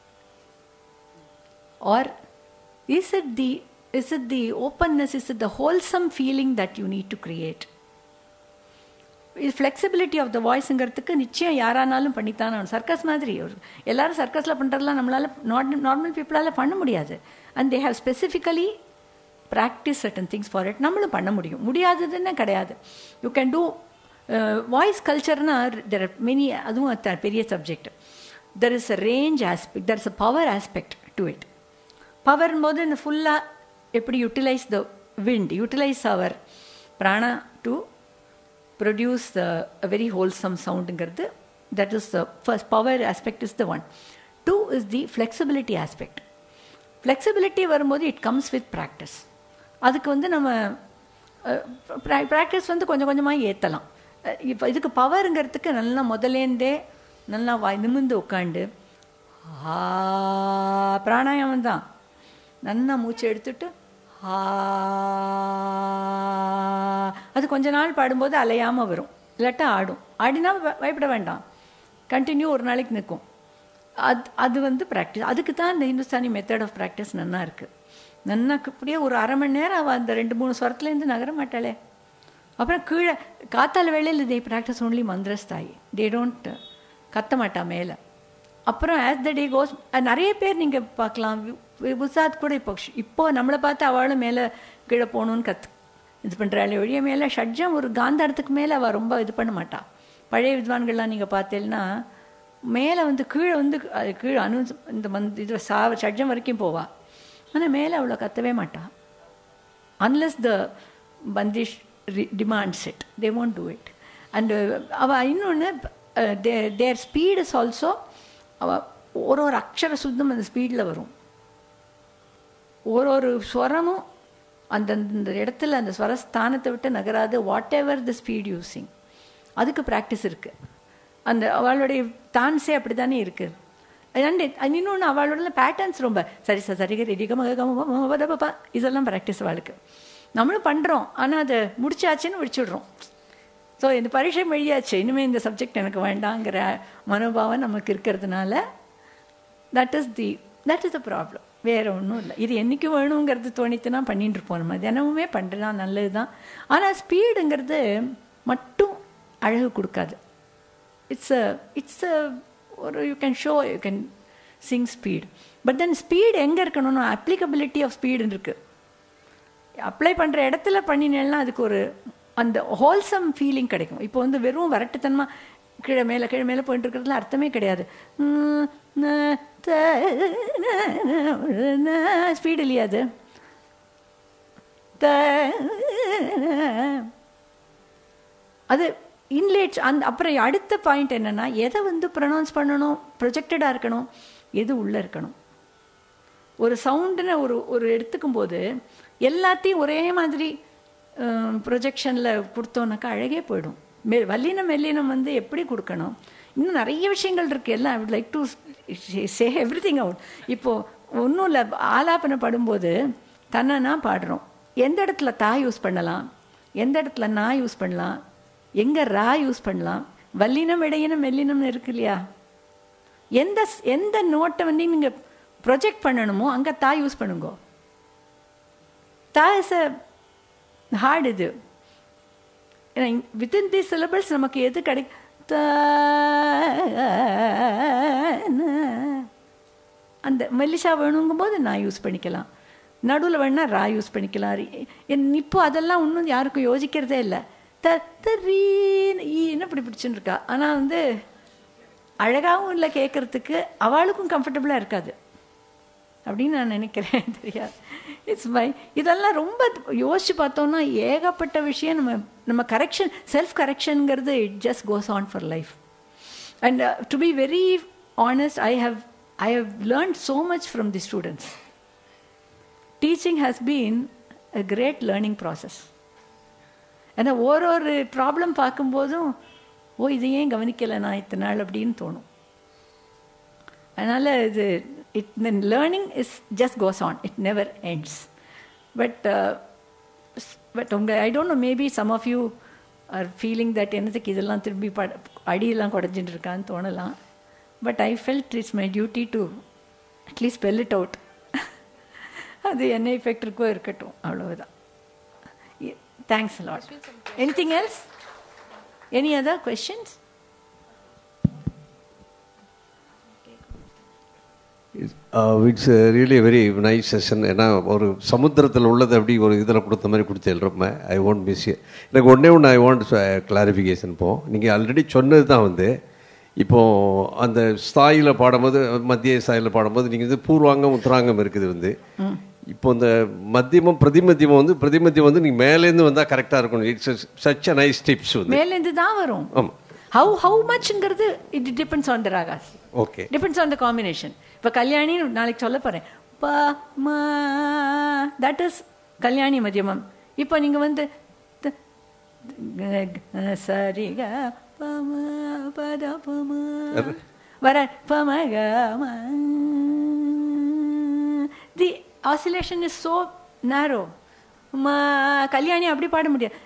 or is it the openness, is it the wholesome feeling that you need to create? இது flexibility of the வாய்ஸுங்கிறதுக்கு நிச்சயம் யாரானாலும் பண்ணித்தானே. Circus மாதிரி எல்லாரும் சர்க்கஸில் பண்ணுறதுலாம் நம்மளால் normal பீப்புளால் பண்ண முடியாது. And they have specifically practice certain things for it. நம்மளும் பண்ண முடியும், முடியாததுன்னு கிடையாது. யூ கேன் டூ வாய்ஸ் கல்ச்சர்னா தெர் ஆர் மெனி, அதுவும் பெரிய subject. There is a range aspect, there is a power aspect to it. பவர்ன் போது இந்த ஃபுல்லாக எப்படி utilize the wind, utilize our prana to produce a very wholesome sound. That is the first power aspect is the one. 2 is the flexibility aspect. Flexibility வரும்போது it comes with practice. அதுக்கு வந்து நம்ம practice வந்து கொஞ்சம் கொஞ்சமாக ஏற்றலாம். இப்போ இதுக்கு பவருங்கிறதுக்கு நல்லா முதலேருந்தே நல்லா நிமிர்ந்து உட்காண்டு பிராணாயாமம் தான். நல்லா மூச்சு எடுத்துட்டு அது கொஞ்ச நாள் பாடும்போது அலையாமல் வரும், இல்லாட்டா ஆடும். ஆடினா பயப்பட வேண்டாம், கண்டினியூ ஒரு நாளைக்கு நிற்கும். அது வந்து ப்ராக்டிஸ். அதுக்கு தான் இந்த ஹிந்துஸ்தானி மெத்தட் ஆஃப் ப்ராக்டிஸ் நல்லா இருக்குது. நல்லா இப்படியே ஒரு அரை மணி நேரம் அவள் அந்த 2-3 ஸ்வரத்துலேருந்து நகர மாட்டாளே. அப்புறம் கீழே காத்தால வேளையில் they practice only mandrasthayi, they don't கத்த மாட்டா மேலே. அப்புறம் ஆஸ் த டே கோஸ் நிறைய பேர் நீங்கள் பார்க்கலாம், உசாத் கூட இப்போ நம்மளை பார்த்து அவளும் மேலே கீழே போகணுன்னு இது பண்ணுறாளே ஒழிய மேலே ஷட்ஜம் ஒரு காந்தாரத்துக்கு மேலே அவள் ரொம்ப இது பண்ண மாட்டாள். பழைய வித்வான்கள்லாம் நீங்கள் பார்த்தேன்னா மேலே வந்து கீழே வந்து கீழே இந்த இது ஷட்ஜம் வரைக்கும் போவாள். ஆனால் மேலே அவ்வளோ கத்தவே மாட்டாள். Unless the bandish demands it, they want do it. And அவள் இன்னொன்று தேர் ஸ்பீட் இஸ் ஆல்சோ, அவள் ஒரு அக்ஷர சுத்தம் அந்த ஸ்பீடில் வரும். ஒரு ஸ்வரமும் அந்தந்த இடத்துல அந்த ஸ்வரஸ்தானத்தை விட்டு நகராது, whatever the speed using. அதுக்கு ப்ராக்டிஸ் இருக்குது. அந்த அவளுடைய தான்ஸே அப்படி தானே இருக்குது. அண்ட் இன்னொன்று அவளோட பேட்டர்ன்ஸ் ரொம்ப சரி சரிக ரெடிகமகமபா இதெல்லாம் ப்ராக்டிஸ் அவளுக்கு. நம்மளும் பண்ணுறோம், ஆனால் அதை முடிச்சாச்சுன்னு முடிச்சுடுறோம். ஸோ இந்த பரீட்சை மொழியாச்சு, இனிமேல் இந்த சப்ஜெக்ட் எனக்கு வேண்டாங்கிற மனோபாவம் நமக்கு இருக்கிறதுனால தட் இஸ் த ப்ராப்ளம். வேறு ஒன்றும் இல்லை. இது என்றைக்கு வேணுங்கிறது தோணித்துனா பண்ணிட்டு இருப்போம். நம்ம தினமுமே பண்ணுறதுனா நல்லது தான். ஆனால் ஸ்பீடுங்கிறது மட்டும் அழகு கொடுக்காது. இட்ஸ் ஒரு you can show, you can sing speed. But then speed எங்கே இருக்கணும்னா அப்ளிகபிலிட்டி ஆஃப் ஸ்பீடுன்னு இருக்குது. அப்ளை பண்ணுற இடத்துல பண்ணினேன்னா அதுக்கு ஒரு அந்த ஹோல்சம் ஃபீலிங் கிடைக்கும். இப்போ வந்து வெறும் வரட்டுத்தனமாக கீழே மேலே போயிட்டு இருக்கிறதுல அர்த்தமே கிடையாது. ஸ்பீடு இல்லையா அது? அது இன்லேட்ஸ். அப்புறம் அடுத்த பாயிண்ட் என்னென்னா, எதை வந்து ப்ரொனவுன்ஸ் பண்ணணும், ப்ரொஜெக்டடாக இருக்கணும், எது உள்ளே இருக்கணும். ஒரு சவுண்டுன்னு ஒரு எடுத்துக்கும் போது எல்லாத்தையும் ஒரே மாதிரி ப்ரொஜெக்ஷனில் கொடுத்தோன்னாக்கா அழகே போயிடும். வல்லினம் மெல்லினம் வந்து எப்படி கொடுக்கணும், இன்னும் நிறைய விஷயங்கள் இருக்குது. எல்லாம் I would like to say everything out. இப்போது ஒன்றும் இல்லை, ஆலாபனை பாடும்போது தன்னா பாடுறோம். எந்த இடத்துல தா யூஸ் பண்ணலாம், எந்த இடத்துல நா யூஸ் பண்ணலாம், எங்கே ரா யூஸ் பண்ணலாம், வல்லினம் இடையினம் மெல்லினம்னு இருக்கு இல்லையா. எந்த நோட்டை வந்து நீங்கள் ப்ரொஜெக்ட் பண்ணணுமோ அங்கே தா யூஸ் பண்ணுங்க. தா இஸ் அ ஹார்ட். இது வித்தின் தி சிலபல்ஸ் நமக்கு எது அந்த மெல்லிஷா வேணுங்கும் போது நான் யூஸ் பண்ணிக்கலாம், நடுவில் வேணா ரா யூஸ் பண்ணிக்கலாம். இப்போ அதெல்லாம் இன்னும் யாருக்கும் யோசிக்கிறதே இல்லை. என்ன இப்படி பிடிச்சுன்னு இருக்கா. ஆனால் வந்து அழகாகவும் இல்லை, கேட்குறதுக்கு அவளுக்கும் கம்ஃபர்டபுளாக இருக்காது அப்படின்னு நான் நினைக்கிறேன். தெரியாது, இட்ஸ் மை இதெல்லாம் ரொம்ப யோசிச்சு பார்த்தோன்னா ஏகப்பட்ட விஷயம் நம்ம கரெக்ஷன், செல்ஃப் கரெக்ஷனுங்கிறது it just goes on for life. And to be very honest, I have learnt so much from the students. Teaching has been a great learning process. ஏன்னா ஒரு ப்ராப்ளம் பார்க்கும்போதும் இது ஏன் கவனிக்கலை நான் இத்தனை நாள் அப்படின்னு தோணும். அதனால் இது the learning is just goes on, it never ends. But I don't know, maybe some of you are feeling that என்னதுக்கு இதெல்லாம் திரும்பி அடியெல்லாம் குறைஞ்சிட்டு இருக்கான்னு தோணலாம். But I felt it's my duty to at least spell it out. அது என்ன effect இருக்கோ இருக்கட்டும், அவ்வளவுதான். Thanks a lot. Anything else? Any other questions? It's really very nice session. ஏன்னா ஒரு சமுத்திரத்தில் உள்ளது அப்படி ஒரு இதில் கொடுத்த மாதிரி கொடுத்து எழுறப்ப ஐ ஒன்ட் மிஸ். எனக்கு ஒன்றே ஐ வாண்ட் கிளாரிஃபிகேஷன். இப்போது நீங்கள் ஆல்ரெடி சொன்னது தான் வந்து இப்போது அந்த ஸ்தாயில் பாடும்போது, மத்திய ஸ்தாயில் பாடும்போது நீங்கள் வந்து பூர்வாங்கம் உத்தராங்கம் இருக்குது வந்து. இப்போ இந்த மத்தியமும் பிரதிமத்தியமும் வந்து பிரதிமத்தியம் வந்து நீங்கள் மேலேருந்து வந்தால் கரெக்டாக இருக்கணும். It's such a nice tips வந்து மேலேருந்து தான் வரும். ஆமாம். how muchங்கிறது it depends on the ragas. Okay. Depends on the combination. இப்போ கல்யாணி நாளைக்கு சொல்ல போகிறேன், ப ம, தட் இஸ் கல்யாணி மத்தியமம். இப்போ நீங்கள் வந்து சரி க பம பத பம வர பமக ம. தி ஆசிலேஷன் இஸ் ஸோ நேரோ. கல்யாணி அப்படி பாட முடியாது.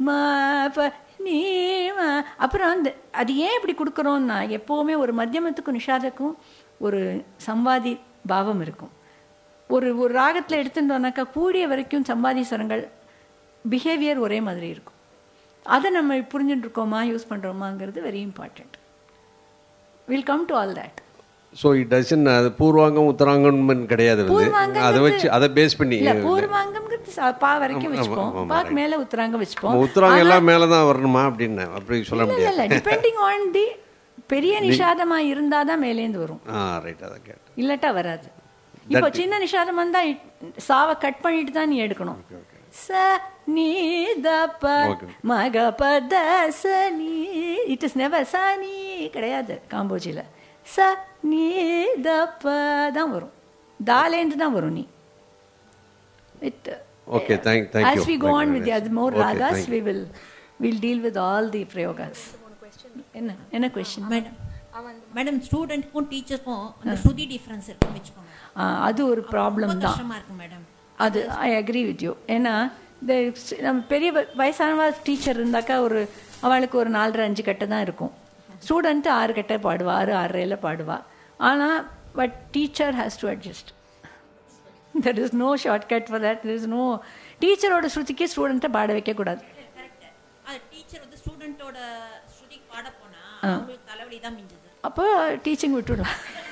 அப்புறம் அது ஏன் இப்படி கொடுக்குறோன்னா, எப்போவுமே ஒரு மத்தியமத்துக்கும் நிஷாதக்கும் ஒரு சம்வாதி பாவம் இருக்கும். ஒரு ராகத்தில் எடுத்துட்டோம்னாக்கா கூடிய வரைக்கும் சம்வாதி ஸ்வரங்கள் பிஹேவியர் ஒரே மாதிரி இருக்கும். அதை நம்ம புரிஞ்சுட்டு இருக்கோமா, யூஸ் பண்ணுறோமாங்கிறது very important. Will come to all that. So it doesn't அது பூர்வாங்கம் உத்தராங்கம் கிடையாது. அதை வச்சு அதை பேஸ் பண்ணி பூர்வாங்கம்ங்கிறது பா வரைக்கும் வச்சுப்போம், பாக்கு மேலே உத்தராங்கம் வச்சுப்போம். உத்தராங்கம் எல்லாம் மேலே தான் வரணுமா அப்படின்னு அப்படி சொல்ல முடியாது. இல்லை, டிபெண்டிங் ஆன் தி பெரிய நிஷாதமாக இருந்தால் தான் மேலேருந்து வரும். ரைட், அதை கேட்டேன். இல்லாட்டா வராது. இப்போ சின்ன நிஷாதம் வந்தால் சாவை கட் பண்ணிட்டு தான் நீ எடுக்கணும். ச நீ த ப மக ப த ச நீ. இட் இஸ் நெவர் ச நீ கிடையாது காம்போஜியில். ச நீ த ப தான் வரும், தாலேந்து தான் வரும். நீ it okay, thank you. As we go on with the other more ragas, we'll deal with all the prayogas. என்ன question மேடம்? ஸ்டூடெண்ட்க்கும் டீச்சருக்கும் அந்த ஸ்ருதி டிஃபரன்ஸ் இருக்கு வெச்சுக்கோங்க. அது ஒரு ப்ராப்ளம் தான். கஷ்டமா இருக்கு மேடம். அது ஐ அக்ரி வித் யூ. ஏன்னா நம்ம பெரிய வயசானவா டீச்சர் இருந்தாக்கா அவளுக்கு ஒரு 4-5 கட்டை தான் இருக்கும். ஸ்டூடெண்ட்டு 6 கட்டை பாடுவா, 6-6.5 பாடுவா. ஆனால் but teacher has to adjust. There is no shortcut for that. There is no டீச்சரோட ஸ்ருதிக்கு ஸ்டூடெண்ட்டை பாட வைக்கக்கூடாது. டீச்சர் வந்து ஸ்டூடெண்ட்டோட ஸ்ருதிக்கு பாட போனா அவங்களுக்கு தலைவலி தான் மிஞ்சுது. அப்போ டீச்சிங் விட்டுடலாம்.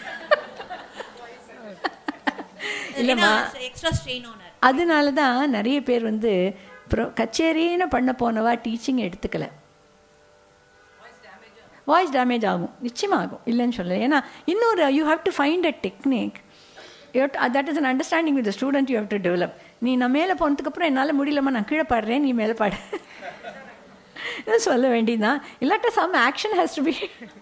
இல்லைம்மா, எக்ஸ்ட்ரா ஸ்ட்ரெயின் ஆனர். அதனால தான் நிறைய பேர் வந்து கச்சேரின்னு பண்ண போனவா டீச்சிங் எடுத்துக்கல. வாய்ஸ் டேமேஜ் ஆகும், நிச்சயமாக ஆகும், இல்லைன்னு சொல்லலை. ஏன்னா இன்னொரு you have to find a technique. That is an understanding with the student you have to develop. நீ நான் மேலே போனதுக்கப்புறம் என்னால் முடியலம்மா, நான் கீழே பாடுறேன், நீ மேலே பாடு சொல்ல வேண்டியதுதான். இல்லாட்ட some action has to be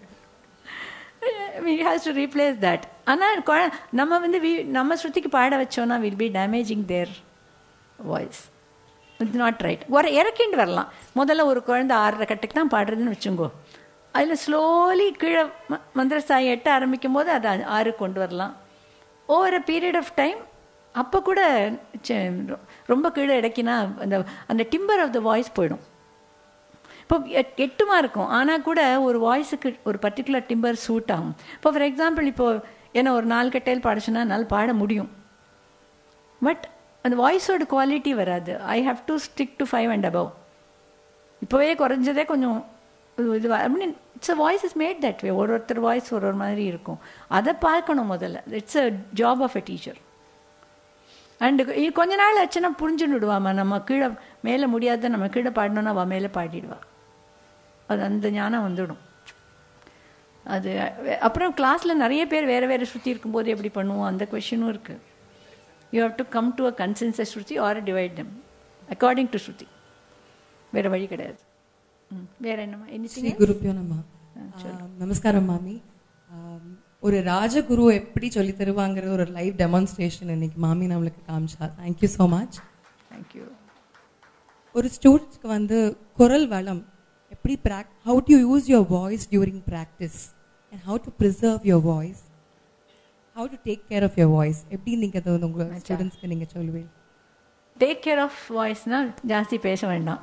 we has to replace that. ஆனால் நம்ம வந்து நம்ம ஸ்ருதிக்கு பாட வச்சோன்னா will be damaging their voice. It's not right. ஒரு இறக்கிண்டு வரலாம். முதல்ல ஒரு குழந்தை 6.5 கட்டுக்கு தான் பாடுறதுன்னு வச்சுங்கோ. அதில் ஸ்லோலி கீழே மந்திரஸ்தாயி 8 ஆரம்பிக்கும் போது அதை 6 கொண்டு வரலாம். Over a period of time அப்போ கூட ரொம்ப கீழே இறக்கினா அந்த டிம்பர் ஆஃப் த வாய்ஸ் போயிடும். இப்போ 8 இருக்கும், ஆனால் கூட ஒரு வாய்ஸுக்கு ஒரு பர்டிகுலர் டிம்பர் சூட் ஆகும். இப்போ ஃபார் எக்ஸாம்பிள், இப்போது ஏன்னா ஒரு 4 கட்டையில் பாடிச்சுன்னா என்னால் பாட முடியும், பட் அந்த வாய்ஸோட குவாலிட்டி வராது. I have to stick to 5 and above. இப்போவே குறைஞ்சதே கொஞ்சம் இது அப்படின்னு it's a voice is made that way. ஒருத்தர் வாய்ஸ் ஒரு மாதிரி இருக்கும், அதை பார்க்கணும் முதல்ல. It's a job of a teacher. And கொஞ்ச நாள் ஆச்சுன்னா புரிஞ்சுன்னு விடுவாமா, நம்ம கீழே மேலே முடியாத நம்ம கீழே பாடணுன்னா அவள் மேலே பாடிடுவா. அது அந்த ஞானம் வந்துடும். அது அப்புறம் கிளாஸில் நிறைய பேர் வேறு வேறு ஸ்ருதி இருக்கும்போது எப்படி பண்ணுவோம், அந்த கொஷினும் இருக்குது. You have to come to a consensus shruti or divide them according to shruti. வேறு வழி கிடையாது. வேற என்னம்மா? ஸ்ரீ குருப்பியோ நம்ம நமஸ்காரம் மாமி. ஒரு ராஜகுரு எப்படி சொல்லி தருவாங்கிறது ஒரு லைவ் டெமான்ஸ்ட்ரேஷன் இன்னைக்கு மாமி நம்மளுக்கு காமிச்சா. Thank you so much. தேங்க்யூ. ஒரு ஸ்டூடெண்ட்ஸ்க்கு வந்து குரல் வளம் எப்படி how to use your voice during practice and how to preserve your voice, how to take care of your voice, எப்படி நீங்க அதை உங்க ஸ்டூடெண்ட்ஸ்க்கு நீங்க சொல்லுவீங்க? டேக் கேர் ஆஃப் வாய்ஸ்னா ஜாஸ்தி பேச வேண்டாம்.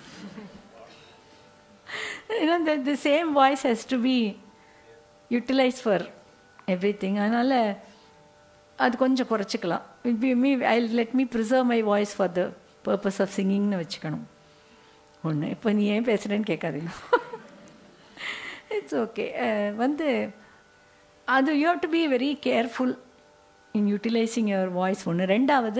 the same voice has to be utilized for everything. அதனால் அது கொஞ்சம் குறைச்சிக்கலாம். let me preserve my voice for the purpose of singingனு வச்சுக்கணும். ஒன்று இப்போ நீ ஏன் பேசுகிறேன்னு கேட்காதீங்க. It's okay. வந்து அது you have to be very careful in utilizing your voice. ஒன்று. ரெண்டாவது,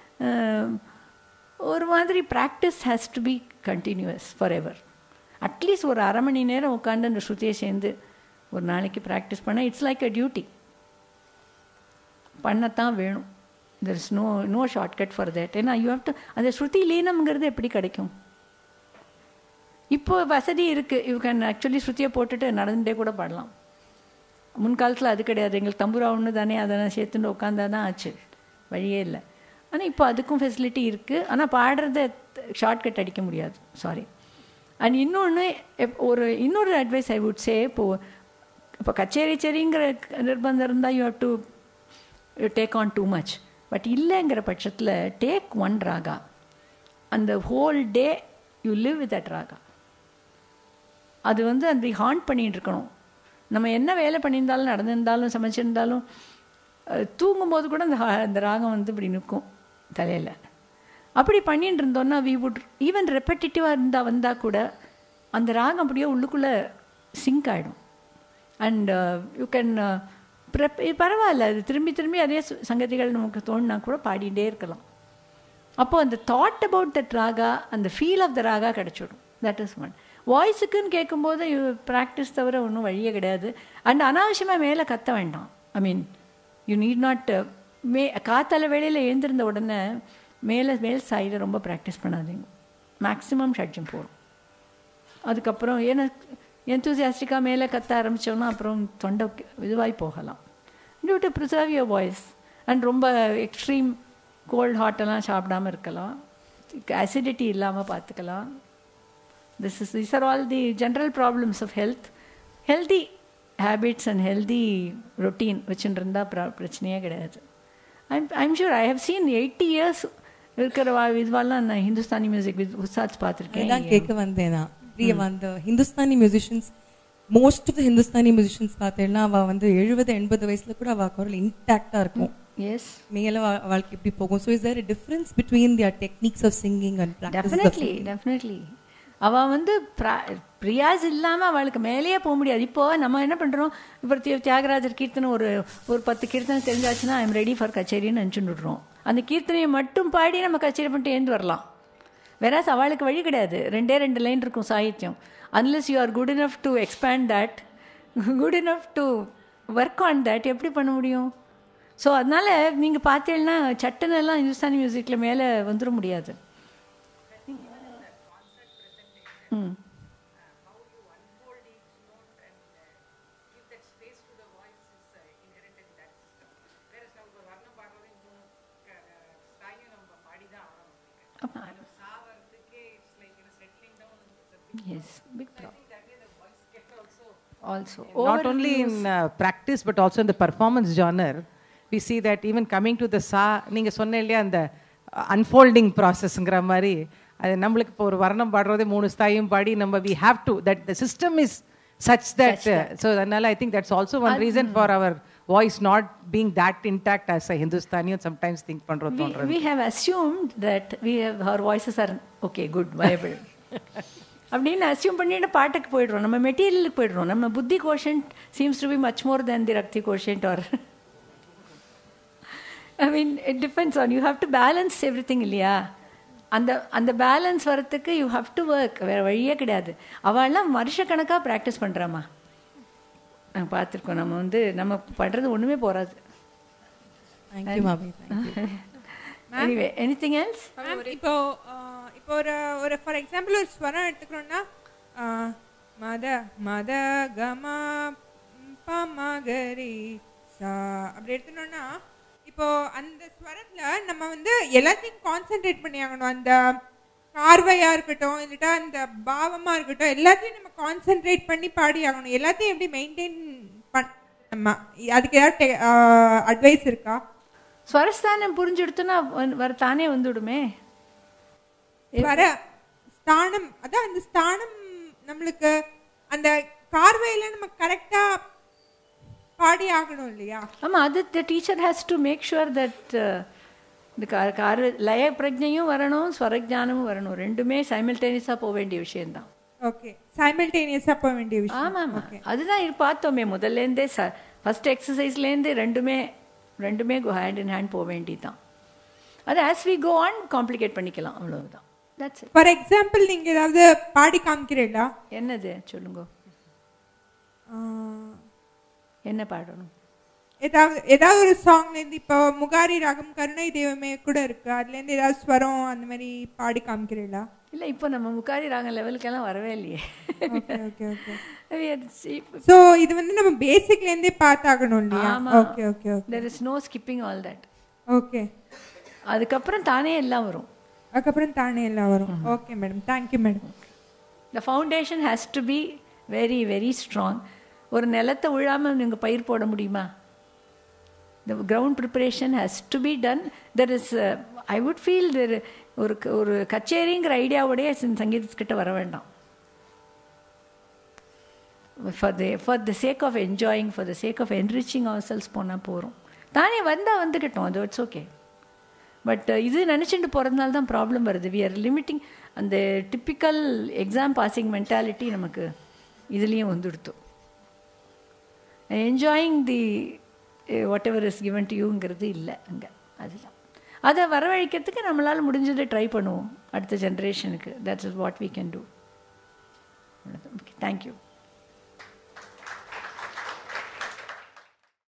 ஒரு மாதிரி practice has to be continuous forever. At least ஒரு 1/2 மணி நேரம் உட்காந்து அந்த ஸ்ருதியை சேர்ந்து ஒரு நாளைக்கு ப்ராக்டிஸ் பண்ணால் இட்ஸ் லைக் அ டியூட்டி. பண்ணத்தான் வேணும். There is no shortcut for that. ஏன்னா யூ ஹவ் டு அந்த ஸ்ருதி லீனம்ங்கிறது எப்படி கிடைக்கும்? இப்போ வசதி இருக்குது. யூ கேன் ஆக்சுவலி ஸ்ருதியை போட்டுட்டு நடந்துகிட்டே கூட பாடலாம். முன்காலத்தில் அது கிடையாது. எங்களுக்கு தம்புரா ஒன்று தானே, அதெல்லாம் சேர்த்துட்டு உட்காந்தா தான் ஆச்சு, வழியே இல்லை. ஆனால் இப்போ அதுக்கும் ஃபெசிலிட்டி இருக்குது. ஆனால் பாடுறத ஷார்ட்கட் அடிக்க முடியாது. சாரி. அண்ட் இன்னொரு அட்வைஸ் ஐ வுட் சே, இப்போ கச்சேரிங்கிற நிர்பந்தம் இருந்தால் you have to take on too much. But இல்லைங்கிற பட்சத்தில் டேக் ஒன் ராகா. அந்த whole day you live with that raga. அது வந்து அந்த ஹாண்ட் பண்ணிகிட்டு இருக்கணும். நம்ம என்ன வேலை பண்ணியிருந்தாலும், நடந்திருந்தாலும், சமைச்சிருந்தாலும், தூங்கும்போது கூட அந்த ராகம் வந்து இப்படி நிற்கும் தலையில். அப்படி பண்ணிட்டு இருந்தோன்னா வி வுட் ஈவன் ரெப்படிட்டிவாக வந்தால் கூட அந்த ராகம் அப்படியே உள்ளுக்குள்ளே சிங்க் ஆகிடும். அண்ட் யூ கேன் பரவாயில்ல, அது திரும்பி அதே சங்கதிகள் நமக்கு தோணுனா கூட பாடிகிட்டே இருக்கலாம். அப்போது அந்த தாட் அபவுட் தட் ராகா, அந்த ஃபீல் ஆஃப் த ராகா கிடச்சிடும். That is one. வாய்ஸுக்குன்னு கேட்கும்போது ப்ராக்டிஸ் தவிர ஒன்றும் வழியே கிடையாது. அண்ட் அனாவசியமாக மேலே கத்த வேண்டாம். I mean you need not காத்தால வேளையில் எழுந்திருந்த உடனே மேல் சாயில் ரொம்ப ப்ராக்டிஸ் பண்ணாதீங்க. மேக்ஸிமம் ஷட்ஜம் போகும். அதுக்கப்புறம் ஏன்னா எந்தூசியாஸ்டிக்காக மேலே கத்த ஆரம்பித்தோன்னா அப்புறம் தொண்டை இதுவாகி போகலாம். You to preserve your voice. And ரொம்ப எக்ஸ்ட்ரீம் கோல்ட் ஹாட்டெல்லாம் சாப்பிடாமல் இருக்கலாம். அசிடிட்டி இல்லாமல் பார்த்துக்கலாம். These are all the general problems of health. Healthy habits and healthy routine வச்சுட்டு இருந்தால் பிரச்சனையே கிடையாது. I'm sure I have seen 80 years இருக்கிற இதுவெல்லாம் நான் ஹிந்துஸ்தானி மியூசிக் உஸ்தாத்ஸ் பார்த்துருக்கேன். இதான் கேட்க வந்தேனா அந்த Hindustani musicians, most of the Hindustani musicians பார்த்தேன்னா அவள் வந்து 70-80 வயசில் கூட அவள் குரல் இன்டாக்டாக இருக்கும். எஸ் மேல வாழ்க்கை எப்படி போகும். So is there a difference between their techniques of singing and practice? Definitely. அவள் வந்து ரியாஸ் இல்லாமல் அவளுக்கு மேலேயே போக முடியாது. இப்போது நம்ம என்ன பண்ணுறோம், இப்போ தியாகராஜர் கீர்த்தனை ஒரு 10 கீர்த்தனை தெரிஞ்சாச்சுன்னா ஐ எம் ரெடி ஃபார் கச்சேரின்னு நினச்சிட்டு விட்றோம். அந்த கீர்த்தனையை மட்டும் பாடி நம்ம கச்சேரி பண்ணிட்டு ஏந்து வரலாம். வேறாஸ் அவளுக்கு வழி கிடையாது. 2 லைன் இருக்கும் சாகித்யம். Unless you are good enough to expand that, good enough to work on that, எப்படி பண்ண முடியும்? ஸோ அதனால் நீங்கள் பார்த்தீங்கன்னா சட்டுன்னு எல்லாம் இந்துஸ்தானி மியூசிக்கில் மேலே வந்துட முடியாது. Yes, big problem. Also, not only in practice but also in the performance genre, we see that even coming to the sa, நீங்க சொன்ன இல்லையா அந்த unfolding processங்கிற மாதிரி, அது நம்மளுக்கு இப்போ ஒரு வர்ணம் பாடுறதே 3 ஸ்தாயும் பாடி நம்ம we have to, that the system is such that so அதனால I think that's also one reason for our voice not being that intact as a Hindustani and sometimes think பண்றோம் தோன்றது. We have assumed that our voices are okay, good, viable அப்படின்னு assume பண்ணிட்டு பாட்டுக்கு போயிடுறோம், நம்ம மெட்டீரியலுக்கு போயிடுறோம். நம்ம புத்தி quotient seems to be much more than the ரக்தி quotient or I mean it depends on, you have to balance everything இல்லையா? அந்த பேலன்ஸ் வரத்துக்கு யூ ஹாவ் டு ஒர்க், வேறு வழியே கிடையாது. அவள்லாம் வருஷக்கணக்காக ப்ராக்டிஸ் பண்ணுறாம்மா, நாங்கள் பார்த்துருக்கோம். நம்ம வந்து நம்ம பண்ணுறது ஒன்றுமே போகாது. Anyway, anything else? இப்போ ஒரு ஃபார் எக்ஸாம்பிள் ஒரு ஸ்வரம் எடுத்துக்கிறோம்னா மத மத கம பமகரி சா அப்படி எடுத்துனோம்னா, இப்போ அந்த ஸ்வரத்துல நம்ம வந்து எல்லாத்தையும் கான்சென்ட்ரேட் பண்ணி ஆகணும். அந்த கார்வையா இருக்கட்டும், இல்லட்டா அந்த பாவமா இருக்கட்டும், எல்லாத்தையும் நம்ம கான்சென்ட்ரேட் பண்ணி பாடி ஆகணும். எல்லாத்தையும் எப்படி மெயின்டைன் பண்ண, அதுக்கு ஏதாவது அட்வைஸ் இருக்கா? ஸ்வரஸ்தானம் புரிஞ்சுடுத்துனா தானே வந்துடுமே. ஸ்தானம், அதான் அந்த ஸ்தானம் நம்மளுக்கு அந்த கார்வையில நம்ம கரெக்டா பாடி ஆகணும் இல்லையா? ஆமா, அது the teacher has to make sure that இந்த லய பிரஜையும் வரணும், ஸ்வரஜானமும் வரணும். ரெண்டுமே சைமல்டேனியஸா போக வேண்டிய விஷயம்தான். ஓகே, சைமல்டேனியஸா போக வேண்டிய விஷயம். ஆமா ஆமா, அதுதான் பார்த்தோமே முதல்லேருந்தே. ஃபர்ஸ்ட் எக்ஸசைஸ்லேருந்து ரெண்டுமே ஹேண்ட் இன் ஹேண்ட் போக வேண்டியதுதான். அது as we go on complicate பண்ணிக்கலாம், அவ்வளவுதான். That's it. ஃபார் எக்ஸாம்பிள் நீங்க ஏதாவது பாடி காமிக்கிறீங்களா? என்னது சொல்லுங்க, என்ன பாடணும்? ஏதாவது ஒரு சாங்ல இருந்து, இப்போ முகாரி ராகம் கருணை தெய்வமே கூட இருக்கு, அதுல இருந்து ஏதாவது ஸ்வரம் அந்த மாதிரி பாடி காமிக்கிறீங்களா? இல்ல, இப்போ நம்ம முகாரி ராகம் லெவலுக்கெல்லாம் வரவே இல்லையே. Okay okay okay. சோ இது வந்து நம்ம பேசிக்ல இருந்தே பார்த்தாகணும் இல்லையா? Okay okay okay. there is no skipping all that. Okay, அதுக்கப்புறம் தானே எல்லாம் வரும். Okay madam, thank you madam. the foundation has to be very very strong. ஒரு நிலத்தை உழாம நீங்க பயிர் போட முடியுமா? the ground preparation has to be done. there is I would feel there ஒரு கச்சேரிங்கிற ஐடியாவோடய சங்கீதத்துக்கிட்ட வர வேண்டாம். for the sake of enjoying, for the sake of enriching ourselves போனால் போகிறோம். தானே வந்துக்கிட்டோம், அது இட்ஸ் ஓகே. பட் இது நினச்சிட்டு போகிறதுனால தான் ப்ராப்ளம் வருது. We are limiting. அந்த டிப்பிக்கல் எக்ஸாம் பாசிங் மென்டாலிட்டி நமக்கு இதுலேயும் வந்துடுத்தோம். Enjoying the whatever is given to யூங்கிறது இல்லை அங்கே. அதுதான் அதை வரவழைக்கிறதுக்கு நம்மளால் முடிஞ்சதை ட்ரை பண்ணுவோம் அடுத்த ஜென்ரேஷனுக்கு. That's is what we can do. Thank you.